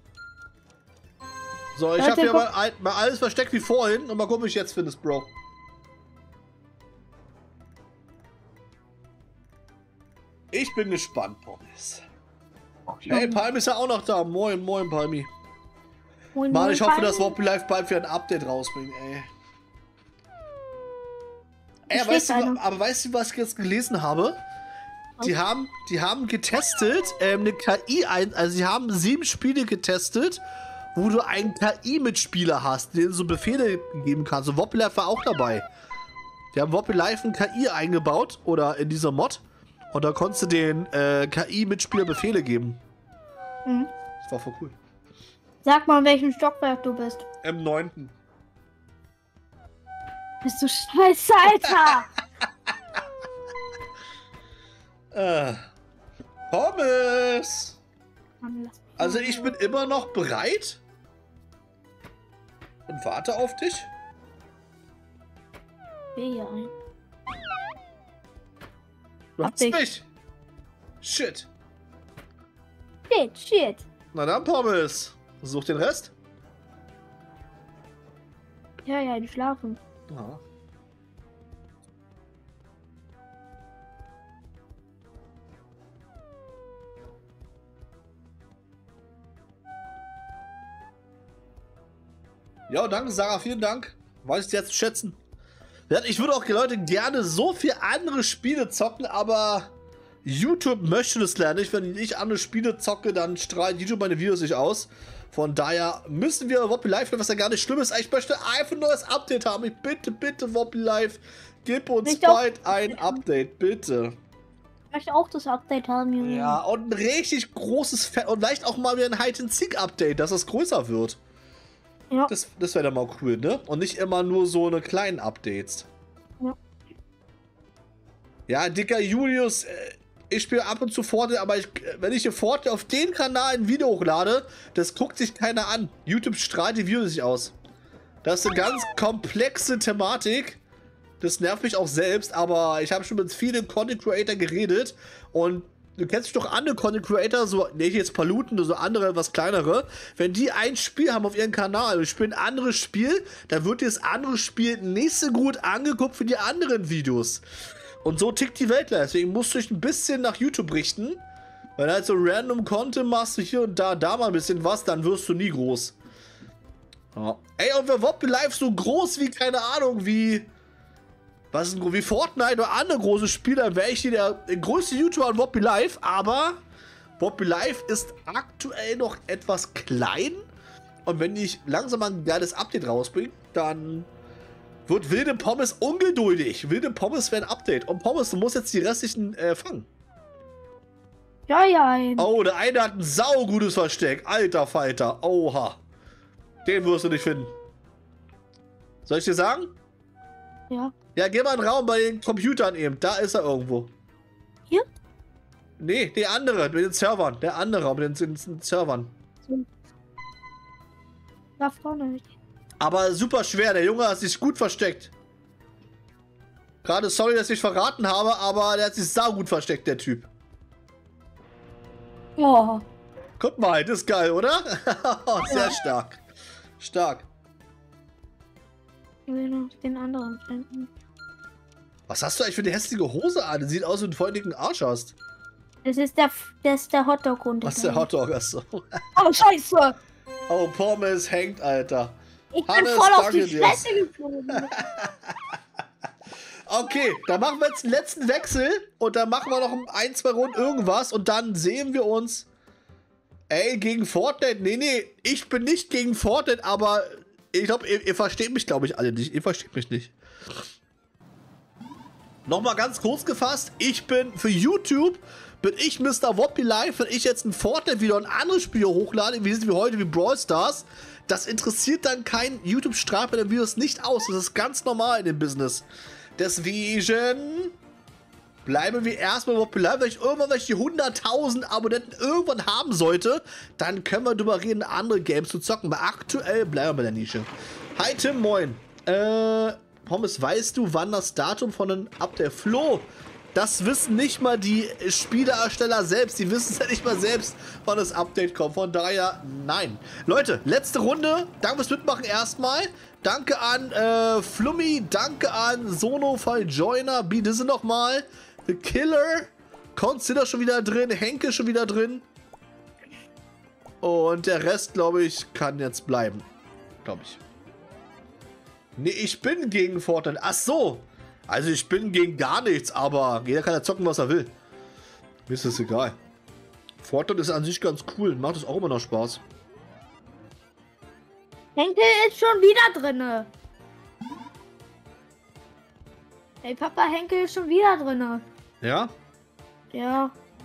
So, ich Leute, habe hier guck- mal alles versteckt wie vorhin. Und mal gucken, wie ich jetzt findest, Bro. Ich bin gespannt, Pommes. Hey, Palmi ist ja auch noch da. Moin, moin, Palmi. Moin, Mann, moin, ich hoffe, Palmi. dass Wobbly Live bald wieder ein Update rausbringt, ey. Ey, Steht weißt du, einer. aber weißt du, was ich jetzt gelesen habe? Die haben getestet, eine KI ein, also sie haben 7 Spiele getestet wo du einen KI-Mitspieler hast, den du so Befehle geben kannst. Und Wobbly Life war auch dabei. Die haben Wobbly Life ein KI eingebaut oder in dieser Mod. Und da konntest du den KI-Mitspieler Befehle geben. Mhm. Das war voll cool. Sag mal, in welchem Stockwerk du bist. Im 9. Bist du scheiße, Alter! Pommes! Mann, lass mich Also mal. ich bin immer noch bereit und warte auf dich. Geh hier ein. Du hast Update. mich. Shit. Shit. Na dann, Pommes. Such den Rest. Ja, die schlafen. Ja. Ja, danke, Sarah, vielen Dank. Weiß ich sehr zu schätzen. Ja, ich würde auch, Leute, gerne so viele andere Spiele zocken, aber YouTube möchte das leider nicht. Wenn ich andere Spiele zocke, dann strahlt YouTube meine Videos nicht aus. Von daher müssen wir Wobbly Life, was ja gar nicht schlimm ist. Ich möchte einfach nur das Update haben. Ich bitte, Wobbly Life, gib uns bald ein Update, bitte. Ich möchte auch das Update haben, Junge. Ja, und ein richtig großes Fett und vielleicht auch mal wieder ein Hide-and-Seek-Update, dass es größer wird. Ja. Das wäre dann mal cool, ne? Und nicht immer nur so eine kleinen Updates. Ja. Ja, dicker Julius, ich spiele ab und zu Fortnite, aber wenn ich hier Fortnite auf den Kanal ein Video hochlade, das guckt sich keiner an. YouTube strahlt die Videos nicht aus. Das ist eine ganz komplexe Thematik. Das nervt mich auch selbst, aber ich habe schon mit vielen Content Creator geredet und du kennst doch andere Content Creator, so, nicht jetzt Paluten, so andere, was kleinere. Wenn die ein Spiel haben auf ihrem Kanal und spielen ein anderes Spiel, dann wird das andere Spiel nicht so gut angeguckt für die anderen Videos. Und so tickt die Welt leider. Deswegen musst du dich ein bisschen nach YouTube richten. Wenn du halt so random Content machst, du hier und da mal ein bisschen was, dann wirst du nie groß. Ja. Ey, und wer Wobbly Life so groß wie, keine Ahnung, wie Fortnite oder andere große Spiele, dann wäre ich hier der größte YouTuber an Wobbly Life, aber Wobbly Life ist aktuell noch etwas klein und wenn ich langsam mal ein geiles Update rausbringe, dann wird Wilde Pommes ungeduldig. Wilde Pommes wäre ein Update und Pommes, du musst jetzt die restlichen fangen. Ja. Oh, der eine hat ein saugutes Versteck. Alter Falter. Oha. Den wirst du nicht finden. Soll ich dir sagen? Ja. Ja, geh mal in den Raum bei den Computern eben. Da ist er irgendwo. Hier? Nee, der andere mit den Servern. Der andere Raum mit den Servern. So. Da vorne. Aber super schwer. Der Junge hat sich gut versteckt. Gerade sorry, dass ich verraten habe, aber der hat sich saugut versteckt, der Typ. Oh. Guck mal, das ist geil, oder? Sehr stark. Stark. Ich will noch den anderen finden. Was hast du eigentlich für eine hässliche Hose an? Sieht aus, wie du einen dicken Arsch hast. Das ist der Hotdog unter. Was ist der Hotdog? Achso. Oh, scheiße! Oh, Pommes hängt, Alter. Ich bin Hannes, voll auf danke die dir. Fresse geflogen. Okay, dann machen wir jetzt den letzten Wechsel und dann machen wir noch ein, zwei Runden irgendwas und dann sehen wir uns. Ey, gegen Fortnite? Nee, ich bin nicht gegen Fortnite, aber ich glaube, ihr versteht mich, glaube ich, alle nicht. Ihr versteht mich nicht. Nochmal ganz kurz gefasst, ich bin für YouTube, bin ich Mr. Wobbly Life, wenn ich jetzt ein Fortnite wieder ein anderes Spiel hochlade, wie heute wie Brawl Stars, das interessiert dann kein YouTube-Straf bei den Videos nicht aus. Das ist ganz normal in dem Business. Deswegen bleiben wir erstmal Wobbly Life. Wenn ich irgendwann die 100.000 Abonnenten irgendwann haben sollte, dann können wir drüber reden, andere Games zu zocken. Aber aktuell bleiben wir bei der Nische. Hi Tim, moin. Pommes, weißt du, wann das Datum von einem Update? Flo, das wissen nicht mal die Spieleersteller selbst. Die wissen es ja nicht mal selbst, wann das Update kommt. Von daher, nein. Leute, letzte Runde. Danke fürs Mitmachen erstmal. Danke an Flummi. Danke an Sonofy Joiner. Wie diese nochmal. The Killer. Consider schon wieder drin. Henke schon wieder drin. Und der Rest, glaube ich, kann jetzt bleiben. Glaube ich. Nee, ich bin gegen Fortnite. Ach so. Also ich bin gegen gar nichts, aber jeder kann ja zocken, was er will. Mir ist das egal. Fortnite ist an sich ganz cool. Macht es auch immer noch Spaß. Henkel ist schon wieder drinne. Ey, Papa, Henkel ist schon wieder drinne. Ja? Ja.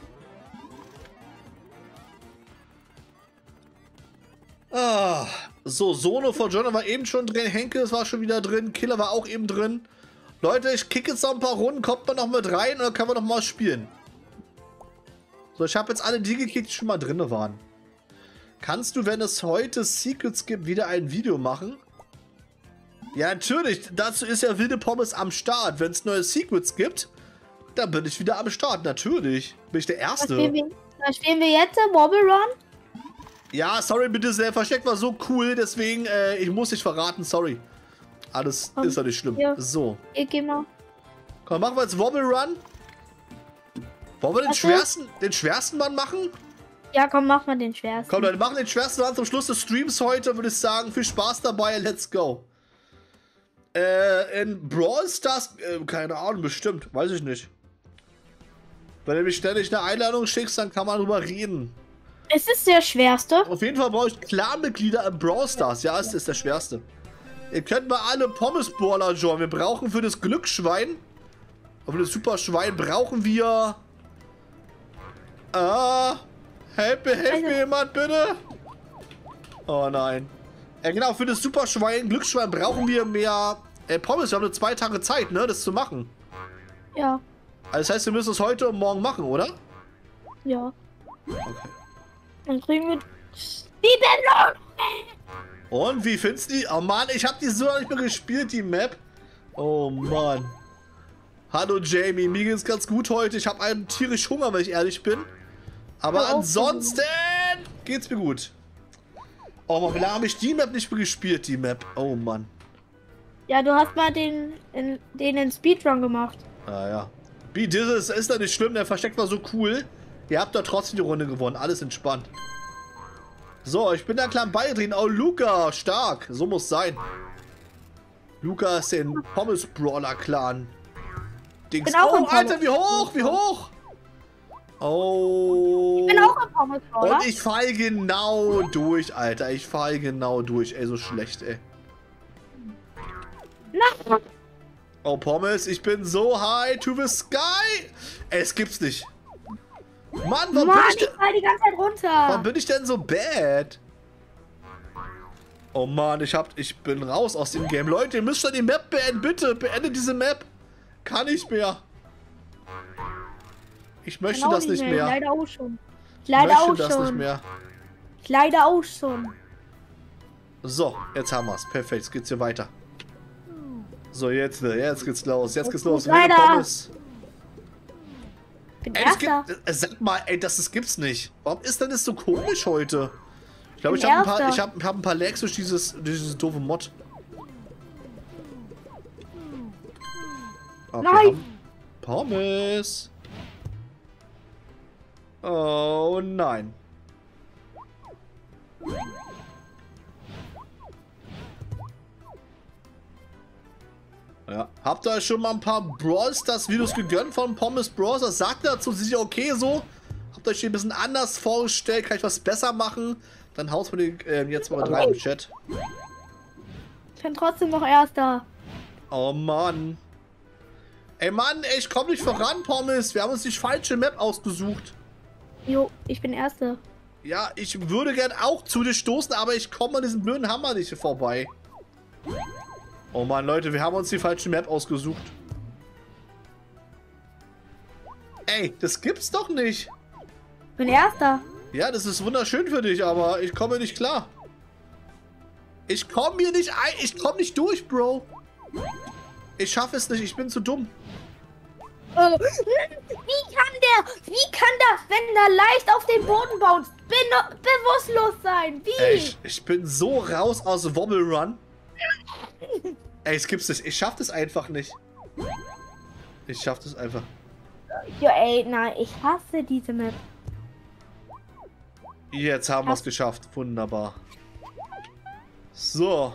Ah, so, Sono von Jonah war eben schon drin, Henkel war schon wieder drin, Killer war auch eben drin. Leute, ich kicke jetzt noch ein paar Runden, kommt man noch mit rein und dann können wir noch mal spielen. So, ich habe jetzt alle die gekickt, die schon mal drin waren. Kannst du, wenn es heute Secrets gibt, wieder ein Video machen? Ja, natürlich. Dazu ist ja Wilde Pommes am Start. Wenn es neue Secrets gibt, dann bin ich wieder am Start. Natürlich. Bin ich der Erste. Was spielen wir jetzt? Wobble Run? Ja, sorry, bitte sehr. Versteckt war so cool, deswegen, ich muss dich verraten. Sorry. Alles ist ja nicht schlimm. Ja. So. Ich geh mal. Komm, machen wir jetzt Wobble Run. Wollen wir den schwersten Mann machen? Ja, komm, mach mal den schwersten. Komm, dann machen den schwersten Mann zum Schluss des Streams heute, würde ich sagen. Viel Spaß dabei, let's go. In Brawl Stars, keine Ahnung, bestimmt. Weiß ich nicht. Wenn du mich ständig eine Einladung schickst, dann kann man drüber reden. Es ist der schwerste. Auf jeden Fall brauche ich Clan-Mitglieder im Brawl Stars. Ja, es ist der schwerste. Ihr könnt mal alle Pommes-Brawler joinen. Wir brauchen für das Glücksschwein, für das Superschwein brauchen wir... Helf mir jemand, bitte. Oh nein. Genau, für das Superschwein, Glücksschwein brauchen wir mehr Pommes. Wir haben nur 2 Tage Zeit, ne, das zu machen. Ja. Also das heißt, wir müssen es heute und morgen machen, oder? Ja. Okay. Dann kriegen wir die Belohnung. Und wie findest du die? Oh Mann, ich habe die so noch nicht mehr gespielt, die Map. Oh Mann. Hallo Jamie, mir geht's ganz gut heute. Ich habe einen tierisch Hunger, wenn ich ehrlich bin. Aber ansonsten geht's mir gut. Oh Mann, wie lange habe ich die Map nicht mehr gespielt, die Map? Oh Mann. Ja, du hast mal den in Speedrun gemacht. Ah ja. Wie dieses ist doch nicht schlimm, der Versteck war so cool. Ihr habt doch trotzdem die Runde gewonnen, alles entspannt. So, ich bin da klar beigetreten. Oh, Luca, stark. So muss sein. Luca ist den Pommes-Brawler-Clan. Dings. Oh, Alter, wie hoch, wie hoch. Oh. Ich bin auch ein Pommes-Brawler. Und ich falle genau durch, Alter. Ich falle genau durch. Ey, so schlecht, ey. Na. Oh, Pommes, ich bin so high to the sky. Ey, es gibt's nicht. Mann, warum bin ich denn... Ich fall die ganze Zeit runter. Warum bin ich denn so bad? Oh Mann, ich bin raus aus dem Game. Leute, ihr müsst schon die Map beenden. Bitte, beendet diese Map. Kann ich mehr. Ich möchte das nicht mehr. Leider auch schon. Leider auch schon. Nicht mehr. Leider auch schon. So, jetzt haben wir's. Perfekt, jetzt geht's hier weiter. So, jetzt geht's los. Jetzt geht's los. Leider. Sag mal, ey, das gibt's nicht. Warum ist denn das so komisch heute? Ich glaube, ich habe ein paar Lags durch dieses doofe Mod. Okay, nein! Pommes! Oh nein. Ja. Habt ihr euch schon mal ein paar Brawl Stars Videos gegönnt von Pommes Bros? Das sagt dazu sicher okay so. Habt ihr euch hier ein bisschen anders vorgestellt? Kann ich was besser machen? Dann haut mir den jetzt mal rein im Chat. Ich bin trotzdem noch Erster. Oh Mann. Ey Mann, ey, ich komme nicht voran, Pommes. Wir haben uns die falsche Map ausgesucht. Jo, ich bin Erster. Ja, ich würde gern auch zu dir stoßen, aber ich komme an diesem blöden Hammer nicht vorbei. Oh Mann, Leute, wir haben uns die falsche Map ausgesucht. Ey, das gibt's doch nicht. Ich bin Erster. Ja, das ist wunderschön für dich, aber ich komme nicht klar. Ich komme hier nicht ein. Ich komme nicht durch, Bro. Ich schaffe es nicht. Ich bin zu dumm. Wie kann das, wenn er leicht auf den Boden bounced, bewusstlos sein? Wie? Ey, ich bin so raus aus Wobble Run. Ey, es gibt's nicht. Ich schaff das einfach nicht. Ich schaff das einfach. Ja, ey, nein, ich hasse diese Map. Jetzt haben wir es geschafft. Wunderbar. So.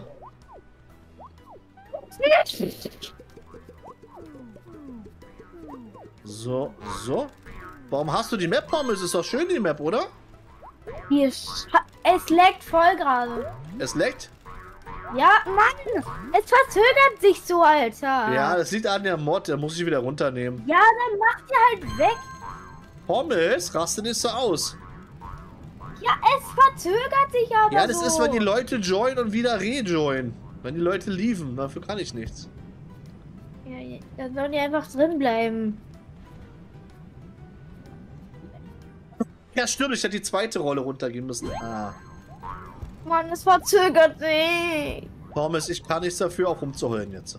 So. Warum hast du die Map, Pommes? Ist doch schön, die Map, oder? Es laggt voll gerade. Es leckt? Ja, Mann! Es verzögert sich so, Alter. Ja, das liegt an der Mod, der muss ich wieder runternehmen. Ja, dann macht ihr halt weg. Pommes, raste nicht so aus. Ja, es verzögert sich aber Ja, das so. ist, wenn die Leute joinen und wieder rejoinen. Wenn die Leute lieven, dafür kann ich nichts. Ja, dann sollen die einfach drin bleiben. Ja, stimmt, ich hätte die zweite Rolle runtergehen müssen. Ah. Mann, es verzögert sich. Pommes, ich kann nichts dafür, auch rumzuheulen jetzt.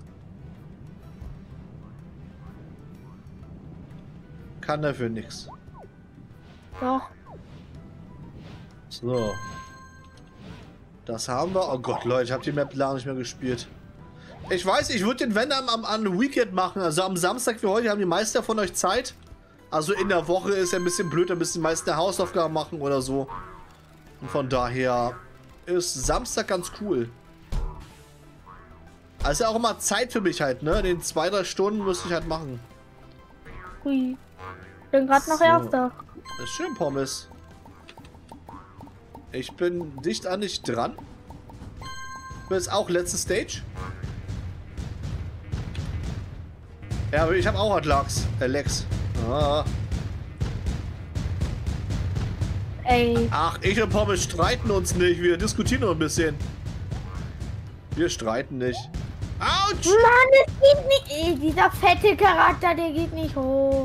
Kann dafür nichts. Doch. So. Das haben wir. Oh Gott, Leute, ich habe die Map lange nicht mehr gespielt. Ich weiß, ich würde den Venom am Weekend machen. Also am Samstag wie heute haben die meisten von euch Zeit. Also in der Woche ist ja ein bisschen blöd, da müssen die meisten Hausaufgaben machen oder so. Und von daher ist Samstag ganz cool. Also auch immer Zeit für mich halt, ne? Den 2-3 Stunden müsste ich halt machen. Hui. Bin gerade noch Erster. Das ist schön, Pommes. Ich bin dicht an dich dran. Du bist auch letzte Stage. Ja, aber ich habe auch Lex. Ah. Ey. Ach, ich und Pommes streiten uns nicht. Wir diskutieren nur ein bisschen. Wir streiten nicht. Autsch! Mann, es geht nicht. Ey, dieser fette Charakter, der geht nicht hoch.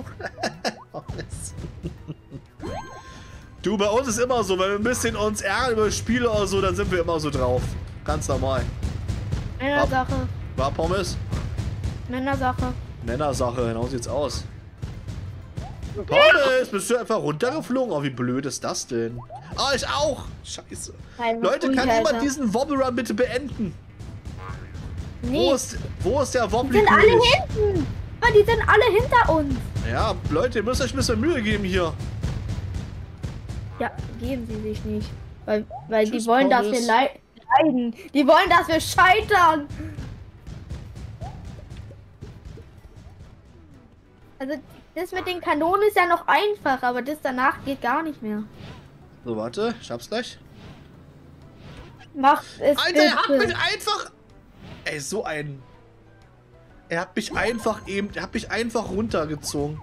Du, bei uns ist immer so, wenn wir ein bisschen uns ärgern über Spiele oder so, dann sind wir immer so drauf. Ganz normal. Männersache. War Pommes? Männersache. Männersache, genau sieht's aus. Pommes, bist du einfach runtergeflogen? Oh, wie blöd ist das denn? Ah, ich auch. Scheiße. Nein, Leute, kann Alter. jemand diesen Wobble Run bitte beenden? Nee. Wo ist der Die Wobbly sind alle König? hinten. Oh, die sind alle hinter uns. Ja, Leute, ihr müsst euch ein bisschen Mühe geben hier. Ja, geben sie sich nicht. Weil Tschüss, die wollen, dass Pommes. wir leiden. Die wollen, dass wir scheitern. Also, das mit den Kanonen ist ja noch einfach, aber das danach geht gar nicht mehr. So, warte, ich hab's gleich. Macht es Alter, er hat bitte. mich einfach... Ey, so ein... Er hat mich einfach runtergezogen.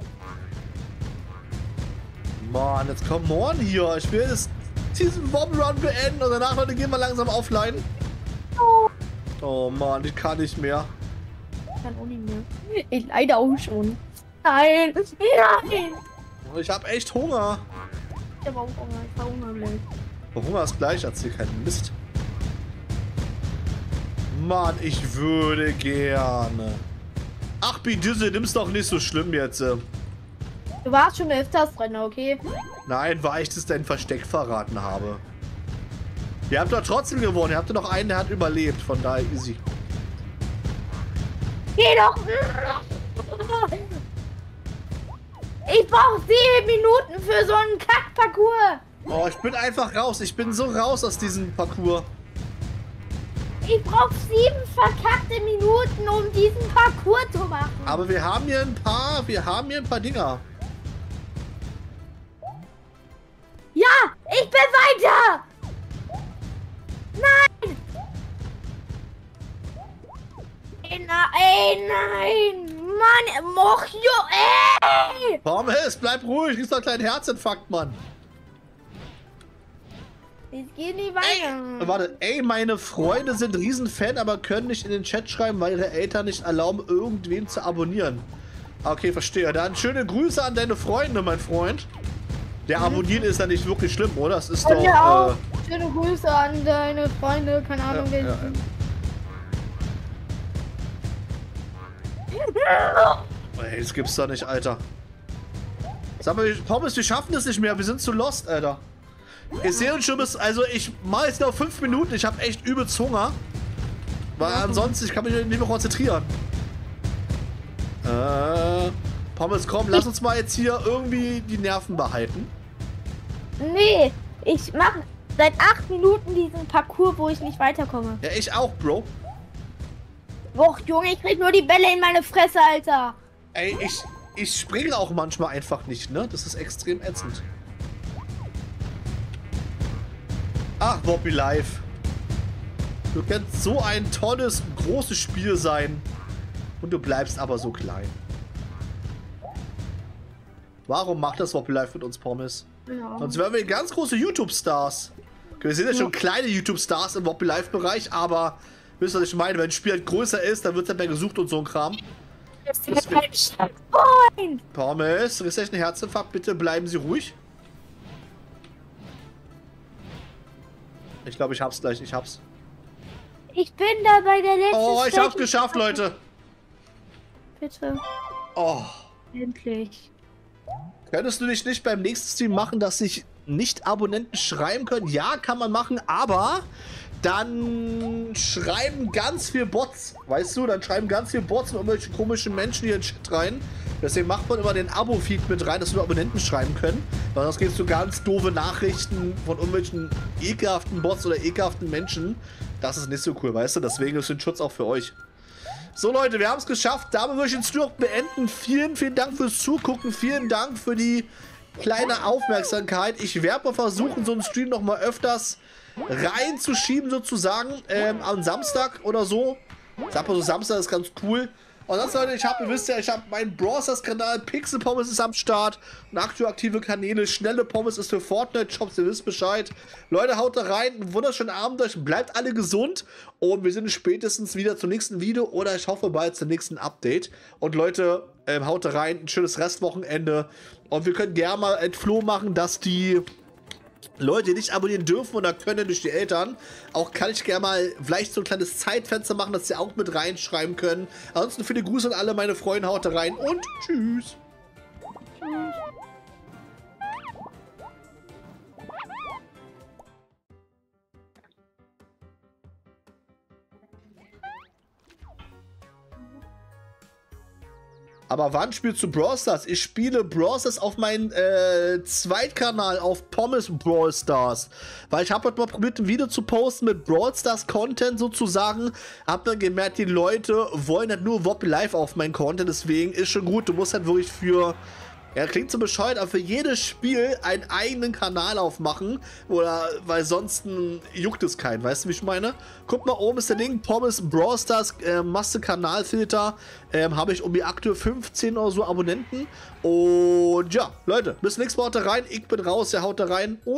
Mann, jetzt komm on hier. Ich will jetzt diesen Wobble Run beenden und danach, Leute, gehen wir langsam offline. Oh Mann, ich kann nicht mehr. Ich kann auch nicht mehr. Ich leider auch schon. Nein. Nein. Ich hab echt Hunger. Ich hab auch Hunger. Ich hab Hunger gleich. Hunger ist gleich, erzähl keinen Mist. Mann, ich würde gerne. Ach, Bidisse, nimm's doch nicht so schlimm jetzt. Du warst schon öfters drin, okay? Nein, weil ich das dein Versteck verraten habe. Ihr habt doch trotzdem gewonnen. Ihr habt doch noch einen, der hat überlebt. Von daher easy. Geh doch! Ich brauche 7 Minuten für so einen Kack-Parcours! Oh, ich bin einfach raus. Ich bin so raus aus diesem Parcours. Ich brauche 7 verkackte Minuten, um diesen Parcours zu machen. Aber wir haben hier ein paar Dinger. Ja, ich bin weiter! Nein! Nein! Mann, Mochjo, ey! Pommes, bleib ruhig. Ist doch ein kleiner Herzinfarkt, Mann. Ich gehe nicht Ey, weiter. warte. Ey, meine Freunde sind Riesenfan, aber können nicht in den Chat schreiben, weil ihre Eltern nicht erlauben, irgendwen zu abonnieren. Okay, verstehe. Dann schöne Grüße an deine Freunde, mein Freund. Der Abonnieren ist ja nicht wirklich schlimm, oder? Das ist Und doch... dir auch. Schöne Grüße an deine Freunde, keine Ahnung, wer ja, die sind. Ey, das gibt's doch nicht, Alter. Sag mal, Pommes, wir schaffen das nicht mehr. Wir sind zu lost, Alter. Ich sehe uns schon bis... Also, ich mache jetzt noch 5 Minuten. Ich habe echt übelst Hunger. Weil ansonsten, ich kann mich nicht mehr konzentrieren. Pommes, komm, lass uns mal jetzt hier irgendwie die Nerven behalten. Nee, ich mache seit 8 Minuten diesen Parcours, wo ich nicht weiterkomme. Ja, ich auch, Bro. Och, Junge, ich krieg nur die Bälle in meine Fresse, Alter. Ey, ich springe auch manchmal einfach nicht, ne? Das ist extrem ätzend. Ach, Bobby Live. Du kannst so ein tolles, großes Spiel sein. Und du bleibst aber so klein. Warum macht das Wobbly Life mit uns, Pommes? Ja. Sonst wären wir ganz große YouTube-Stars. Okay, wir sind ja schon kleine YouTube-Stars im Wobbly Life-Bereich, aber wisst ihr, was ich meine? Wenn ein Spiel halt größer ist, dann wird es halt mehr gesucht und so ein Kram. Pommes, ist echt ein Herzinfarkt? Bitte bleiben Sie ruhig. Ich glaube, ich hab's gleich. Ich hab's. Ich bin da bei der letzten. Oh, ich hab's geschafft, Leute. Bitte. Oh. Endlich. Könntest du dich nicht beim nächsten Stream machen, dass sich Nicht-Abonnenten schreiben können? Ja, kann man machen, aber dann schreiben ganz viele Bots. Weißt du, dann schreiben ganz viele Bots und irgendwelche komischen Menschen hier in den Chat rein. Deswegen macht man immer den Abo-Feed mit rein, dass nur Abonnenten schreiben können. Weil sonst kriegst du ganz doofe Nachrichten von irgendwelchen ekelhaften Bots oder ekelhaften Menschen. Das ist nicht so cool, weißt du? Deswegen ist ein Schutz auch für euch. So Leute, wir haben es geschafft. Damit würde ich den Stream auch beenden. Vielen, vielen Dank fürs Zugucken. Vielen Dank für die kleine Aufmerksamkeit. Ich werde mal versuchen, so einen Stream noch mal öfters reinzuschieben sozusagen. Am Samstag oder so. Ich sag mal so, Samstag ist ganz cool. Und sonst, Leute, ihr wisst ja, ich habe meinen Brawl Stars Kanal, Pixel Pommes ist am Start und aktive Kanäle, Schnelle Pommes ist für Fortnite-Shops, ihr wisst Bescheid. Leute, haut da rein, einen wunderschönen Abend euch, bleibt alle gesund und wir sehen uns spätestens wieder zum nächsten Video oder ich hoffe bald zum nächsten Update. Und Leute, haut da rein, ein schönes Restwochenende und wir können gerne mal ein Flo machen, dass die Leute, die nicht abonnieren dürfen oder können durch die Eltern, auch kann ich gerne mal vielleicht so ein kleines Zeitfenster machen, dass sie auch mit reinschreiben können. Ansonsten viele Grüße an alle meine Freunde, haut da rein und tschüss. Aber wann spielst du Brawl Stars? Ich spiele Brawl Stars auf meinem Zweitkanal auf Pommes Brawl Stars. Weil ich habe heute mal probiert, ein Video zu posten mit Brawl Stars Content sozusagen. Hab dann gemerkt, die Leute wollen halt nur Wobbly Life auf meinen Content. Deswegen ist schon gut, du musst halt wirklich für... Ja, klingt so bescheuert, aber für jedes Spiel einen eigenen Kanal aufmachen. Oder, weil sonst juckt es keinen, weißt du, wie ich meine? Guck mal, oben ist der Link, Pommes Brawl Stars, Masse Kanalfilter. Habe ich um die aktuell 15 oder so Abonnenten. Und ja, Leute, bis nächstes Mal, haut da rein. Ich bin raus, ja, haut da rein.